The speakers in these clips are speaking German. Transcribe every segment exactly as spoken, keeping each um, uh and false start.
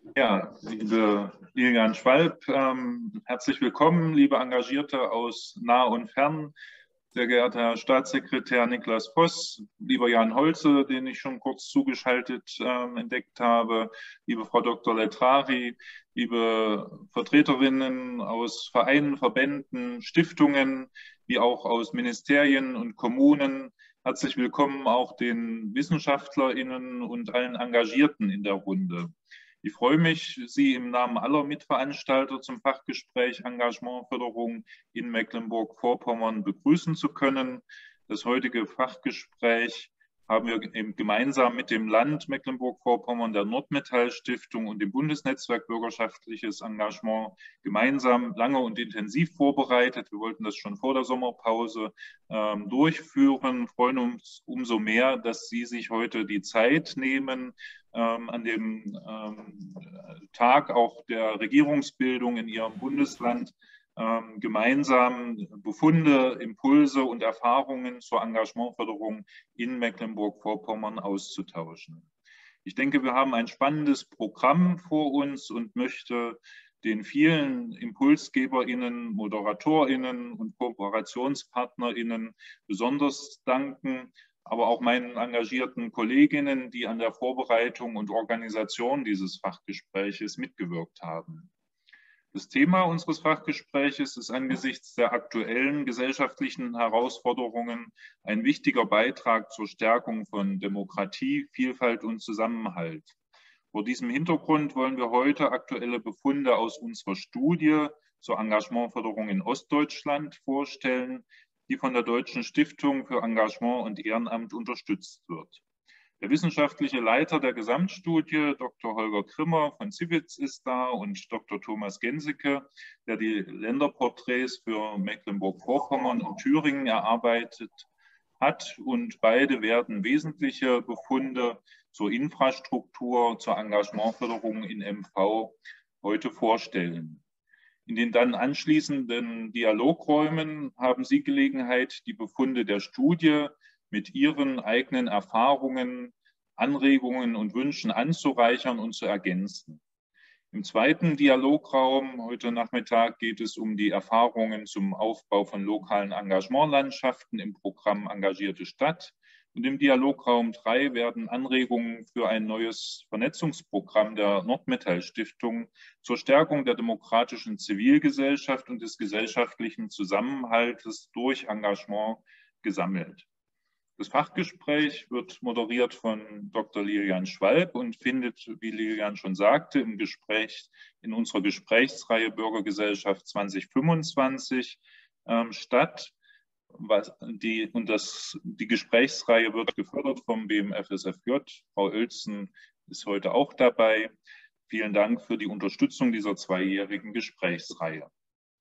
Ja, liebe Lilian Schwalb, ähm, herzlich willkommen, liebe Engagierte aus nah und fern, sehr geehrter Herr Staatssekretär Niklas Voss, lieber Jan Holze, den ich schon kurz zugeschaltet ähm, entdeckt habe, liebe Frau Doktor Letrari, liebe Vertreterinnen aus Vereinen, Verbänden, Stiftungen, wie auch aus Ministerien und Kommunen. Herzlich willkommen auch den WissenschaftlerInnen und allen Engagierten in der Runde. Ich freue mich, Sie im Namen aller Mitveranstalter zum Fachgespräch Engagementförderung in Mecklenburg-Vorpommern begrüßen zu können. Das heutige Fachgespräch haben wir gemeinsam mit dem Land Mecklenburg-Vorpommern, der Nordmetall-Stiftung und dem Bundesnetzwerk Bürgerschaftliches Engagement gemeinsam lange und intensiv vorbereitet. Wir wollten das schon vor der Sommerpause ähm, durchführen, freuen uns umso mehr, dass Sie sich heute die Zeit nehmen, ähm, an dem ähm, Tag auch der Regierungsbildung in Ihrem Bundesland ähm, gemeinsam Befunde, Impulse und Erfahrungen zur Engagementförderung in Mecklenburg-Vorpommern auszutauschen. Ich denke, wir haben ein spannendes Programm vor uns und möchte den vielen ImpulsgeberInnen, ModeratorInnen und KooperationspartnerInnen besonders danken, aber auch meinen engagierten Kolleginnen, die an der Vorbereitung und Organisation dieses Fachgespräches mitgewirkt haben. Das Thema unseres Fachgespräches ist angesichts der aktuellen gesellschaftlichen Herausforderungen ein wichtiger Beitrag zur Stärkung von Demokratie, Vielfalt und Zusammenhalt. Vor diesem Hintergrund wollen wir heute aktuelle Befunde aus unserer Studie zur Engagementförderung in Ostdeutschland vorstellen, die von der Deutschen Stiftung für Engagement und Ehrenamt unterstützt wird. Der wissenschaftliche Leiter der Gesamtstudie, Doktor Holger Grimmer von Civitz, ist da und Doktor Thomas Genseke, der die Länderporträts für Mecklenburg-Vorpommern und Thüringen erarbeitet hat. Und beide werden wesentliche Befunde zur Infrastruktur, zur Engagementförderung in M V heute vorstellen. In den dann anschließenden Dialogräumen haben Sie Gelegenheit, die Befunde der Studie mit Ihren eigenen Erfahrungen, Anregungen und Wünschen anzureichern und zu ergänzen. Im zweiten Dialograum heute Nachmittag geht es um die Erfahrungen zum Aufbau von lokalen Engagementlandschaften im Programm Engagierte Stadt. Und im Dialograum drei werden Anregungen für ein neues Vernetzungsprogramm der Nordmetall-Stiftung zur Stärkung der demokratischen Zivilgesellschaft und des gesellschaftlichen Zusammenhaltes durch Engagement gesammelt. Das Fachgespräch wird moderiert von Doktor Lilian Schwalb und findet, wie Lilian schon sagte, im Gespräch in unserer Gesprächsreihe Bürgergesellschaft zwanzig fünfundzwanzig ähm, statt. Was die, und das, die Gesprächsreihe wird gefördert vom B M F S F J. Frau Oelzen ist heute auch dabei. Vielen Dank für die Unterstützung dieser zweijährigen Gesprächsreihe.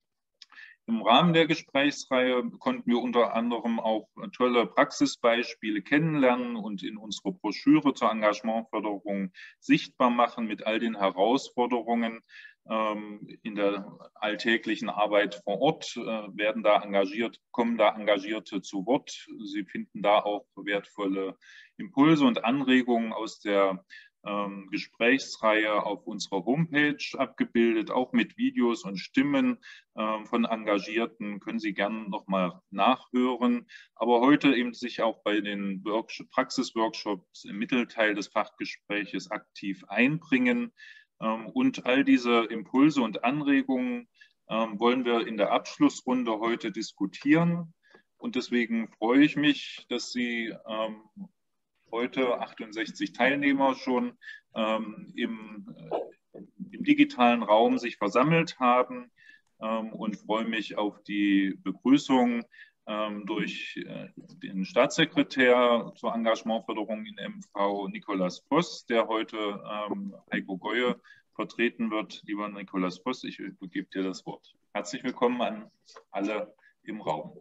Im Rahmen der Gesprächsreihe konnten wir unter anderem auch tolle Praxisbeispiele kennenlernen und in unserer Broschüre zur Engagementförderung sichtbar machen mit all den Herausforderungen ähm, in der alltäglichen Arbeit vor Ort. Äh, werden da engagiert, kommen da Engagierte zu Wort. Sie finden da auch wertvolle Impulse und Anregungen aus der ähm, Gesprächsreihe auf unserer Homepage abgebildet, auch mit Videos und Stimmen äh, von Engagierten, können Sie gerne nochmal nachhören. Aber heute eben sich auch bei den Praxisworkshops im Mittelteil des Fachgespräches aktiv einbringen. Ähm, und all diese Impulse und Anregungen ähm, wollen wir in der Abschlussrunde heute diskutieren. Und deswegen freue ich mich, dass Sie ähm, heute achtundsechzig Teilnehmer schon ähm, im, äh, im digitalen Raum sich versammelt haben ähm, und freue mich auf die Begrüßung ähm, durch äh, den Staatssekretär zur Engagementförderung in M V, Niklas Voss, der heute ähm, Heiko Goye vertreten wird. Lieber Niklas Voss, ich übergebe dir das Wort. Herzlich willkommen an alle im Raum.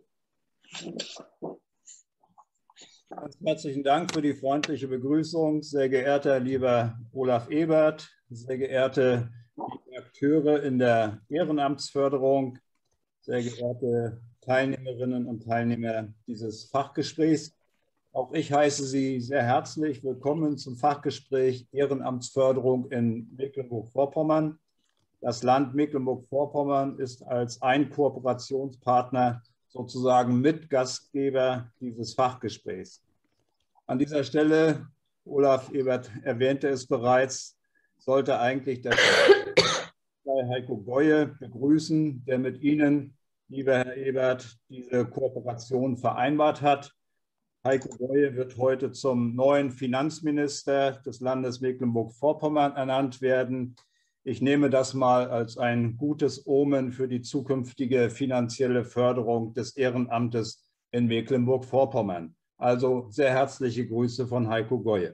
Ganz herzlichen Dank für die freundliche Begrüßung, sehr geehrter lieber Olaf Ebert, sehr geehrte Akteure in der Ehrenamtsförderung, sehr geehrte Teilnehmerinnen und Teilnehmer dieses Fachgesprächs. Auch ich heiße Sie sehr herzlich willkommen zum Fachgespräch Ehrenamtsförderung in Mecklenburg-Vorpommern. Das Land Mecklenburg-Vorpommern ist als ein Kooperationspartner sozusagen Mitgastgeber dieses Fachgesprächs. An dieser Stelle, Olaf Ebert erwähnte es bereits, sollte eigentlich der Heiko Goye begrüßen, der mit Ihnen, lieber Herr Ebert, diese Kooperation vereinbart hat. Heiko Goye wird heute zum neuen Finanzminister des Landes Mecklenburg-Vorpommern ernannt werden. Ich nehme das mal als ein gutes Omen für die zukünftige finanzielle Förderung des Ehrenamtes in Mecklenburg-Vorpommern. Also sehr herzliche Grüße von Heiko Goye.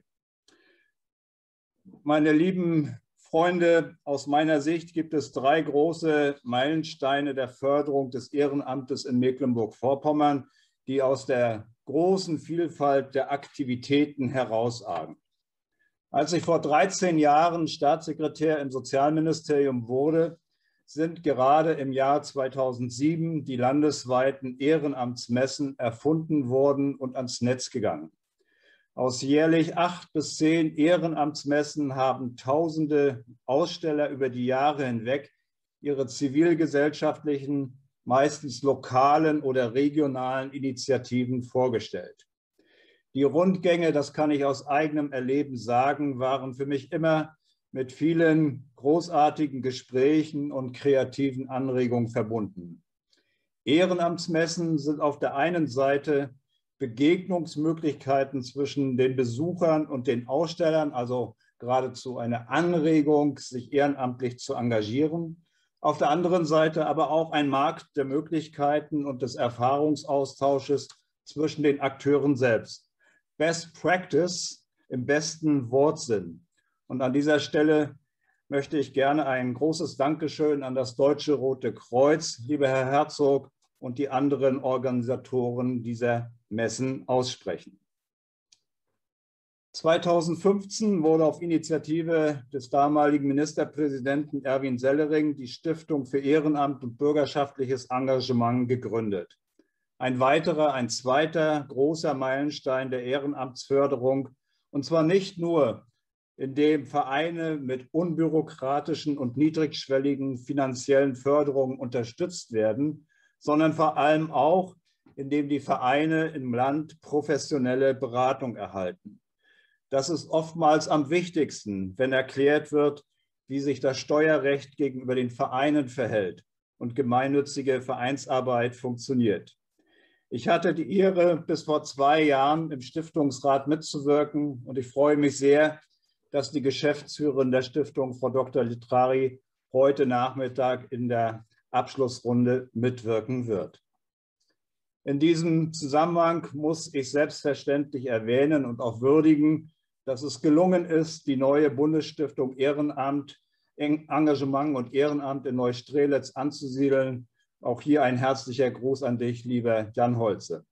Meine lieben Freunde, aus meiner Sicht gibt es drei große Meilensteine der Förderung des Ehrenamtes in Mecklenburg-Vorpommern, die aus der großen Vielfalt der Aktivitäten herausragen. Als ich vor dreizehn Jahren Staatssekretär im Sozialministerium wurde, sind gerade im Jahr zweitausendsieben die landesweiten Ehrenamtsmessen erfunden worden und ans Netz gegangen. Aus jährlich acht bis zehn Ehrenamtsmessen haben tausende Aussteller über die Jahre hinweg ihre zivilgesellschaftlichen, meistens lokalen oder regionalen Initiativen vorgestellt. Die Rundgänge, das kann ich aus eigenem Erleben sagen, waren für mich immer mit vielen großartigen Gesprächen und kreativen Anregungen verbunden. Ehrenamtsmessen sind auf der einen Seite Begegnungsmöglichkeiten zwischen den Besuchern und den Ausstellern, also geradezu eine Anregung, sich ehrenamtlich zu engagieren. Auf der anderen Seite aber auch ein Markt der Möglichkeiten und des Erfahrungsaustausches zwischen den Akteuren selbst. Best Practice im besten Wortsinn. Und an dieser Stelle möchte ich gerne ein großes Dankeschön an das Deutsche Rote Kreuz, lieber Herr Herzog, und die anderen Organisatoren dieser Messen aussprechen. zweitausendfünfzehn wurde auf Initiative des damaligen Ministerpräsidenten Erwin Sellering die Stiftung für Ehrenamt und bürgerschaftliches Engagement gegründet. Ein weiterer, ein zweiter großer Meilenstein der Ehrenamtsförderung, und zwar nicht nur, indem Vereine mit unbürokratischen und niedrigschwelligen finanziellen Förderungen unterstützt werden, sondern vor allem auch, indem die Vereine im Land professionelle Beratung erhalten. Das ist oftmals am wichtigsten, wenn erklärt wird, wie sich das Steuerrecht gegenüber den Vereinen verhält und gemeinnützige Vereinsarbeit funktioniert. Ich hatte die Ehre, bis vor zwei Jahren im Stiftungsrat mitzuwirken, und ich freue mich sehr, dass die Geschäftsführerin der Stiftung, Frau Doktor Litrari, heute Nachmittag in der Abschlussrunde mitwirken wird. In diesem Zusammenhang muss ich selbstverständlich erwähnen und auch würdigen, dass es gelungen ist, die neue Bundesstiftung Ehrenamt, Engagement und Ehrenamt in Neustrelitz anzusiedeln. Auch hier ein herzlicher Gruß an dich, lieber Jan Holze.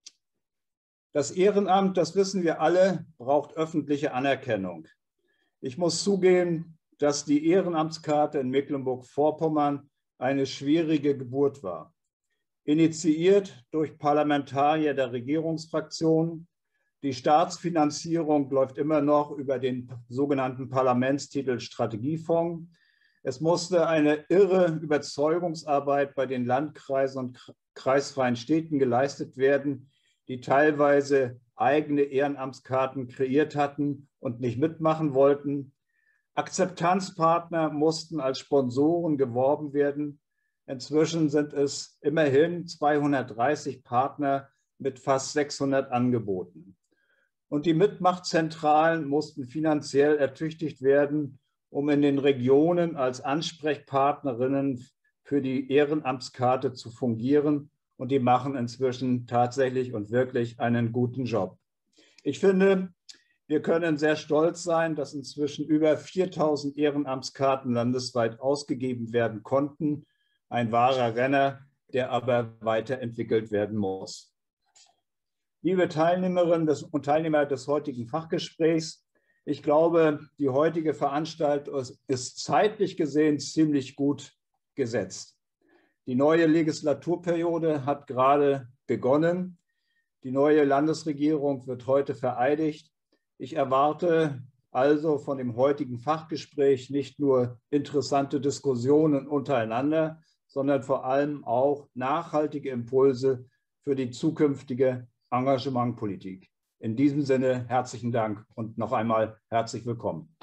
Das Ehrenamt, das wissen wir alle, braucht öffentliche Anerkennung. Ich muss zugeben, dass die Ehrenamtskarte in Mecklenburg-Vorpommern eine schwierige Geburt war. Initiiert durch Parlamentarier der Regierungsfraktionen. Die Staatsfinanzierung läuft immer noch über den sogenannten Parlamentstitel Strategiefonds. Es musste eine irre Überzeugungsarbeit bei den Landkreisen und kreisfreien Städten geleistet werden, die teilweise eigene Ehrenamtskarten kreiert hatten und nicht mitmachen wollten. Akzeptanzpartner mussten als Sponsoren geworben werden. Inzwischen sind es immerhin zweihundertdreißig Partner mit fast sechshundert Angeboten. Und die Mitmachzentralen mussten finanziell ertüchtigt werden, um in den Regionen als Ansprechpartnerinnen für die Ehrenamtskarte zu fungieren. Und die machen inzwischen tatsächlich und wirklich einen guten Job. Ich finde, wir können sehr stolz sein, dass inzwischen über viertausend Ehrenamtskarten landesweit ausgegeben werden konnten. Ein wahrer Renner, der aber weiterentwickelt werden muss. Liebe Teilnehmerinnen und Teilnehmer des heutigen Fachgesprächs, ich glaube, die heutige Veranstaltung ist zeitlich gesehen ziemlich gut gesetzt. Die neue Legislaturperiode hat gerade begonnen. Die neue Landesregierung wird heute vereidigt. Ich erwarte also von dem heutigen Fachgespräch nicht nur interessante Diskussionen untereinander, sondern vor allem auch nachhaltige Impulse für die zukünftige Engagementpolitik. In diesem Sinne herzlichen Dank und noch einmal herzlich willkommen.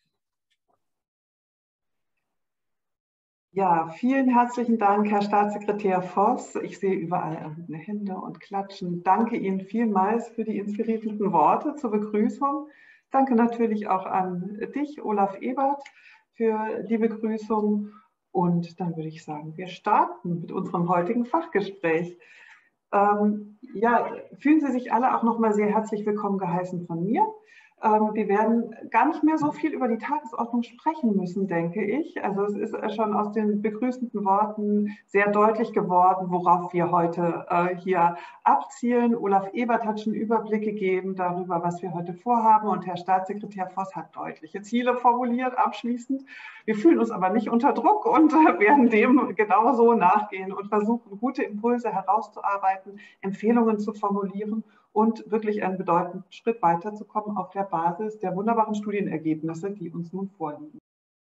Ja, vielen herzlichen Dank, Herr Staatssekretär Voss. Ich sehe überall erhobene Hände und Klatschen. Danke Ihnen vielmals für die inspirierenden Worte zur Begrüßung. Danke natürlich auch an dich, Olaf Ebert, für die Begrüßung. Und dann würde ich sagen, wir starten mit unserem heutigen Fachgespräch. Ähm, ja, fühlen Sie sich alle auch nochmal sehr herzlich willkommen geheißen von mir. Ähm, wir werden gar nicht mehr so viel über die Tagesordnung sprechen müssen, denke ich. Also es ist schon aus den begrüßenden Worten sehr deutlich geworden, worauf wir heute äh, hier abzielen. Olaf Ebert hat schon Überblick gegeben darüber, was wir heute vorhaben. Und Herr Staatssekretär Voss hat deutliche Ziele formuliert abschließend. Wir fühlen uns aber nicht unter Druck und äh, werden dem genauso nachgehen und versuchen, gute Impulse herauszuarbeiten, Empfehlungen zu formulieren und wirklich einen bedeutenden Schritt weiterzukommen auf der Basis der wunderbaren Studienergebnisse, die uns nun vorliegen.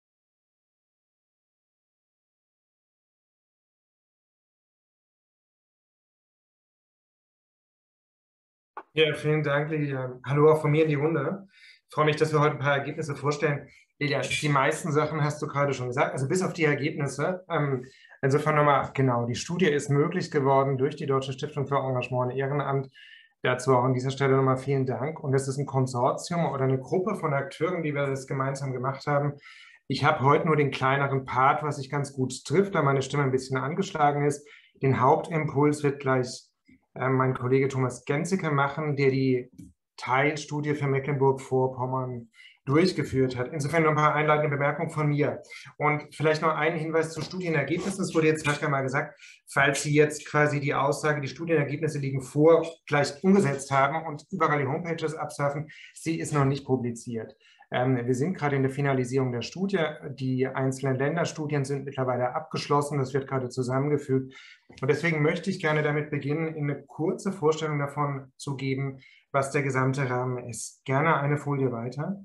Ja, vielen Dank, Lilia. Hallo auch von mir in die Runde. Ich freue mich, dass wir heute ein paar Ergebnisse vorstellen. Lilia, die meisten Sachen hast du gerade schon gesagt, also bis auf die Ergebnisse. Ähm, insofern nochmal, genau, die Studie ist möglich geworden durch die Deutsche Stiftung für Engagement und Ehrenamt. Dazu auch an dieser Stelle nochmal vielen Dank. Und es ist ein Konsortium oder eine Gruppe von Akteuren, die wir das gemeinsam gemacht haben. Ich habe heute nur den kleineren Part, was sich ganz gut trifft, da meine Stimme ein bisschen angeschlagen ist. Den Hauptimpuls wird gleich äh, mein Kollege Thomas Gentzeke machen, der die Teilstudie für Mecklenburg-Vorpommern durchgeführt hat. Insofern noch ein paar einleitende Bemerkungen von mir. Und vielleicht noch ein Hinweis zu Studienergebnissen. Es wurde jetzt gleich mal gesagt, falls Sie jetzt quasi die Aussage, die Studienergebnisse liegen vor, gleich umgesetzt haben und überall die Homepages absurfen, sie ist noch nicht publiziert. Ähm, wir sind gerade in der Finalisierung der Studie. Die einzelnen Länderstudien sind mittlerweile abgeschlossen. Das wird gerade zusammengefügt. Und deswegen möchte ich gerne damit beginnen, Ihnen eine kurze Vorstellung davon zu geben, was der gesamte Rahmen ist. Gerne eine Folie weiter.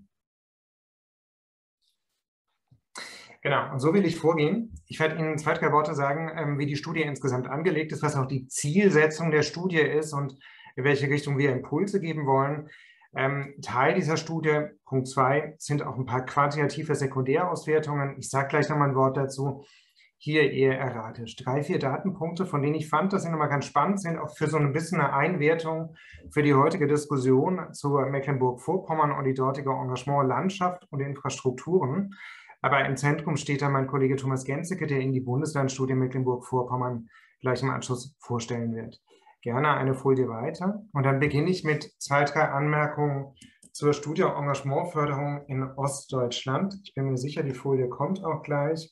Genau, und so will ich vorgehen. Ich werde Ihnen zwei, drei Worte sagen, wie die Studie insgesamt angelegt ist, was auch die Zielsetzung der Studie ist und in welche Richtung wir Impulse geben wollen. Ähm, Teil dieser Studie, Punkt zwei, sind auch ein paar quantitative Sekundärauswertungen. Ich sage gleich nochmal ein Wort dazu. Hier eher erratisch. Drei, vier Datenpunkte, von denen ich fand, dass sie nochmal ganz spannend sind, auch für so ein bisschen eine Einwertung für die heutige Diskussion zu Mecklenburg-Vorpommern und die dortige Engagement-Landschaft und Infrastrukturen. Aber im Zentrum steht da mein Kollege Thomas Gentzeke, der Ihnen die Bundeslandstudie Mecklenburg-Vorpommern gleich im Anschluss vorstellen wird. Gerne eine Folie weiter. Und dann beginne ich mit zwei, drei Anmerkungen zur Studie Engagementförderung in Ostdeutschland. Ich bin mir sicher, die Folie kommt auch gleich.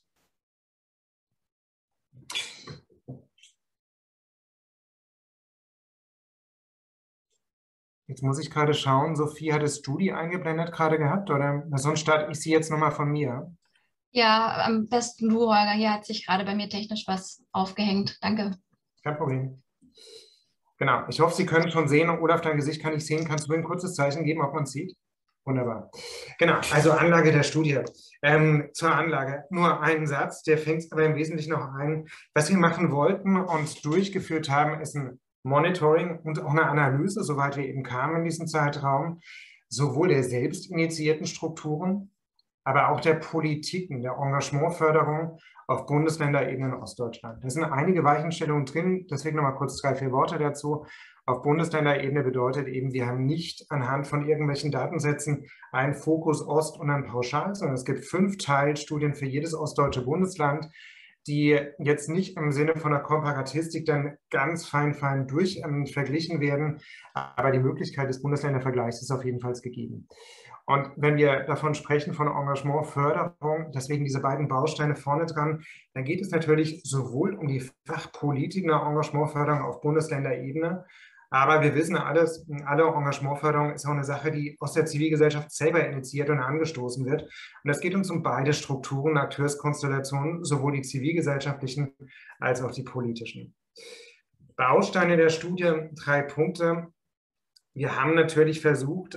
Jetzt muss ich gerade schauen, Sophie hat das Studie eingeblendet gerade gehabt, oder? Sonst starte ich sie jetzt nochmal von mir. Ja, am besten du, Holger. Hier hat sich gerade bei mir technisch was aufgehängt. Danke. Kein Problem. Genau, ich hoffe, Sie können schon sehen. Olaf, dein Gesicht kann ich sehen. Kannst du mir ein kurzes Zeichen geben, ob man es sieht? Wunderbar. Genau, also Anlage der Studie. Ähm, zur Anlage nur einen Satz, der fängt aber im Wesentlichen noch ein. Was wir machen wollten und durchgeführt haben, ist ein Monitoring und auch eine Analyse, soweit wir eben kamen in diesem Zeitraum, sowohl der selbst initiierten Strukturen, aber auch der Politiken, der Engagementförderung auf Bundesländerebene in Ostdeutschland. Da sind einige Weichenstellungen drin, deswegen nochmal kurz drei, vier Worte dazu. Auf Bundesländerebene bedeutet eben, wir haben nicht anhand von irgendwelchen Datensätzen einen Fokus Ost und ein Pauschal, sondern es gibt fünf Teilstudien für jedes ostdeutsche Bundesland, die jetzt nicht im Sinne von einer Komparatistik dann ganz fein, fein durch ähm, verglichen werden, aber die Möglichkeit des Bundesländervergleichs ist auf jeden Fall gegeben. Und wenn wir davon sprechen, von Engagementförderung, deswegen diese beiden Bausteine vorne dran, dann geht es natürlich sowohl um die Fachpolitik der Engagementförderung auf Bundesländerebene, aber wir wissen alles, alle Engagementförderung ist auch eine Sache, die aus der Zivilgesellschaft selber initiiert und angestoßen wird. Und es geht uns um beide Strukturen, Akteurskonstellationen, sowohl die zivilgesellschaftlichen als auch die politischen. Bausteine der Studie, drei Punkte. Wir haben natürlich versucht,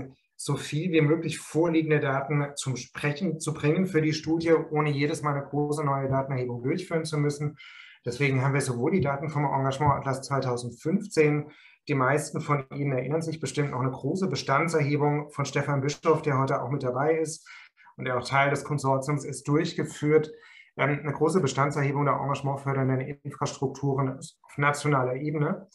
so viel wie möglich vorliegende Daten zum Sprechen zu bringen für die Studie, ohne jedes Mal eine große neue Datenerhebung durchführen zu müssen. Deswegen haben wir sowohl die Daten vom Engagementatlas zweitausendfünfzehn, die meisten von Ihnen erinnern sich bestimmt noch eine große Bestandserhebung von Stefan Bischoff, der heute auch mit dabei ist und der auch Teil des Konsortiums ist, durchgeführt. Eine große Bestandserhebung der engagementfördernden Infrastrukturen auf nationaler Ebene,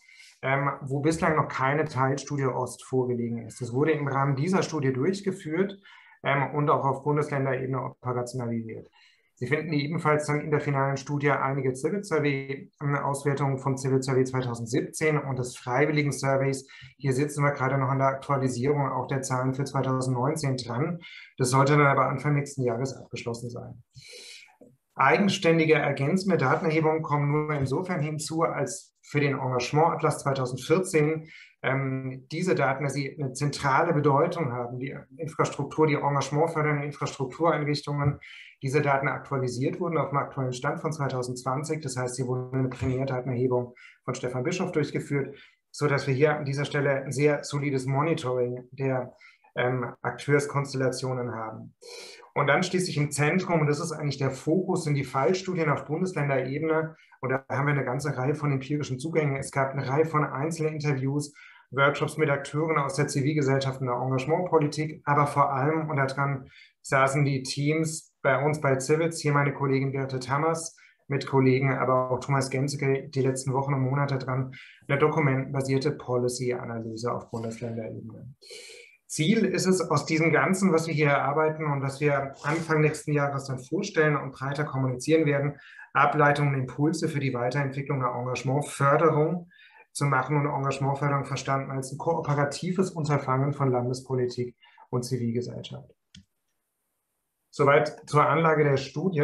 wo bislang noch keine Teilstudie Ost vorgelegen ist. Das wurde im Rahmen dieser Studie durchgeführt und auch auf Bundesländerebene operationalisiert. Sie finden ebenfalls dann in der finalen Studie einige Civil Survey-Auswertungen vom Civil Survey zweitausendsiebzehn und des Freiwilligen Surveys. Hier sitzen wir gerade noch an der Aktualisierung auch der Zahlen für zweitausendneunzehn dran. Das sollte dann aber Anfang nächsten Jahres abgeschlossen sein. Eigenständige ergänzende Datenerhebungen kommen nur insofern hinzu, als für den Engagementatlas zweitausendvierzehn ähm, diese Daten, dass sie eine zentrale Bedeutung haben, die Infrastruktur, die engagementfördernden Infrastruktureinrichtungen, diese Daten aktualisiert wurden auf dem aktuellen Stand von zweitausendzwanzig. Das heißt, sie wurden eine Primärdatenerhebung von Stefan Bischoff durchgeführt, sodass wir hier an dieser Stelle ein sehr solides Monitoring der ähm, Akteurskonstellationen haben. Und dann schließlich im Zentrum, und das ist eigentlich der Fokus, sind die Fallstudien auf Bundesländerebene. Und da haben wir eine ganze Reihe von empirischen Zugängen. Es gab eine Reihe von Einzelinterviews, Workshops mit Akteuren aus der Zivilgesellschaft und der Engagementpolitik, aber vor allem, und daran saßen die Teams bei uns bei Civils, hier meine Kollegin Birte Tammers mit Kollegen, aber auch Thomas Genzeke die letzten Wochen und Monate dran, eine dokumentenbasierte Policy-Analyse auf Bundesländerebene. Ziel ist es, aus diesem Ganzen, was wir hier erarbeiten und was wir Anfang nächsten Jahres dann vorstellen und breiter kommunizieren werden, Ableitungen, Impulse für die Weiterentwicklung der Engagementförderung zu machen und Engagementförderung verstanden als ein kooperatives Unterfangen von Landespolitik und Zivilgesellschaft. Soweit zur Anlage der Studie.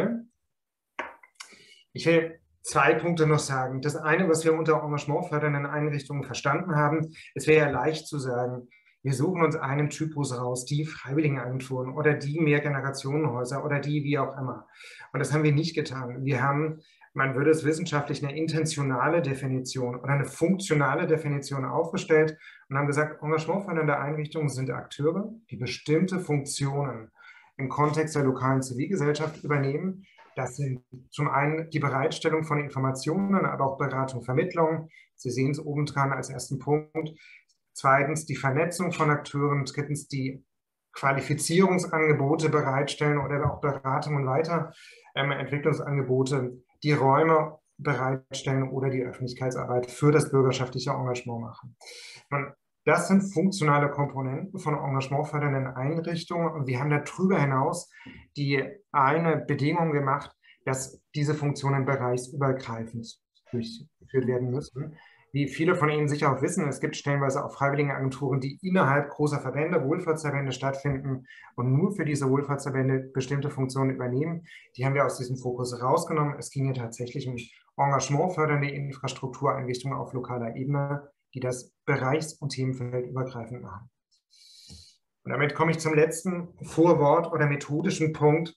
Ich will zwei Punkte noch sagen. Das eine, was wir unter engagementfördernden Einrichtungen verstanden haben, es wäre ja leicht zu sagen, wir suchen uns einen Typus raus, die Freiwilligenagenturen oder die Mehrgenerationenhäuser oder die wie auch immer. Und das haben wir nicht getan. Wir haben, man würde es wissenschaftlich eine intentionale Definition oder eine funktionale Definition aufgestellt und haben gesagt, engagementfördernde Einrichtungen sind Akteure, die bestimmte Funktionen im Kontext der lokalen Zivilgesellschaft übernehmen. Das sind zum einen die Bereitstellung von Informationen, aber auch Beratung, Vermittlung. Sie sehen es obendran als ersten Punkt. Zweitens die Vernetzung von Akteuren. Drittens die Qualifizierungsangebote bereitstellen oder auch Beratung und Weiterentwicklungsangebote, die Räume bereitstellen oder die Öffentlichkeitsarbeit für das bürgerschaftliche Engagement machen. Und das sind funktionale Komponenten von engagementfördernden Einrichtungen und wir haben darüber hinaus die eine Bedingung gemacht, dass diese Funktionen bereichsübergreifend durchgeführt werden müssen. Wie viele von Ihnen sicher auch wissen, es gibt stellenweise auch Freiwilligenagenturen, die innerhalb großer Verbände, Wohlfahrtsverbände stattfinden und nur für diese Wohlfahrtsverbände bestimmte Funktionen übernehmen. Die haben wir aus diesem Fokus rausgenommen. Es ging hier tatsächlich um engagementfördernde Infrastruktureinrichtungen auf lokaler Ebene, die das Bereichs- und Themenfeld übergreifend machen. Und damit komme ich zum letzten Vorwort oder methodischen Punkt.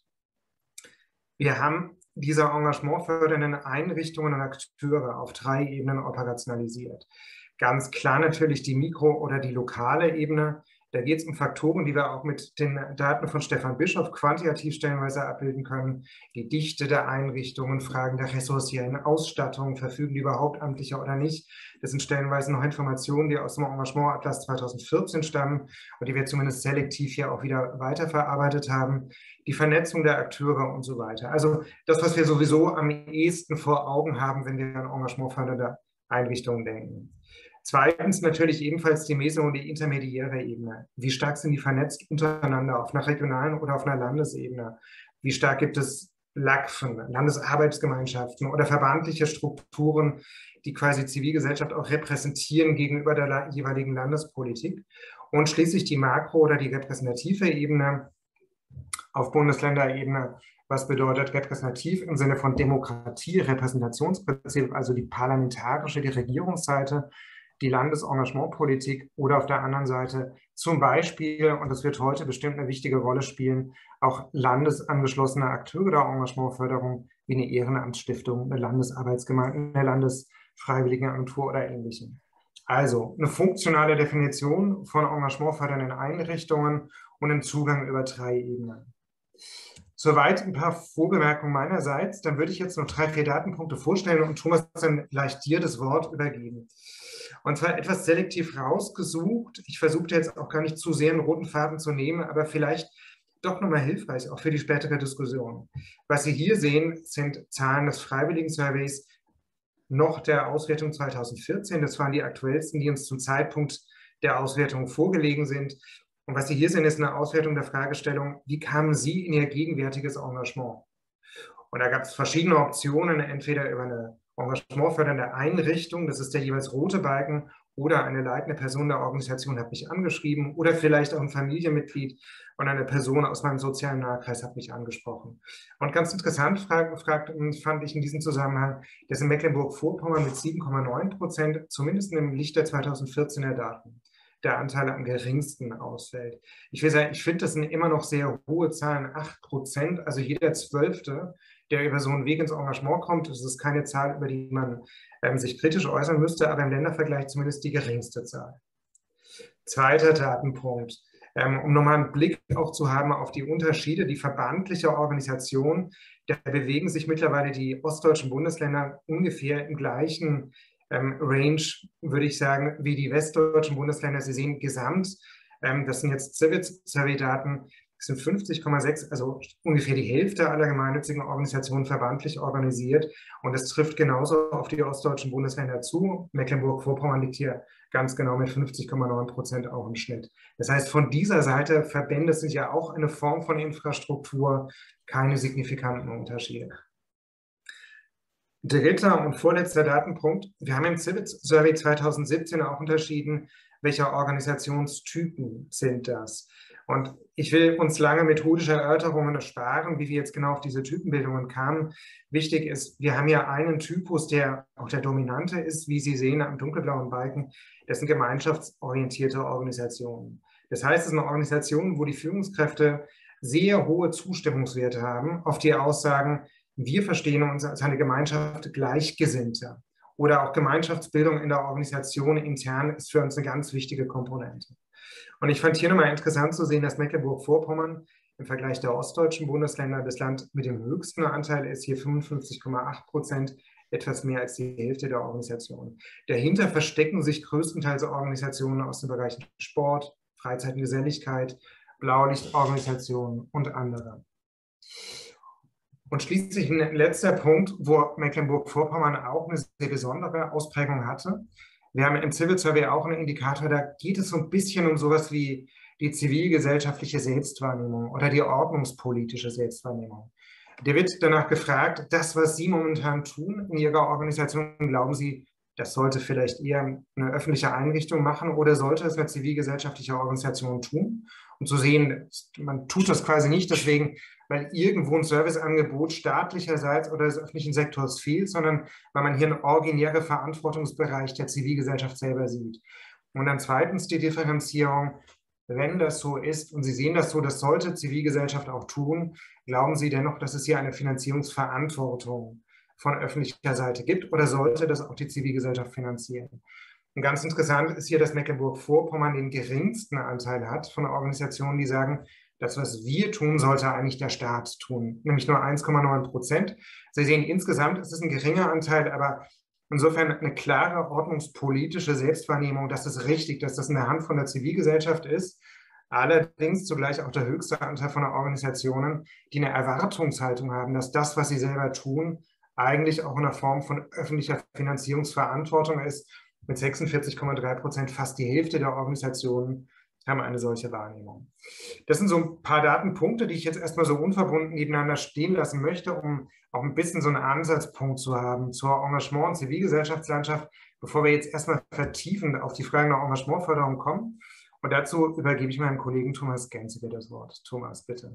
Wir haben diese engagementfördernden Einrichtungen und Akteure auf drei Ebenen operationalisiert. Ganz klar natürlich die Mikro- oder die lokale Ebene. Da geht es um Faktoren, die wir auch mit den Daten von Stefan Bischoff quantitativ stellenweise abbilden können. Die Dichte der Einrichtungen, Fragen der ressourciellen Ausstattung, verfügen die überhaupt amtlicher oder nicht. Das sind stellenweise noch Informationen, die aus dem Engagementatlas zweitausendvierzehn stammen und die wir zumindest selektiv hier auch wieder weiterverarbeitet haben. Die Vernetzung der Akteure und so weiter. Also das, was wir sowieso am ehesten vor Augen haben, wenn wir an engagementfördernde Einrichtungen denken. Zweitens natürlich ebenfalls die meso- und die intermediäre Ebene. Wie stark sind die vernetzt untereinander auf einer regionalen oder auf einer Landesebene? Wie stark gibt es L A G F, Landesarbeitsgemeinschaften oder verbandliche Strukturen, die quasi Zivilgesellschaft auch repräsentieren gegenüber der jeweiligen Landespolitik? Und schließlich die Makro- oder die repräsentative Ebene auf Bundesländerebene. Was bedeutet repräsentativ im Sinne von Demokratie, Repräsentationsprinzip, also die parlamentarische, die Regierungsseite, die Landesengagementpolitik oder auf der anderen Seite zum Beispiel, und das wird heute bestimmt eine wichtige Rolle spielen, auch landesangeschlossene Akteure der Engagementförderung wie eine Ehrenamtsstiftung, eine Landesarbeitsgemeinschaft, eine Landesfreiwilligenagentur oder ähnlichem. Also eine funktionale Definition von engagementfördernden Einrichtungen und einen Zugang über drei Ebenen. Soweit ein paar Vorbemerkungen meinerseits. Dann würde ich jetzt noch drei, vier Datenpunkte vorstellen und Thomas dann gleich dir das Wort übergeben. Und zwar etwas selektiv rausgesucht. Ich versuchte jetzt auch gar nicht zu sehr einen roten Faden zu nehmen, aber vielleicht doch nochmal hilfreich, auch für die spätere Diskussion. Was Sie hier sehen, sind Zahlen des Freiwilligen-Surveys noch der Auswertung zweitausendvierzehn. Das waren die aktuellsten, die uns zum Zeitpunkt der Auswertung vorgelegen sind. Und was Sie hier sehen, ist eine Auswertung der Fragestellung, wie kamen Sie in Ihr gegenwärtiges Engagement? Und da gab es verschiedene Optionen, entweder über eine engagementfördernde Einrichtung, das ist der jeweils rote Balken, oder eine leitende Person der Organisation hat mich angeschrieben, oder vielleicht auch ein Familienmitglied und eine Person aus meinem sozialen Nahkreis hat mich angesprochen. Und ganz interessant frag, frag, fand ich in diesem Zusammenhang, dass in Mecklenburg-Vorpommern mit sieben Komma neun Prozent, zumindest im Licht der zweitausendvierzehner Daten, der Anteil am geringsten ausfällt. Ich will sagen, ich finde, das sind immer noch sehr hohe Zahlen, acht Prozent, also jeder Zwölfte, der über so einen Weg ins Engagement kommt. Das ist keine Zahl, über die man ähm, sich kritisch äußern müsste, aber im Ländervergleich zumindest die geringste Zahl. Zweiter Datenpunkt, ähm, um nochmal einen Blick auch zu haben auf die Unterschiede, die verbandliche Organisation, da bewegen sich mittlerweile die ostdeutschen Bundesländer ungefähr im gleichen ähm, Range, würde ich sagen, wie die westdeutschen Bundesländer. Sie sehen gesamt, ähm, das sind jetzt Civil-Survey-Daten, es sind fünfzig Komma sechs, also ungefähr die Hälfte aller gemeinnützigen Organisationen verbandlich organisiert. Und das trifft genauso auf die ostdeutschen Bundesländer zu. Mecklenburg-Vorpommern liegt hier ganz genau mit fünfzig Komma neun Prozent auch im Schnitt. Das heißt, von dieser Seite, Verbände sind ja auch eine Form von Infrastruktur, keine signifikanten Unterschiede. Dritter und vorletzter Datenpunkt. Wir haben im Civil Survey zweitausendsiebzehn auch unterschieden, welche Organisationstypen sind das. Und ich will uns lange methodische Erörterungen ersparen, wie wir jetzt genau auf diese Typenbildungen kamen. Wichtig ist, wir haben ja einen Typus, der auch der dominante ist, wie Sie sehen am dunkelblauen Balken. Das sind gemeinschaftsorientierte Organisationen. Das heißt, es sind Organisationen, wo die Führungskräfte sehr hohe Zustimmungswerte haben auf die Aussagen, wir verstehen uns als eine Gemeinschaft Gleichgesinnter. Oder auch Gemeinschaftsbildung in der Organisation intern ist für uns eine ganz wichtige Komponente. Und ich fand hier nochmal interessant zu sehen, dass Mecklenburg-Vorpommern im Vergleich der ostdeutschen Bundesländer das Land mit dem höchsten Anteil ist, hier fünfundfünfzig Komma acht Prozent, etwas mehr als die Hälfte der Organisationen. Dahinter verstecken sich größtenteils Organisationen aus den Bereichen Sport, Freizeit und Geselligkeit, Blaulichtorganisationen und andere. Und schließlich ein letzter Punkt, wo Mecklenburg-Vorpommern auch eine sehr besondere Ausprägung hatte. Wir haben im Civil Survey auch einen Indikator, da geht es so ein bisschen um sowas wie die zivilgesellschaftliche Selbstwahrnehmung oder die ordnungspolitische Selbstwahrnehmung. Der wird danach gefragt, das, was Sie momentan tun in Ihrer Organisation, glauben Sie, das sollte vielleicht eher eine öffentliche Einrichtung machen oder sollte es eine zivilgesellschaftliche Organisation tun? Und zu sehen, man tut das quasi nicht deswegen, weil irgendwo ein Serviceangebot staatlicherseits oder des öffentlichen Sektors fehlt, sondern weil man hier einen originären Verantwortungsbereich der Zivilgesellschaft selber sieht. Und dann zweitens die Differenzierung, wenn das so ist, und Sie sehen das so, das sollte Zivilgesellschaft auch tun, glauben Sie dennoch, dass es hier eine Finanzierungsverantwortung von öffentlicher Seite gibt oder sollte das auch die Zivilgesellschaft finanzieren? Und ganz interessant ist hier, dass Mecklenburg-Vorpommern den geringsten Anteil hat von Organisationen, die sagen, das, was wir tun, sollte eigentlich der Staat tun, nämlich nur eins Komma neun Prozent. Sie sehen, insgesamt ist es ein geringer Anteil, aber insofern eine klare ordnungspolitische Selbstwahrnehmung, dass es richtig, dass das in der Hand von der Zivilgesellschaft ist. Allerdings zugleich auch der höchste Anteil von Organisationen, die eine Erwartungshaltung haben, dass das, was sie selber tun, eigentlich auch in einer Form von öffentlicher Finanzierungsverantwortung ist. Mit sechsundvierzig Komma drei Prozent fast die Hälfte der Organisationen haben eine solche Wahrnehmung. Das sind so ein paar Datenpunkte, die ich jetzt erstmal so unverbunden nebeneinander stehen lassen möchte, um auch ein bisschen so einen Ansatzpunkt zu haben zur Engagement- und Zivilgesellschaftslandschaft, bevor wir jetzt erstmal vertiefend auf die Fragen der Engagementförderung kommen. Und dazu übergebe ich meinem Kollegen Thomas Genziger das Wort. Thomas, bitte.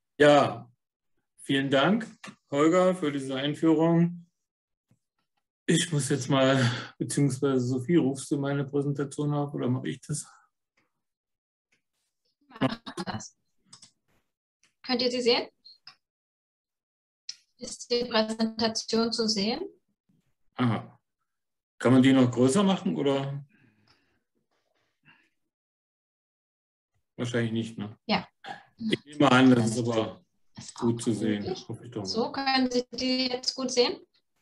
Ja, vielen Dank, Holger, für diese Einführung. Ich muss jetzt mal, beziehungsweise Sophie, rufst du meine Präsentation auf oder mache ich das? Mach das. Könnt ihr sie sehen? Ist die Präsentation zu sehen? Aha. Kann man die noch größer machen oder? Wahrscheinlich nicht, ne? Ja. Ich nehme an, das ist aber ist gut zu sehen. Hoffe ich doch mal. So, können Sie die jetzt gut sehen?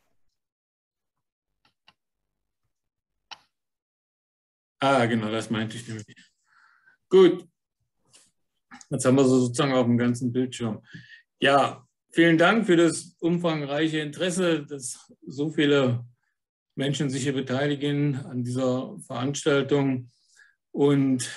Ah, genau, das meinte ich nämlich. Gut. Jetzt haben wir so sozusagen auf dem ganzen Bildschirm. Ja, vielen Dank für das umfangreiche Interesse, dass so viele Menschen sich hier beteiligen an dieser Veranstaltung. Und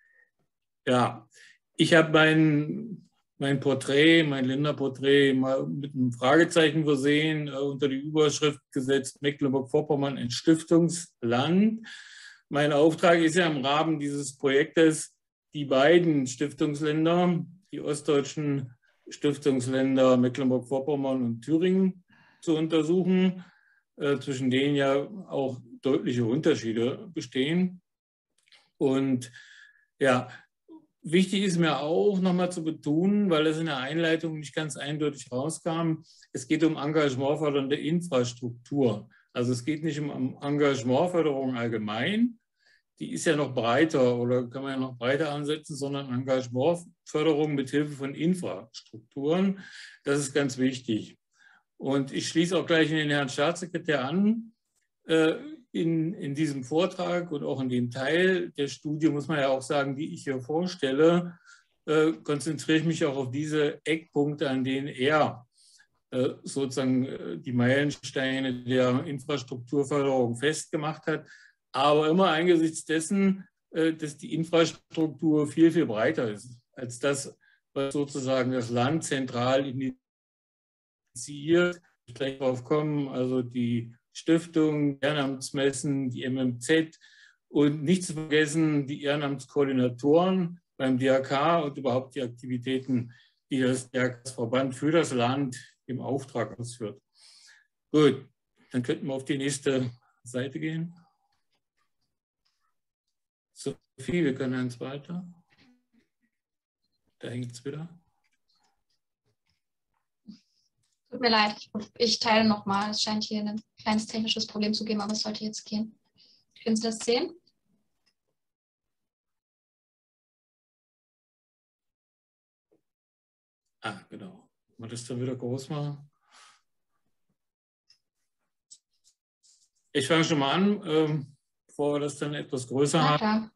ja, ich habe mein, mein Porträt, mein Länderporträt mal mit einem Fragezeichen versehen, äh, unter die Überschrift gesetzt, Mecklenburg-Vorpommern ein Stiftungsland. Mein Auftrag ist ja im Rahmen dieses Projektes, die beiden Stiftungsländer, die ostdeutschen Stiftungsländer Mecklenburg-Vorpommern und Thüringen zu untersuchen, äh, zwischen denen ja auch deutliche Unterschiede bestehen. Und ja, wichtig ist mir auch nochmal zu betonen, weil es in der Einleitung nicht ganz eindeutig rauskam, es geht um engagementfördernde Infrastruktur. Also es geht nicht um Engagementförderung allgemein, die ist ja noch breiter oder kann man ja noch breiter ansetzen, sondern Engagementförderung mit Hilfe von Infrastrukturen. Das ist ganz wichtig. Und ich schließe auch gleich in den Herrn Staatssekretär an. In, in diesem Vortrag und auch in dem Teil der Studie, muss man ja auch sagen, die ich hier vorstelle, konzentriere ich mich auch auf diese Eckpunkte, an denen er sozusagen die Meilensteine der Infrastrukturförderung festgemacht hat. Aber immer angesichts dessen, dass die Infrastruktur viel, viel breiter ist als das, was sozusagen das Land zentral initiiert. Ich gleich darauf kommen, also die Stiftung, Ehrenamtsmessen, die M M Z und nicht zu vergessen die Ehrenamtskoordinatoren beim D R K und überhaupt die Aktivitäten, die das D R K-Verband für das Land im Auftrag ausführt. Gut, dann könnten wir auf die nächste Seite gehen. Sophie, wir können eins weiter. Da hängt es wieder. Tut mir leid, ich teile nochmal. Es scheint hier ein kleines technisches Problem zu geben, aber es sollte jetzt gehen. Können Sie das sehen? Ah, genau. Mal das dann wieder groß machen. Ich fange schon mal an, ähm, bevor wir das dann etwas größer Na haben. klar.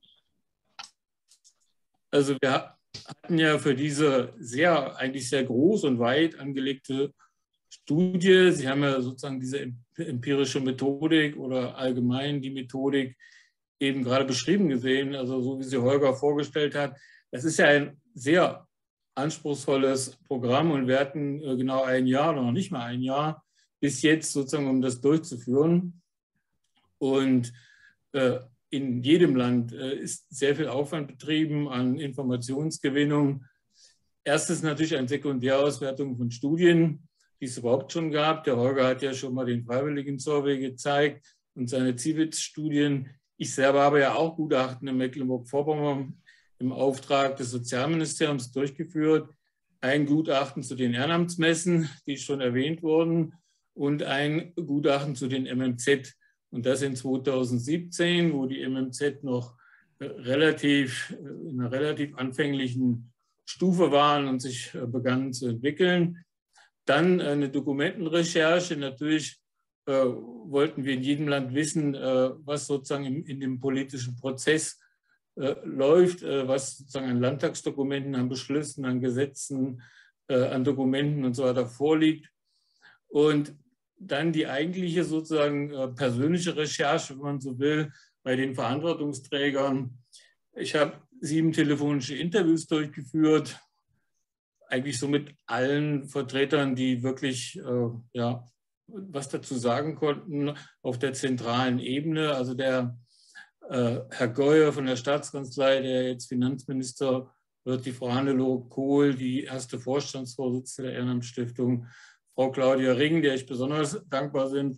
Also wir hatten ja für diese sehr, eigentlich sehr groß und weit angelegte Studie, Sie haben ja sozusagen diese empirische Methodik oder allgemein die Methodik eben gerade beschrieben gesehen, also so wie sie Holger vorgestellt hat. Das ist ja ein sehr anspruchsvolles Programm und wir hatten genau ein Jahr oder noch nicht mal ein Jahr bis jetzt sozusagen, um das durchzuführen. Und äh, in jedem Land äh, ist sehr viel Aufwand betrieben an Informationsgewinnung. Erstes natürlich eine Sekundärauswertung von Studien, die es überhaupt schon gab. Der Holger hat ja schon mal den Freiwilligen-Survey gezeigt und seine Zivitz-Studien. Ich selber habe ja auch Gutachten in Mecklenburg-Vorpommern im Auftrag des Sozialministeriums durchgeführt. Ein Gutachten zu den Ehrenamtsmessen, die schon erwähnt wurden, und ein Gutachten zu den M M Z. Und das in zweitausendsiebzehn, wo die M M Z noch relativ, in einer relativ anfänglichen Stufe waren und sich begannen zu entwickeln. Dann eine Dokumentenrecherche. Natürlich äh, wollten wir in jedem Land wissen, äh, was sozusagen in, in dem politischen Prozess äh, läuft, äh, was sozusagen an Landtagsdokumenten, an Beschlüssen, an Gesetzen, äh, an Dokumenten und so weiter vorliegt. Und dann die eigentliche sozusagen äh, persönliche Recherche, wenn man so will, bei den Verantwortungsträgern. Ich habe sieben telefonische Interviews durchgeführt, eigentlich so mit allen Vertretern, die wirklich äh, ja, was dazu sagen konnten auf der zentralen Ebene. Also der äh, Herr Geuer von der Staatskanzlei, der jetzt Finanzminister wird, die Frau Hannelore Kohl, die erste Vorstandsvorsitzende der Ehrenamtsstiftung, Frau Claudia Ring, der ich besonders dankbar bin,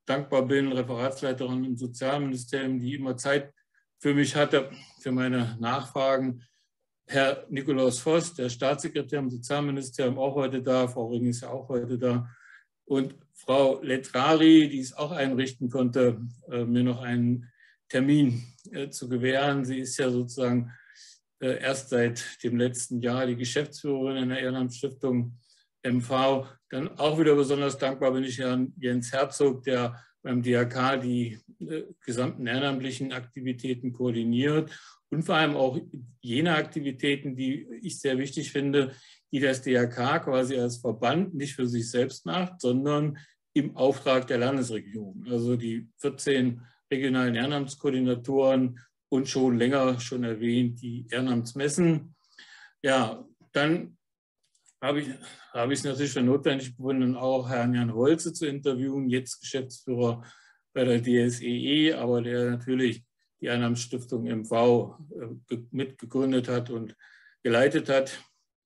dankbar bin, Referatsleiterin im Sozialministerium, die immer Zeit für mich hatte, für meine Nachfragen. Herr Nikolaus Voss, der Staatssekretär im Sozialministerium, auch heute da. Frau Ring ist ja auch heute da. Und Frau Letrari, die es auch einrichten konnte, mir noch einen Termin zu gewähren. Sie ist ja sozusagen erst seit dem letzten Jahr die Geschäftsführerin in der Ehrenamtsstiftung M V. Dann auch wieder besonders dankbar bin ich Herrn Jens Herzog, der beim D R K die gesamten ehrenamtlichen Aktivitäten koordiniert und vor allem auch jene Aktivitäten, die ich sehr wichtig finde, die das D R K quasi als Verband nicht für sich selbst macht, sondern im Auftrag der Landesregierung. Also die vierzehn regionalen Ehrenamtskoordinatoren und schon länger schon erwähnt die Ehrenamtsmessen. Ja, dann habe ich, habe ich es natürlich für notwendig gefunden, auch Herrn Jan Holze zu interviewen, jetzt Geschäftsführer bei der D S E E, aber der natürlich die Ehrenamtsstiftung M V mitgegründet hat und geleitet hat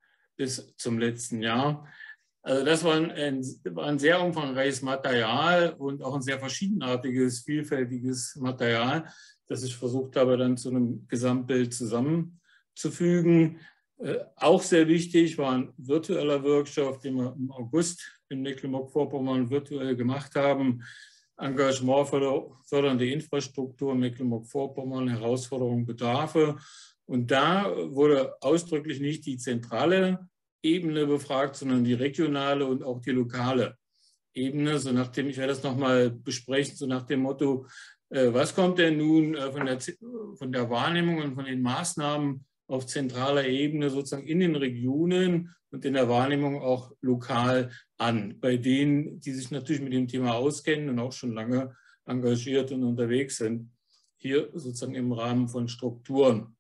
bis zum letzten Jahr. Also das war ein, war ein sehr umfangreiches Material und auch ein sehr verschiedenartiges, vielfältiges Material, das ich versucht habe, dann zu einem Gesamtbild zusammenzufügen. Äh, auch sehr wichtig war ein virtueller Workshop, den wir im August in Mecklenburg-Vorpommern virtuell gemacht haben. Engagement fördernde Infrastruktur Mecklenburg-Vorpommern, Herausforderungen, Bedarfe. Und da wurde ausdrücklich nicht die zentrale Ebene befragt, sondern die regionale und auch die lokale Ebene. So nachdem, ich werde das nochmal besprechen, so nach dem Motto, äh, was kommt denn nun äh, von, der, von der Wahrnehmung und von den Maßnahmen auf zentraler Ebene sozusagen in den Regionen und in der Wahrnehmung auch lokal an, bei denen, die sich natürlich mit dem Thema auskennen und auch schon lange engagiert und unterwegs sind, hier sozusagen im Rahmen von Strukturen,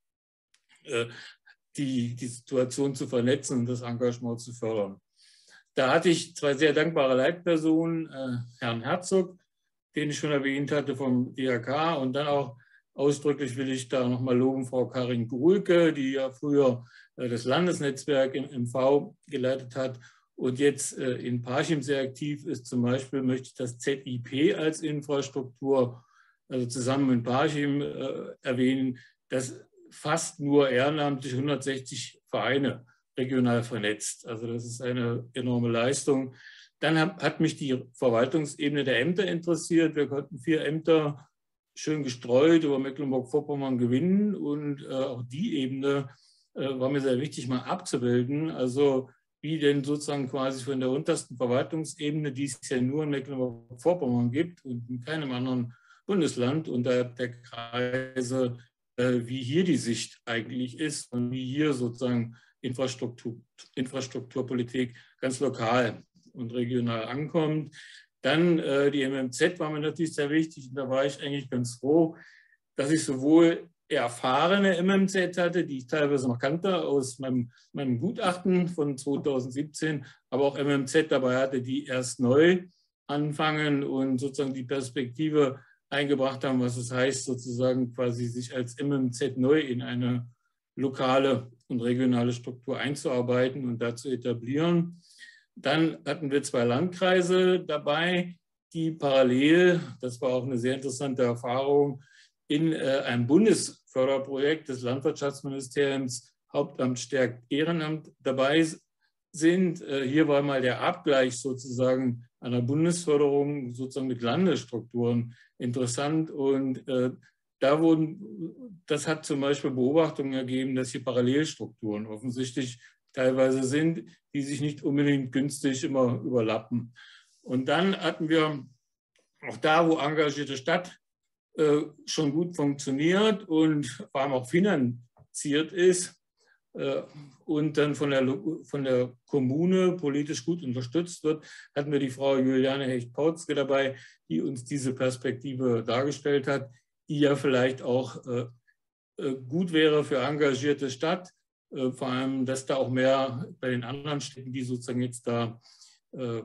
äh, die, die Situation zu vernetzen und das Engagement zu fördern. Da hatte ich zwei sehr dankbare Leitpersonen, äh, Herrn Herzog, den ich schon erwähnt hatte vom D R K, und dann auch ausdrücklich will ich da nochmal loben Frau Karin Gruhlke, die ja früher äh, das Landesnetzwerk im M V geleitet hat und jetzt äh, in Parchim sehr aktiv ist. Zum Beispiel möchte ich das Z I P als Infrastruktur, also zusammen mit Parchim, äh, erwähnen, das fast nur ehrenamtlich hundertsechzig Vereine regional vernetzt. Also das ist eine enorme Leistung. Dann hat mich die Verwaltungsebene der Ämter interessiert. Wir konnten vier Ämter schön gestreut über Mecklenburg-Vorpommern gewinnen und äh, auch die Ebene äh, war mir sehr wichtig mal abzubilden. Also wie denn sozusagen quasi von der untersten Verwaltungsebene, die es ja nur in Mecklenburg-Vorpommern gibt und in keinem anderen Bundesland unterhalb der Kreise, wie hier die Sicht eigentlich ist und wie hier sozusagen Infrastruktur, Infrastrukturpolitik ganz lokal und regional ankommt. Dann äh, die M M Z war mir natürlich sehr wichtig und da war ich eigentlich ganz froh, dass ich sowohl erfahrene M M Z hatte, die ich teilweise noch kannte aus meinem, meinem Gutachten von zweitausendsiebzehn, aber auch M M Z dabei hatte, die erst neu anfangen und sozusagen die Perspektive eingebracht haben, was es heißt, sozusagen quasi sich als M M Z neu in eine lokale und regionale Struktur einzuarbeiten und da zu etablieren. Dann hatten wir zwei Landkreise dabei, die parallel, das war auch eine sehr interessante Erfahrung, in äh, einem Bundesförderprojekt des Landwirtschaftsministeriums Hauptamt stärkt Ehrenamt dabei sind. Äh, hier war mal der Abgleich sozusagen einer Bundesförderung sozusagen mit Landesstrukturen interessant und äh, da wurden, das hat zum Beispiel Beobachtungen ergeben, dass hier Parallelstrukturen offensichtlich teilweise sind, die sich nicht unbedingt günstig immer überlappen. Und dann hatten wir auch da, wo engagierte Stadt äh, schon gut funktioniert und vor allem auch finanziert ist äh, und dann von der, von der Kommune politisch gut unterstützt wird, hatten wir die Frau Juliane Hecht-Pautzke dabei, die uns diese Perspektive dargestellt hat, die ja vielleicht auch äh, äh, gut wäre für engagierte Stadt, äh, vor allem, dass da auch mehr bei den anderen Städten, die sozusagen jetzt da äh,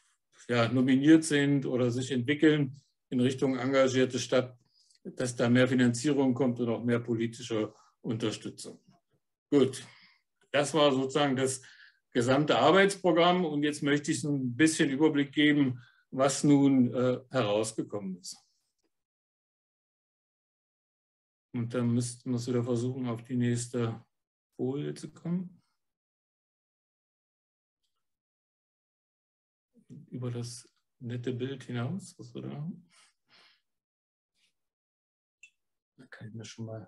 ja, nominiert sind oder sich entwickeln in Richtung engagierte Stadt, dass da mehr Finanzierung kommt und auch mehr politische Unterstützung. Gut, das war sozusagen das gesamte Arbeitsprogramm und jetzt möchte ich so ein bisschen Überblick geben, was nun äh, herausgekommen ist. Und dann müssten wir wieder versuchen, auf die nächste Folie zu kommen. Über das nette Bild hinaus, was wir da haben. Da kann ich mir schon mal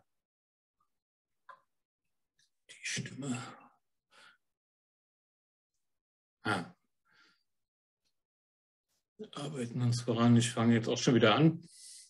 die Stimme. Ah. Wir arbeiten uns voran. Ich fange jetzt auch schon wieder an.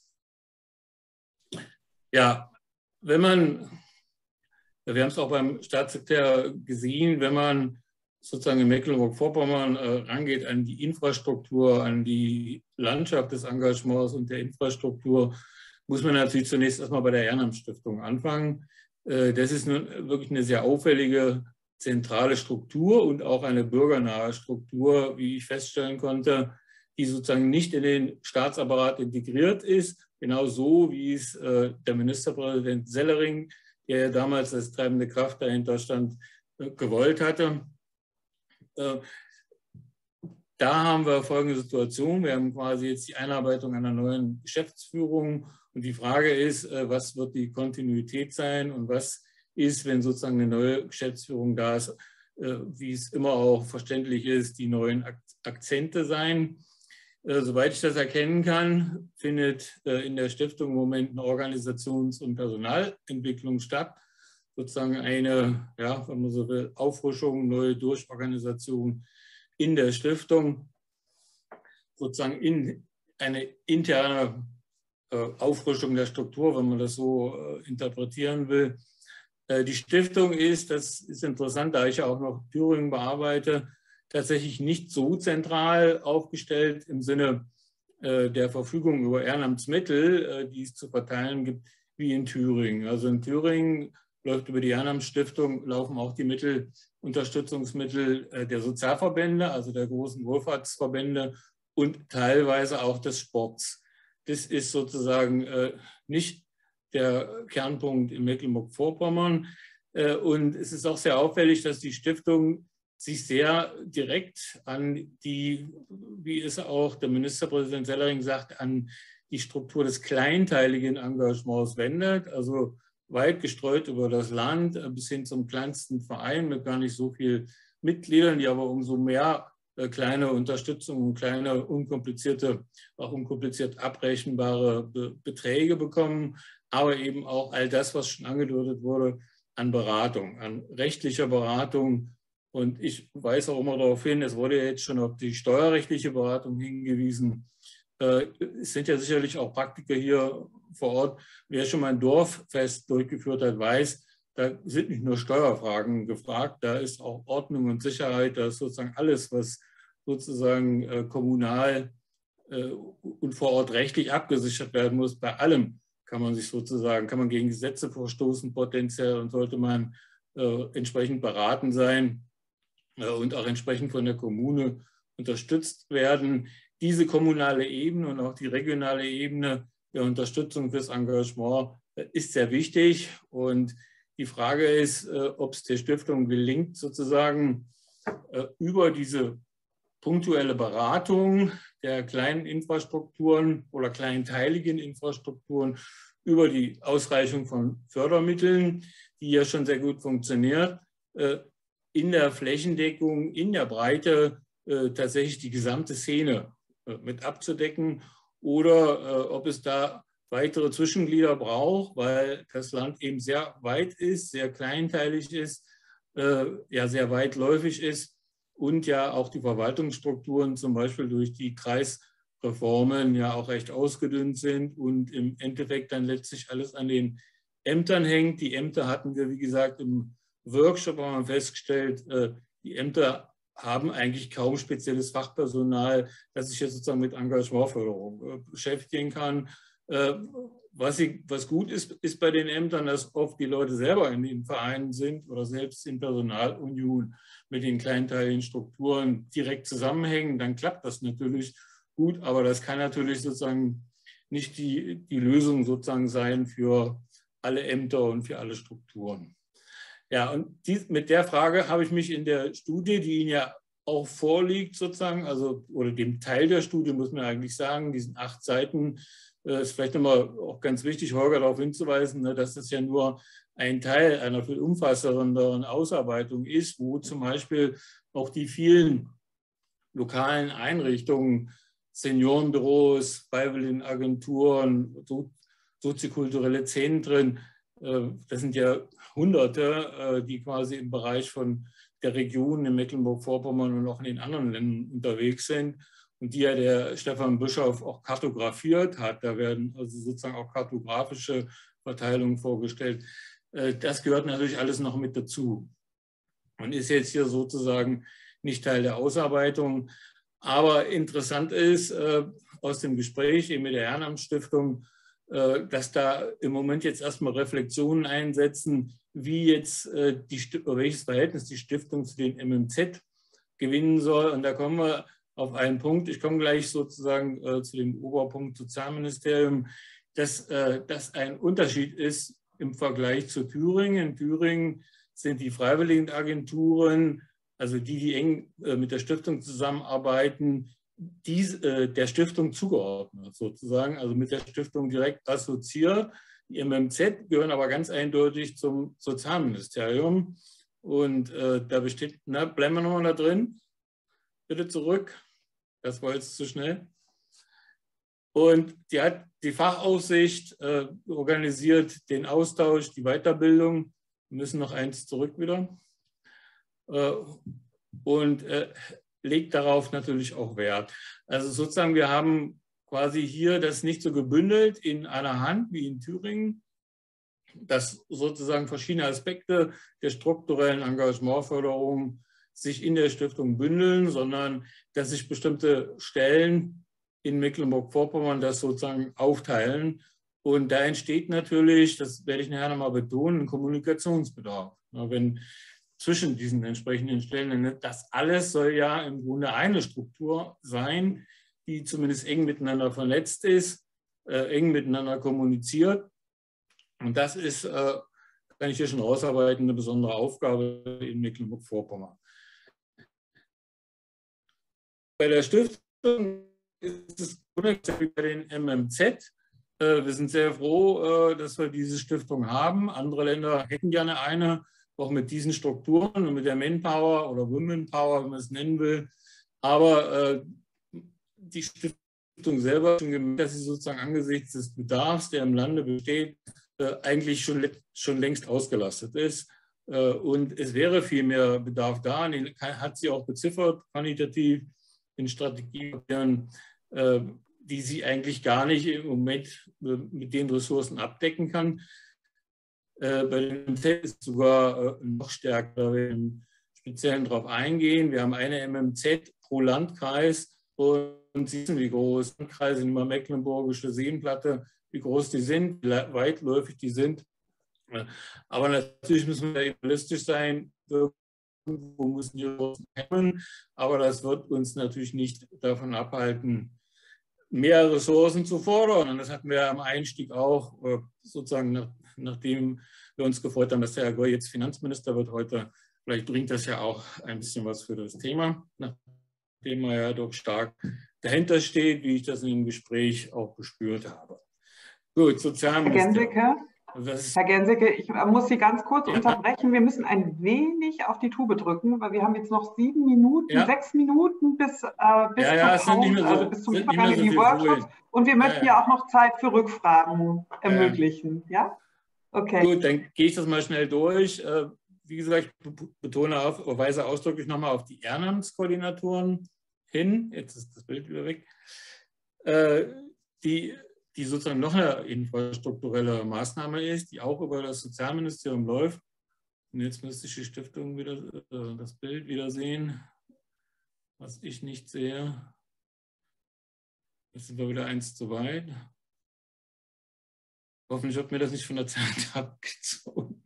Ja, wenn man, wir haben es auch beim Staatssekretär gesehen, wenn man sozusagen in Mecklenburg-Vorpommern äh, rangeht an die Infrastruktur, an die Landschaft des Engagements und der Infrastruktur, muss man natürlich zunächst erstmal bei der Ehrenamtsstiftung anfangen. Äh, das ist nun wirklich eine sehr auffällige zentrale Struktur und auch eine bürgernahe Struktur, wie ich feststellen konnte, die sozusagen nicht in den Staatsapparat integriert ist, genauso wie es äh, der Ministerpräsident Sellering, der ja damals als treibende Kraft dahinter stand, äh, gewollt hatte. Äh, da haben wir folgende Situation. Wir haben quasi jetzt die Einarbeitung einer neuen Geschäftsführung und die Frage ist, äh, was wird die Kontinuität sein und was ist, wenn sozusagen eine neue Geschäftsführung da ist, äh, wie es immer auch verständlich ist, die neuen Ak Akzente sein. Soweit ich das erkennen kann, findet in der Stiftung im Moment eine Organisations- und Personalentwicklung statt. Sozusagen eine, ja, wenn man so will, Auffrischung, neue Durchorganisation in der Stiftung. Sozusagen in eine interne Auffrischung der Struktur, wenn man das so interpretieren will. Die Stiftung ist, das ist interessant, da ich ja auch noch Thüringen bearbeite, tatsächlich nicht so zentral aufgestellt im Sinne äh, der Verfügung über Ehrenamtsmittel, äh, die es zu verteilen gibt, wie in Thüringen. Also in Thüringen läuft über die Ehrenamtsstiftung, laufen auch die Mittel, Unterstützungsmittel äh, der Sozialverbände, also der großen Wohlfahrtsverbände und teilweise auch des Sports. Das ist sozusagen äh, nicht der Kernpunkt in Mecklenburg-Vorpommern. Äh, und es ist auch sehr auffällig, dass die Stiftung sich sehr direkt an die, wie es auch der Ministerpräsident Sellering sagt, an die Struktur des kleinteiligen Engagements wendet, also weit gestreut über das Land bis hin zum kleinsten Verein mit gar nicht so vielen Mitgliedern, die aber umso mehr kleine Unterstützung und kleine, unkomplizierte, auch unkompliziert abrechenbare Beträge bekommen, aber eben auch all das, was schon angedeutet wurde, an Beratung, an rechtlicher Beratung. Und ich weise auch immer darauf hin, es wurde ja jetzt schon auf die steuerrechtliche Beratung hingewiesen. Es sind ja sicherlich auch Praktiker hier vor Ort. Wer schon mal ein Dorffest durchgeführt hat, weiß, da sind nicht nur Steuerfragen gefragt, da ist auch Ordnung und Sicherheit, da ist sozusagen alles, was sozusagen kommunal und vor Ort rechtlich abgesichert werden muss. Bei allem kann man sich sozusagen, kann man gegen Gesetze verstoßen potenziell und sollte man entsprechend beraten sein und auch entsprechend von der Kommune unterstützt werden. Diese kommunale Ebene und auch die regionale Ebene der Unterstützung fürs Engagement ist sehr wichtig. Und die Frage ist, ob es der Stiftung gelingt, sozusagen über diese punktuelle Beratung der kleinen Infrastrukturen oder kleinteiligen Infrastrukturen, über die Ausreichung von Fördermitteln, die ja schon sehr gut funktioniert, in der Flächendeckung, in der Breite äh, tatsächlich die gesamte Szene äh, mit abzudecken oder äh, ob es da weitere Zwischenglieder braucht, weil das Land eben sehr weit ist, sehr kleinteilig ist, äh, ja sehr weitläufig ist und ja auch die Verwaltungsstrukturen zum Beispiel durch die Kreisreformen ja auch recht ausgedünnt sind und im Endeffekt dann letztlich alles an den Ämtern hängt. Die Ämter hatten wir, wie gesagt, im Workshop haben wir festgestellt, die Ämter haben eigentlich kaum spezielles Fachpersonal, das sich jetzt sozusagen mit Engagementförderung beschäftigen kann. Was, ich, was gut ist, ist bei den Ämtern, dass oft die Leute selber in den Vereinen sind oder selbst in Personalunion mit den kleinteiligen Strukturen direkt zusammenhängen. Dann klappt das natürlich gut, aber das kann natürlich sozusagen nicht die, die Lösung sozusagen sein für alle Ämter und für alle Strukturen. Ja, und die, mit der Frage habe ich mich in der Studie, die Ihnen ja auch vorliegt sozusagen, also oder dem Teil der Studie muss man eigentlich sagen, diesen acht Seiten, äh, ist vielleicht nochmal auch ganz wichtig, Holger darauf hinzuweisen, ne, dass das ja nur ein Teil einer viel umfassenderen Ausarbeitung ist, wo zum Beispiel auch die vielen lokalen Einrichtungen, Seniorenbüros, Freiwilligenagenturen, so, soziokulturelle Zentren, äh, das sind ja Hunderte, äh, die quasi im Bereich von der Region in Mecklenburg-Vorpommern und auch in den anderen Ländern unterwegs sind und die ja der Stefan Bischof auch kartografiert hat. Da werden also sozusagen auch kartografische Verteilungen vorgestellt. Das gehört natürlich alles noch mit dazu und ist jetzt hier sozusagen nicht Teil der Ausarbeitung. Aber interessant ist äh, aus dem Gespräch eben mit der Ehrenamtsstiftung, äh, dass da im Moment jetzt erstmal Reflexionen einsetzen, wie jetzt äh, die, welches Verhältnis die Stiftung zu den M M Z gewinnen soll. Und da kommen wir auf einen Punkt. Ich komme gleich sozusagen äh, zu dem Oberpunkt Sozialministerium, dass äh, das ein Unterschied ist im Vergleich zu Thüringen. In Thüringen sind die Freiwilligenagenturen, also die, die eng äh, mit der Stiftung zusammenarbeiten, die, äh, der Stiftung zugeordnet sozusagen, also mit der Stiftung direkt assoziiert. Die M M Z gehören aber ganz eindeutig zum Sozialministerium. Und äh, da besteht, na, bleiben wir nochmal da drin. Bitte zurück. Das war jetzt zu schnell. Und die hat die Fachaufsicht äh, organisiert den Austausch, die Weiterbildung. Wir müssen noch eins zurück wieder. Äh, und äh, legt darauf natürlich auch Wert. Also sozusagen, wir haben quasi hier das nicht so gebündelt in einer Hand wie in Thüringen, dass sozusagen verschiedene Aspekte der strukturellen Engagementförderung sich in der Stiftung bündeln, sondern dass sich bestimmte Stellen in Mecklenburg-Vorpommern das sozusagen aufteilen. Und da entsteht natürlich, das werde ich nachher nochmal betonen, ein Kommunikationsbedarf. Wenn zwischen diesen entsprechenden Stellen, das alles soll ja im Grunde eine Struktur sein, die zumindest eng miteinander vernetzt ist, äh, eng miteinander kommuniziert. Und das ist, äh, kann ich hier schon rausarbeiten, eine besondere Aufgabe in Mecklenburg-Vorpommern. Bei der Stiftung ist es bei den M M Z. Äh, wir sind sehr froh, äh, dass wir diese Stiftung haben. Andere Länder hätten gerne eine, auch mit diesen Strukturen und mit der Manpower oder Womenpower, wenn man es nennen will. Aber äh, die Stiftung selber hat schon gemerkt, dass sie sozusagen angesichts des Bedarfs, der im Lande besteht, äh, eigentlich schon, schon längst ausgelastet ist. Äh, und es wäre viel mehr Bedarf da. Den hat sie auch beziffert, quantitativ in Strategien, äh, die sie eigentlich gar nicht im Moment äh, mit den Ressourcen abdecken kann. Äh, bei den M M Z ist es sogar äh, noch stärker, wir im Speziellen darauf eingehen. Wir haben eine M M Z pro Landkreis und Sie wissen, wie groß Landkreise in der Mecklenburgische Seenplatte, wie groß die sind, wie weitläufig die sind. Aber natürlich müssen wir realistisch sein, wo müssen die Ressourcen kommen, aber das wird uns natürlich nicht davon abhalten, mehr Ressourcen zu fordern. Und das hatten wir am Einstieg auch, sozusagen nach, nachdem wir uns gefreut haben, dass der Herr Goy jetzt Finanzminister wird heute. Vielleicht bringt das ja auch ein bisschen was für das Thema, nachdem er ja doch stark dahinter steht, wie ich das in dem Gespräch auch gespürt habe. Gut, Sozialministerium. Herr Genseke, Herr Genseke, ich muss Sie ganz kurz ja. unterbrechen. Wir müssen ein wenig auf die Tube drücken, weil wir haben jetzt noch sieben Minuten, ja. sechs Minuten bis, äh, bis, ja, ja, zum, Pause, so, also bis zum Übergang in die so Workshops. Und wir möchten ja, ja. ja auch noch Zeit für Rückfragen ermöglichen. Ja, ja? Okay. Gut, dann gehe ich das mal schnell durch. Wie gesagt, ich betone auf, weise ausdrücklich nochmal auf die Ehrenamtskoordinatoren hin. Jetzt ist das Bild wieder weg. Die die sozusagen noch eine infrastrukturelle Maßnahme ist, die auch über das Sozialministerium läuft. Und jetzt müsste ich die Stiftung wieder, äh, das Bild wieder sehen, was ich nicht sehe. Jetzt sind wir wieder eins zu weit. Hoffentlich wird mir das nicht von der Zeit abgezogen.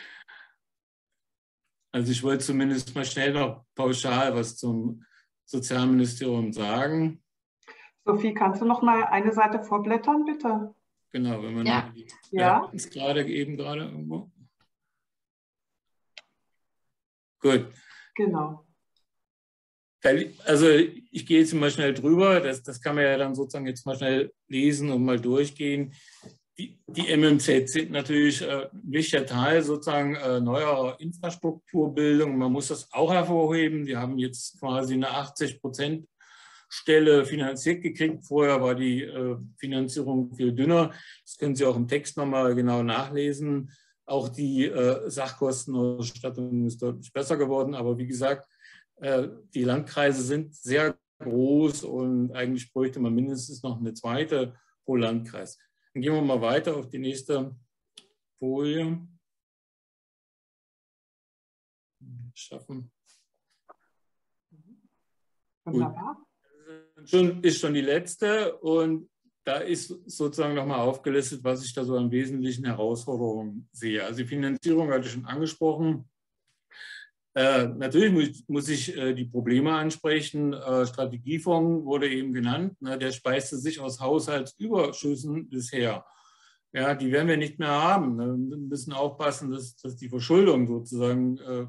Also ich wollte zumindest mal schnell noch pauschal was zum Sozialministerium sagen. Sophie, kannst du noch mal eine Seite vorblättern, bitte? Genau, wenn man ja. die, ja. ja, ist gerade eben gerade irgendwo. Gut. Genau. Also ich gehe jetzt mal schnell drüber, das, das kann man ja dann sozusagen jetzt mal schnell lesen und mal durchgehen. Die, die M M Z sind natürlich äh, ein wichtiger Teil sozusagen äh, neuer Infrastrukturbildung. Man muss das auch hervorheben. Wir haben jetzt quasi eine achtzig Prozent Stelle finanziert gekriegt. Vorher war die äh, Finanzierung viel dünner. Das können Sie auch im Text nochmal genau nachlesen. Auch die äh, Sachkostenausstattung ist deutlich besser geworden. Aber wie gesagt, äh, die Landkreise sind sehr groß und eigentlich bräuchte man mindestens noch eine zweite pro Landkreis. Dann gehen wir mal weiter auf die nächste Folie. Schaffen. Wunderbar. Schon, ist schon die letzte und da ist sozusagen nochmal aufgelistet, was ich da so an wesentlichen Herausforderungen sehe. Also die Finanzierung hatte ich schon angesprochen. Äh, natürlich muss, muss ich äh, die Probleme ansprechen. Äh, Strategiefonds wurde eben genannt. Na, der speiste sich aus Haushaltsüberschüssen bisher. Ja, die werden wir nicht mehr haben. Wir müssen aufpassen, dass, dass die Verschuldung sozusagen äh,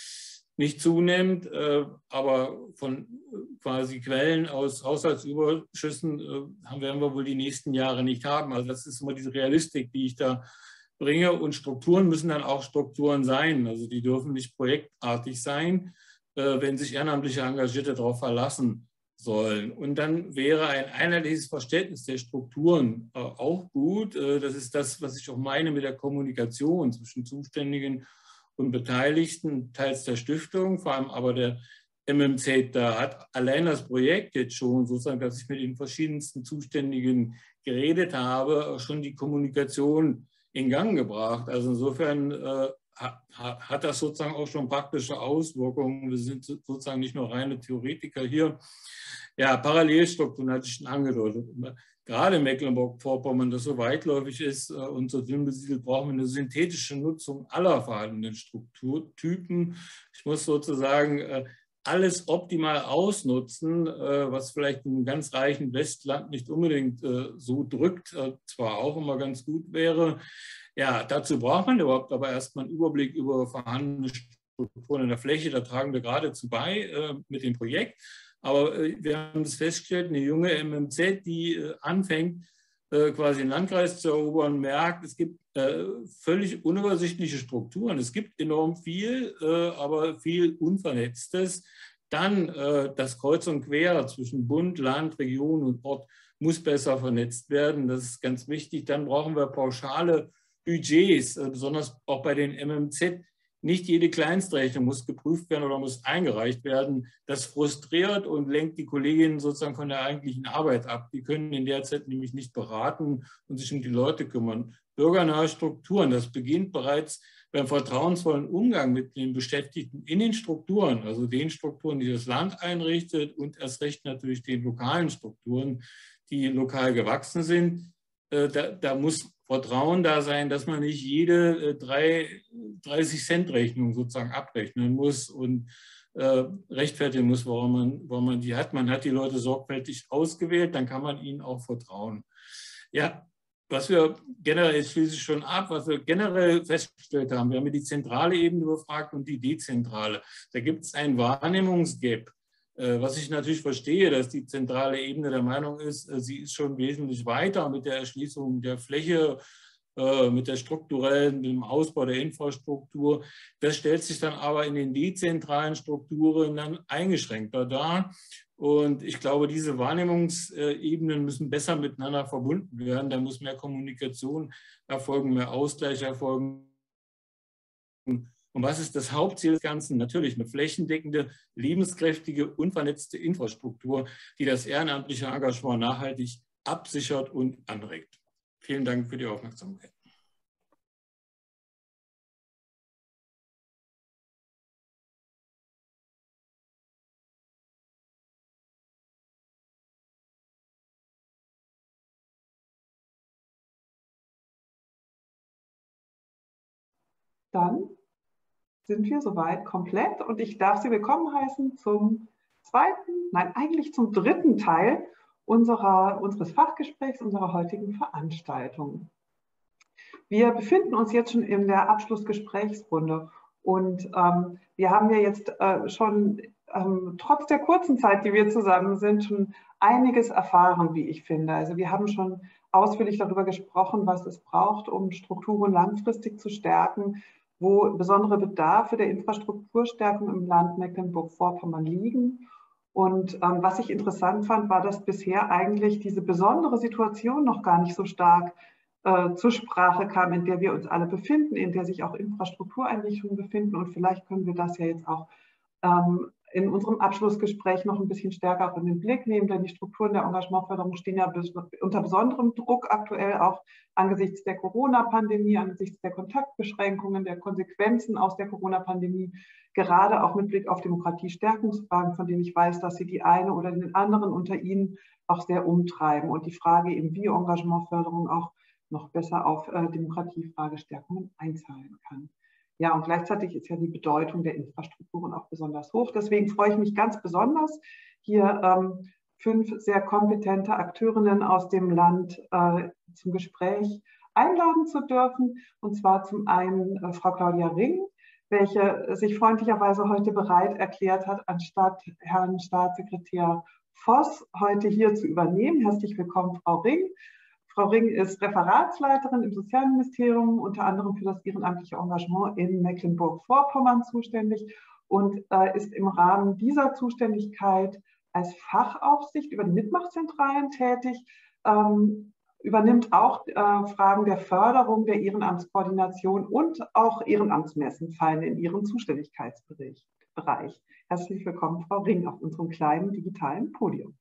nicht zunimmt, äh, aber von quasi Quellen aus Haushaltsüberschüssen äh, werden wir wohl die nächsten Jahre nicht haben. Also das ist immer diese Realistik, die ich da bringe. Und Strukturen müssen dann auch Strukturen sein. Also die dürfen nicht projektartig sein, äh, wenn sich ehrenamtliche Engagierte darauf verlassen sollen. Und dann wäre ein einheitliches Verständnis der Strukturen äh, auch gut. Äh, das ist das, was ich auch meine mit der Kommunikation zwischen Zuständigen und Beteiligten, teils der Stiftung, vor allem aber der M M Z. Da hat allein das Projekt jetzt schon, sozusagen, dass ich mit den verschiedensten Zuständigen geredet habe, schon die Kommunikation in Gang gebracht. Also insofern äh, hat, hat das sozusagen auch schon praktische Auswirkungen. Wir sind sozusagen nicht nur reine Theoretiker hier. Ja, Parallelstrukturen hatte ich schon angedeutet. Gerade in Mecklenburg-Vorpommern, das so weitläufig ist und so dünn besiedelt, brauchen wir eine synthetische Nutzung aller vorhandenen Strukturtypen. Ich muss sozusagen alles optimal ausnutzen, was vielleicht in einem ganz reichen Westland nicht unbedingt so drückt, zwar auch immer ganz gut wäre. Ja, dazu braucht man überhaupt aber erstmal einen Überblick über vorhandene Strukturen in der Fläche. Da tragen wir geradezu bei mit dem Projekt. Aber wir haben es festgestellt, eine junge M M Z, die anfängt, quasi einen Landkreis zu erobern, merkt, es gibt völlig unübersichtliche Strukturen. Es gibt enorm viel, aber viel Unvernetztes. Dann das Kreuz und Quer zwischen Bund, Land, Region und Ort muss besser vernetzt werden. Das ist ganz wichtig. Dann brauchen wir pauschale Budgets, besonders auch bei den M M Z. Nicht jede Kleinstrechnung muss geprüft werden oder muss eingereicht werden. Das frustriert und lenkt die Kolleginnen sozusagen von der eigentlichen Arbeit ab. Die können in der Zeit nämlich nicht beraten und sich um die Leute kümmern. Bürgernahe Strukturen, das beginnt bereits beim vertrauensvollen Umgang mit den Beschäftigten in den Strukturen, also den Strukturen, die das Land einrichtet und erst recht natürlich den lokalen Strukturen, die lokal gewachsen sind. Da, da muss Vertrauen da sein, dass man nicht jede dreißig Cent Rechnung sozusagen abrechnen muss und äh, rechtfertigen muss, warum man, warum man die hat. Man hat die Leute sorgfältig ausgewählt, dann kann man ihnen auch vertrauen. Ja, was wir generell, jetzt schließe ich schon ab, was wir generell festgestellt haben, wir haben die zentrale Ebene befragt und die dezentrale. Da gibt es ein Wahrnehmungsgap. Was ich natürlich verstehe, dass die zentrale Ebene der Meinung ist, sie ist schon wesentlich weiter mit der Erschließung der Fläche, mit der strukturellen, mit dem Ausbau der Infrastruktur. Das stellt sich dann aber in den dezentralen Strukturen dann eingeschränkter dar. Und ich glaube, diese Wahrnehmungsebenen müssen besser miteinander verbunden werden. Da muss mehr Kommunikation erfolgen, mehr Ausgleich erfolgen. Und was ist das Hauptziel des Ganzen? Natürlich eine flächendeckende, lebenskräftige und vernetzte Infrastruktur, die das ehrenamtliche Engagement nachhaltig absichert und anregt. Vielen Dank für die Aufmerksamkeit. Dann sind wir soweit komplett und ich darf Sie willkommen heißen zum zweiten, nein, eigentlich zum dritten Teil unserer, unseres Fachgesprächs, unserer heutigen Veranstaltung. Wir befinden uns jetzt schon in der Abschlussgesprächsrunde und ähm, wir haben ja jetzt äh, schon ähm, trotz der kurzen Zeit, die wir zusammen sind, schon einiges erfahren, wie ich finde. Also wir haben schon ausführlich darüber gesprochen, was es braucht, um Strukturen langfristig zu stärken, wo besondere Bedarfe der Infrastrukturstärkung im Land Mecklenburg-Vorpommern liegen. Und ähm, was ich interessant fand, war, dass bisher eigentlich diese besondere Situation noch gar nicht so stark äh, zur Sprache kam, in der wir uns alle befinden, in der sich auch Infrastruktureinrichtungen befinden. Und vielleicht können wir das ja jetzt auch ähm, in unserem Abschlussgespräch noch ein bisschen stärker auch in den Blick nehmen, denn die Strukturen der Engagementförderung stehen ja unter besonderem Druck aktuell, auch angesichts der Corona-Pandemie, angesichts der Kontaktbeschränkungen, der Konsequenzen aus der Corona-Pandemie, gerade auch mit Blick auf Demokratiestärkungsfragen, von denen ich weiß, dass sie die eine oder den anderen unter Ihnen auch sehr umtreiben und die Frage eben, wie Engagementförderung auch noch besser auf äh, Demokratiefragestärkungen einzahlen kann. Ja, und gleichzeitig ist ja die Bedeutung der Infrastrukturen auch besonders hoch. Deswegen freue ich mich ganz besonders, hier ähm, fünf sehr kompetente Akteurinnen aus dem Land äh, zum Gespräch einladen zu dürfen. Und zwar zum einen äh, Frau Claudia Ring, welche sich freundlicherweise heute bereit erklärt hat, anstatt Herrn Staatssekretär Voss heute hier zu übernehmen. Herzlich willkommen, Frau Ring. Frau Ring ist Referatsleiterin im Sozialministerium, unter anderem für das ehrenamtliche Engagement in Mecklenburg-Vorpommern zuständig und äh, ist im Rahmen dieser Zuständigkeit als Fachaufsicht über die Mitmachzentralen tätig, ähm, übernimmt auch äh, Fragen der Förderung, der Ehrenamtskoordination und auch Ehrenamtsmessen fallen in ihren Zuständigkeitsbereich. Herzlich willkommen, Frau Ring, auf unserem kleinen digitalen Podium.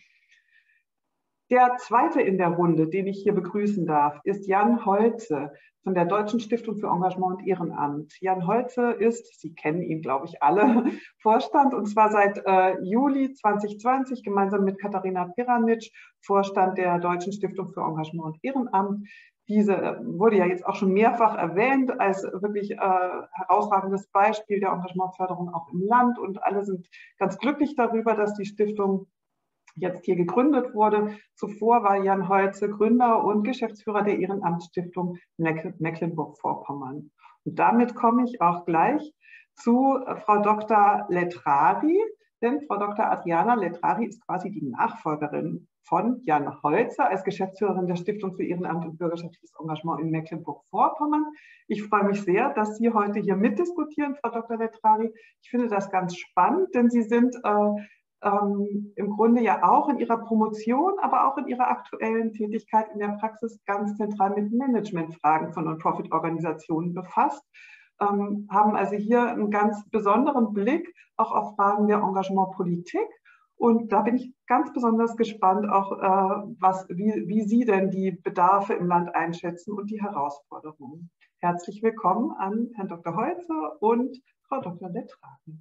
Der zweite in der Runde, den ich hier begrüßen darf, ist Jan Holze von der Deutschen Stiftung für Engagement und Ehrenamt. Jan Holze ist, Sie kennen ihn, glaube ich, alle, Vorstand, und zwar seit äh, Juli zwanzig zwanzig gemeinsam mit Katharina Piranic, Vorstand der Deutschen Stiftung für Engagement und Ehrenamt. Diese wurde ja jetzt auch schon mehrfach erwähnt als wirklich äh, herausragendes Beispiel der Engagementförderung auch im Land, und alle sind ganz glücklich darüber, dass die Stiftung jetzt hier gegründet wurde. Zuvor war Jan Holze Gründer und Geschäftsführer der Ehrenamtsstiftung Mecklenburg-Vorpommern. Und damit komme ich auch gleich zu Frau Doktor Letrari, denn Frau Doktor Adriana Letrari ist quasi die Nachfolgerin von Jan Holze als Geschäftsführerin der Stiftung für Ehrenamt und bürgerschaftliches Engagement in Mecklenburg-Vorpommern. Ich freue mich sehr, dass Sie heute hier mitdiskutieren, Frau Doktor Letrari. Ich finde das ganz spannend, denn Sie sind äh, Ähm, im Grunde ja auch in ihrer Promotion, aber auch in ihrer aktuellen Tätigkeit in der Praxis ganz zentral mit Managementfragen von Non-Profit-Organisationen befasst, ähm, haben also hier einen ganz besonderen Blick auch auf Fragen der Engagementpolitik. Und da bin ich ganz besonders gespannt, auch äh, was, wie, wie Sie denn die Bedarfe im Land einschätzen und die Herausforderungen. Herzlich willkommen an Herrn Doktor Holze und Frau Doktor Letrari.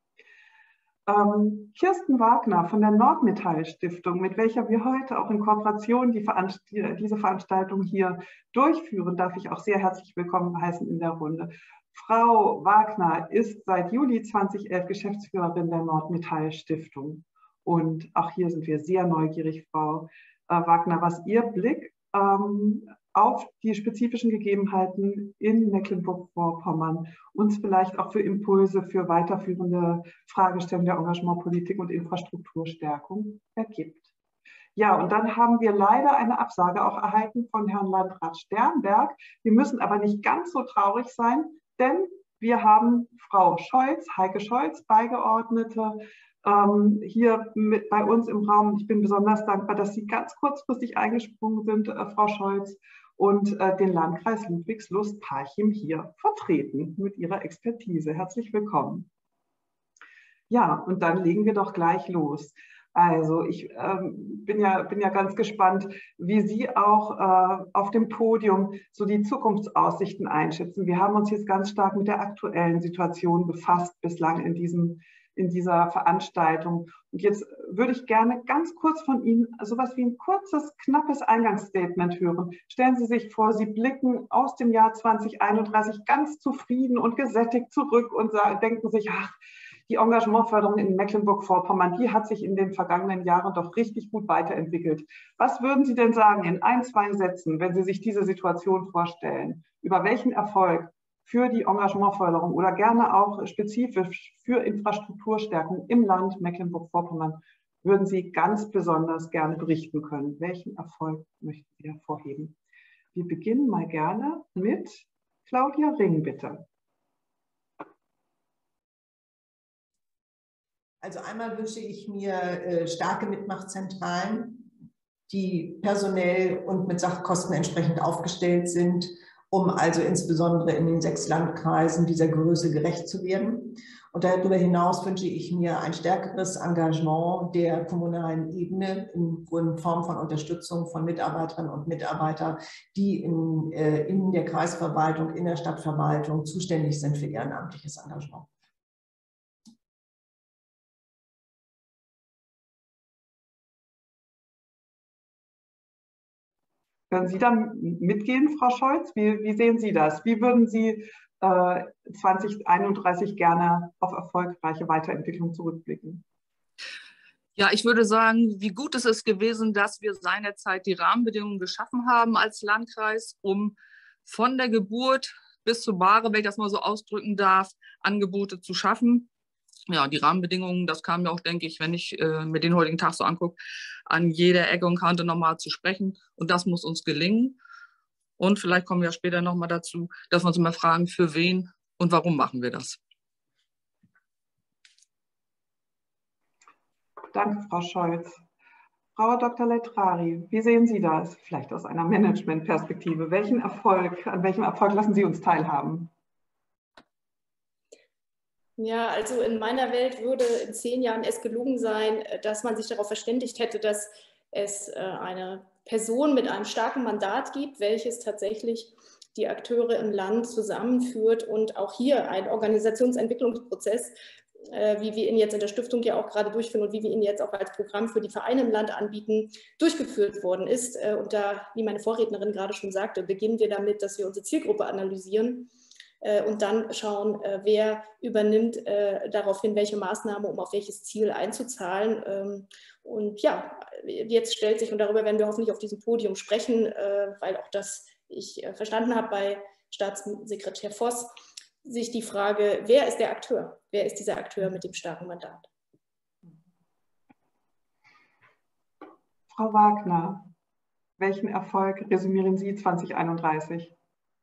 Ähm, Kirsten Wagner von der Nordmetall-Stiftung, mit welcher wir heute auch in Kooperation die Veranst diese Veranstaltung hier durchführen, darf ich auch sehr herzlich willkommen heißen in der Runde. Frau Wagner ist seit Juli zweitausendelf Geschäftsführerin der Nordmetall-Stiftung. Und auch hier sind wir sehr neugierig, Frau äh, Wagner, was Ihr Blick ähm, auf die spezifischen Gegebenheiten in Mecklenburg-Vorpommern uns vielleicht auch für Impulse für weiterführende Fragestellungen der Engagementpolitik und Infrastrukturstärkung ergibt. Ja, und dann haben wir leider eine Absage auch erhalten von Herrn Landrat Sternberg. Wir müssen aber nicht ganz so traurig sein, denn wir haben Frau Scholz, Heike Scholz, Beigeordnete, ähm, hier mit bei uns im Raum. Ich bin besonders dankbar, dass Sie ganz kurzfristig eingesprungen sind, äh, Frau Scholz, und äh, den Landkreis Ludwigslust-Parchim hier vertreten mit Ihrer Expertise. Herzlich willkommen. Ja, und dann legen wir doch gleich los. Also ich ähm, bin, ja, bin ja ganz gespannt, wie Sie auch äh, auf dem Podium so die Zukunftsaussichten einschätzen. Wir haben uns jetzt ganz stark mit der aktuellen Situation befasst bislang in diesem in dieser Veranstaltung. Und jetzt würde ich gerne ganz kurz von Ihnen so etwas wie ein kurzes, knappes Eingangsstatement hören. Stellen Sie sich vor, Sie blicken aus dem Jahr zweitausendeinunddreißig ganz zufrieden und gesättigt zurück und sagen, denken sich, ach, die Engagementförderung in Mecklenburg-Vorpommern, die hat sich in den vergangenen Jahren doch richtig gut weiterentwickelt. Was würden Sie denn sagen in ein, zwei Sätzen, wenn Sie sich diese Situation vorstellen? Über welchen Erfolg für die Engagementförderung oder gerne auch spezifisch für Infrastrukturstärkung im Land Mecklenburg-Vorpommern würden Sie ganz besonders gerne berichten können? Welchen Erfolg möchten Sie hervorheben? Wir beginnen mal gerne mit Claudia Ring, bitte. Also einmal wünsche ich mir äh, starke Mitmachzentralen, die personell und mit Sachkosten entsprechend aufgestellt sind, um also insbesondere in den sechs Landkreisen dieser Größe gerecht zu werden. Und darüber hinaus wünsche ich mir ein stärkeres Engagement der kommunalen Ebene in Form von Unterstützung von Mitarbeiterinnen und Mitarbeitern, die in, äh, in der Kreisverwaltung, in der Stadtverwaltung zuständig sind für ehrenamtliches Engagement. Können Sie da mitgehen, Frau Scholz? Wie, wie sehen Sie das? Wie würden Sie äh, zwanzig einunddreißig gerne auf erfolgreiche Weiterentwicklung zurückblicken? Ja, ich würde sagen, wie gut ist es gewesen, dass wir seinerzeit die Rahmenbedingungen geschaffen haben als Landkreis, um von der Geburt bis zur Bahre, wenn ich das mal so ausdrücken darf, Angebote zu schaffen. Ja, die Rahmenbedingungen, das kam mir auch, denke ich, wenn ich äh, mir den heutigen Tag so angucke, an jeder Ecke und Kante nochmal zu sprechen. Und das muss uns gelingen. Und vielleicht kommen wir später nochmal dazu, dass wir uns mal fragen, für wen und warum machen wir das. Danke, Frau Scholz. Frau Doktor Letrari, wie sehen Sie das? Vielleicht aus einer Managementperspektive. Welchen Erfolg, an welchem Erfolg lassen Sie uns teilhaben? Ja, also in meiner Welt würde in zehn Jahren es gelungen sein, dass man sich darauf verständigt hätte, dass es eine Person mit einem starken Mandat gibt, welches tatsächlich die Akteure im Land zusammenführt und auch hier ein Organisationsentwicklungsprozess, wie wir ihn jetzt in der Stiftung ja auch gerade durchführen und wie wir ihn jetzt auch als Programm für die Vereine im Land anbieten, durchgeführt worden ist. Und da, wie meine Vorrednerin gerade schon sagte, beginnen wir damit, dass wir unsere Zielgruppe analysieren und dann schauen, wer übernimmt daraufhin welche Maßnahme, um auf welches Ziel einzuzahlen. Und ja, jetzt stellt sich, und darüber werden wir hoffentlich auf diesem Podium sprechen, weil auch das ich verstanden habe bei Staatssekretär Voss, sich die Frage, wer ist der Akteur? Wer ist dieser Akteur mit dem starken Mandat? Frau Wagner, welchen Erfolg resümieren Sie zwanzig einunddreißig?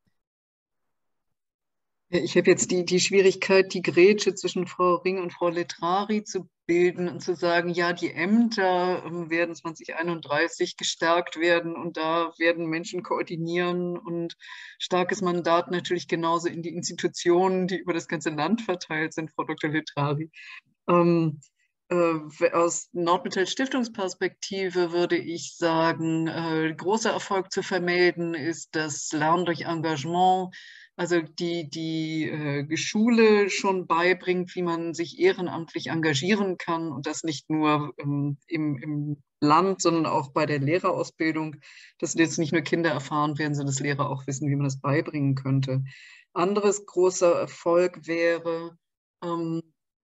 Ich habe jetzt die, die Schwierigkeit, die Grätsche zwischen Frau Ring und Frau Letrari zu bilden und zu sagen, ja, die Ämter werden zwanzig einunddreißig gestärkt werden und da werden Menschen koordinieren und starkes Mandat natürlich genauso in die Institutionen, die über das ganze Land verteilt sind, Frau Doktor Letrari. Ähm, äh, aus Nordmetall-Stiftungsperspektive würde ich sagen, äh, großer Erfolg zu vermelden ist das Lernen durch Engagement. Also die, die äh, Schule schon beibringt, wie man sich ehrenamtlich engagieren kann und das nicht nur ähm, im, im Land, sondern auch bei der Lehrerausbildung, dass jetzt nicht nur Kinder erfahren werden, sondern dass Lehrer auch wissen, wie man das beibringen könnte. Anderes großer Erfolg wäre, ähm,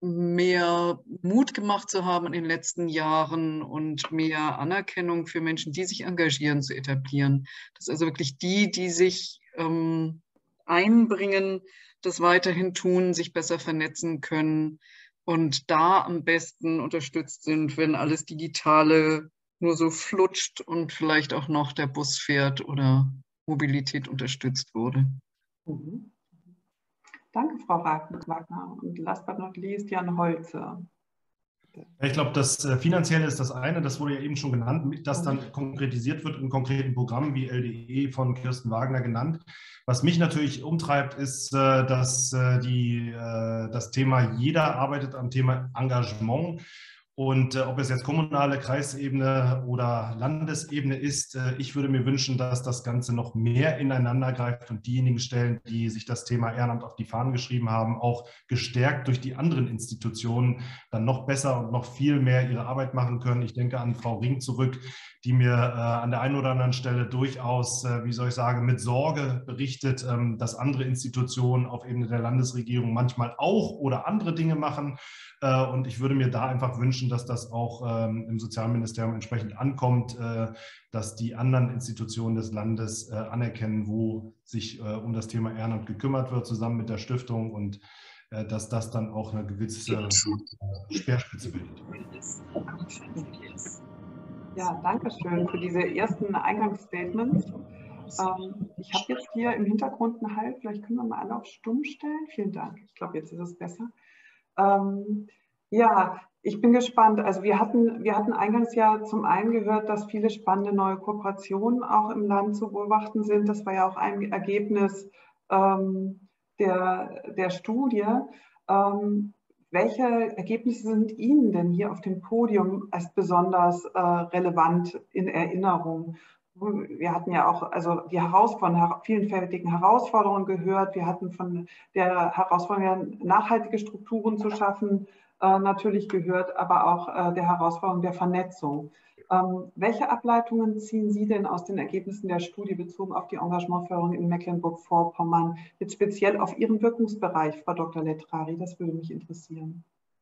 mehr Mut gemacht zu haben in den letzten Jahren und mehr Anerkennung für Menschen, die sich engagieren, zu etablieren. Das ist also wirklich die, die sich ähm, einbringen, das weiterhin tun, sich besser vernetzen können und da am besten unterstützt sind, wenn alles Digitale nur so flutscht und vielleicht auch noch der Bus fährt oder Mobilität unterstützt wurde. Mhm. Danke, Frau Wagner. Und last but not least, Jan Holze. Ich glaube, das Finanzielle ist das eine, das wurde ja eben schon genannt, das dann konkretisiert wird in konkreten Programmen wie L D E von Kirsten Wagner genannt. Was mich natürlich umtreibt, ist, dass die, das Thema, jeder arbeitet am Thema Engagement. Und äh, ob es jetzt kommunale Kreisebene oder Landesebene ist, äh, ich würde mir wünschen, dass das Ganze noch mehr ineinander greift und diejenigen Stellen, die sich das Thema Ehrenamt auf die Fahnen geschrieben haben, auch gestärkt durch die anderen Institutionen dann noch besser und noch viel mehr ihre Arbeit machen können. Ich denke an Frau Ring zurück, die mir äh, an der einen oder anderen Stelle durchaus, äh, wie soll ich sagen, mit Sorge berichtet, ähm, dass andere Institutionen auf Ebene der Landesregierung manchmal auch oder andere Dinge machen. Äh, und ich würde mir da einfach wünschen, wünschen, dass das auch ähm, im Sozialministerium entsprechend ankommt, äh, dass die anderen Institutionen des Landes äh, anerkennen, wo sich äh, um das Thema Ehrenamt gekümmert wird, zusammen mit der Stiftung, und äh, dass das dann auch eine gewisse äh, Speerspitze bildet. Ja, danke schön für diese ersten Eingangsstatements. Ähm, ich habe jetzt hier im Hintergrund einen Halt, vielleicht können wir mal alle auf Stumm stellen. Vielen Dank, ich glaube, jetzt ist es besser. Ähm, ja, ich bin gespannt. Also wir hatten, wir hatten eingangs ja zum einen gehört, dass viele spannende neue Kooperationen auch im Land zu beobachten sind. Das war ja auch ein Ergebnis ähm, der, der Studie. Ähm, welche Ergebnisse sind Ihnen denn hier auf dem Podium als besonders äh, relevant in Erinnerung? Wir hatten ja auch also die Heraus von vielfältigen Herausforderungen gehört. Wir hatten von der Herausforderung, nachhaltige Strukturen zu schaffen, äh, natürlich gehört, aber auch äh, der Herausforderung der Vernetzung. Ähm, welche Ableitungen ziehen Sie denn aus den Ergebnissen der Studie bezogen auf die Engagementförderung in Mecklenburg-Vorpommern, jetzt speziell auf Ihren Wirkungsbereich, Frau Doktor Letrari? Das würde mich interessieren.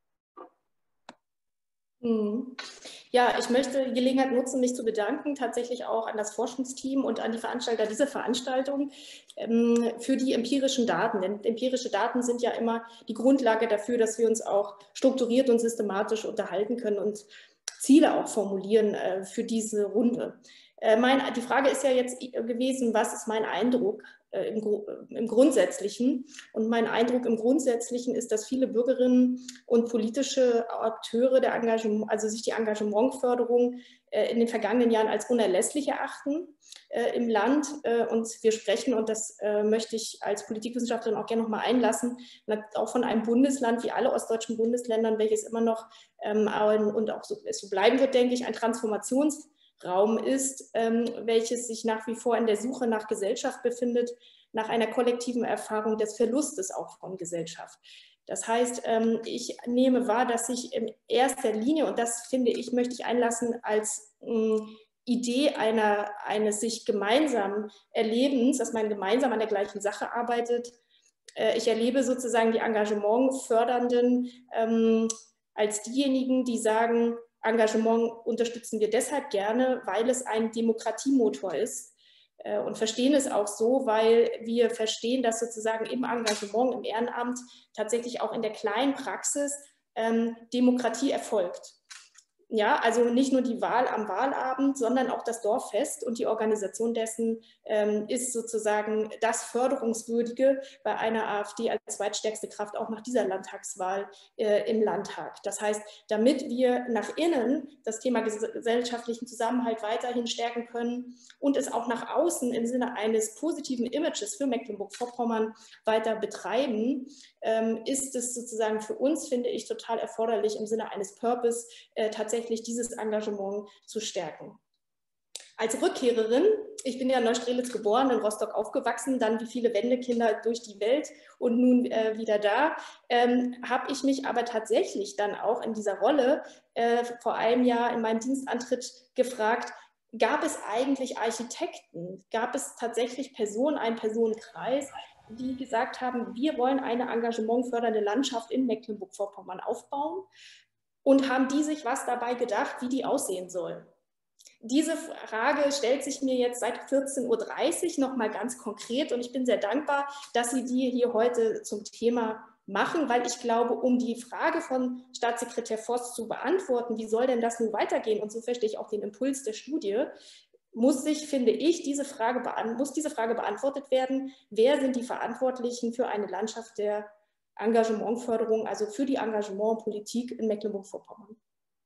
Ja, ich möchte die Gelegenheit nutzen, mich zu bedanken, tatsächlich auch an das Forschungsteam und an die Veranstalter dieser Veranstaltung ähm, für die empirischen Daten. Denn empirische Daten sind ja immer die Grundlage dafür, dass wir uns auch strukturiert und systematisch unterhalten können und Ziele auch formulieren äh, für diese Runde. Äh, mein, die Frage ist ja jetzt gewesen, was ist mein Eindruck äh, im, im Grundsätzlichen? Und mein Eindruck im Grundsätzlichen ist, dass viele Bürgerinnen und politische Akteure der Engagement, also sich die Engagementförderung äh, in den vergangenen Jahren als unerlässlich erachten äh, im Land. Äh, und wir sprechen, und das äh, möchte ich als Politikwissenschaftlerin auch gerne noch mal einlassen, auch von einem Bundesland wie alle ostdeutschen Bundesländern, welches immer noch ähm, und auch so, so bleiben wird, denke ich, ein Transformations- Raum ist, ähm, welches sich nach wie vor in der Suche nach Gesellschaft befindet, nach einer kollektiven Erfahrung des Verlustes auch von Gesellschaft. Das heißt, ähm, ich nehme wahr, dass sich in erster Linie, und das finde ich, möchte ich einlassen als ähm, Idee einer, eines sich gemeinsamen Erlebens, dass man gemeinsam an der gleichen Sache arbeitet. Äh, ich erlebe sozusagen die Engagementfördernden ähm, als diejenigen, die sagen, Engagement unterstützen wir deshalb gerne, weil es ein Demokratiemotor ist, und verstehen es auch so, weil wir verstehen, dass sozusagen im Engagement, im Ehrenamt tatsächlich auch in der kleinen Praxis ähm, Demokratie erfolgt. Ja, also nicht nur die Wahl am Wahlabend, sondern auch das Dorffest und die Organisation dessen ähm, ist sozusagen das Förderungswürdige bei einer AfD als zweitstärkste Kraft auch nach dieser Landtagswahl äh, im Landtag. Das heißt, damit wir nach innen das Thema gesellschaftlichen Zusammenhalt weiterhin stärken können und es auch nach außen im Sinne eines positiven Images für Mecklenburg-Vorpommern weiter betreiben, ähm, ist es sozusagen für uns, finde ich, total erforderlich im Sinne eines Purpose äh, tatsächlich dieses Engagement zu stärken. Als Rückkehrerin, ich bin ja in Neustrelitz geboren, in Rostock aufgewachsen, dann wie viele Wendekinder durch die Welt und nun äh, wieder da, ähm, habe ich mich aber tatsächlich dann auch in dieser Rolle äh, vor einem Jahr in meinem Dienstantritt gefragt, gab es eigentlich Architekten, gab es tatsächlich Personen, einen Personenkreis, die gesagt haben, wir wollen eine engagementfördernde Landschaft in Mecklenburg-Vorpommern aufbauen? Und haben die sich was dabei gedacht, wie die aussehen soll? Diese Frage stellt sich mir jetzt seit vierzehn Uhr dreißig nochmal ganz konkret, und ich bin sehr dankbar, dass Sie die hier heute zum Thema machen, weil ich glaube, um die Frage von Staatssekretär Voss zu beantworten, wie soll denn das nun weitergehen, und so verstehe ich auch den Impuls der Studie, muss sich, finde ich, diese Frage, muss diese Frage beantwortet werden, wer sind die Verantwortlichen für eine Landschaft der Engagementförderung, also für die Engagementpolitik in Mecklenburg-Vorpommern.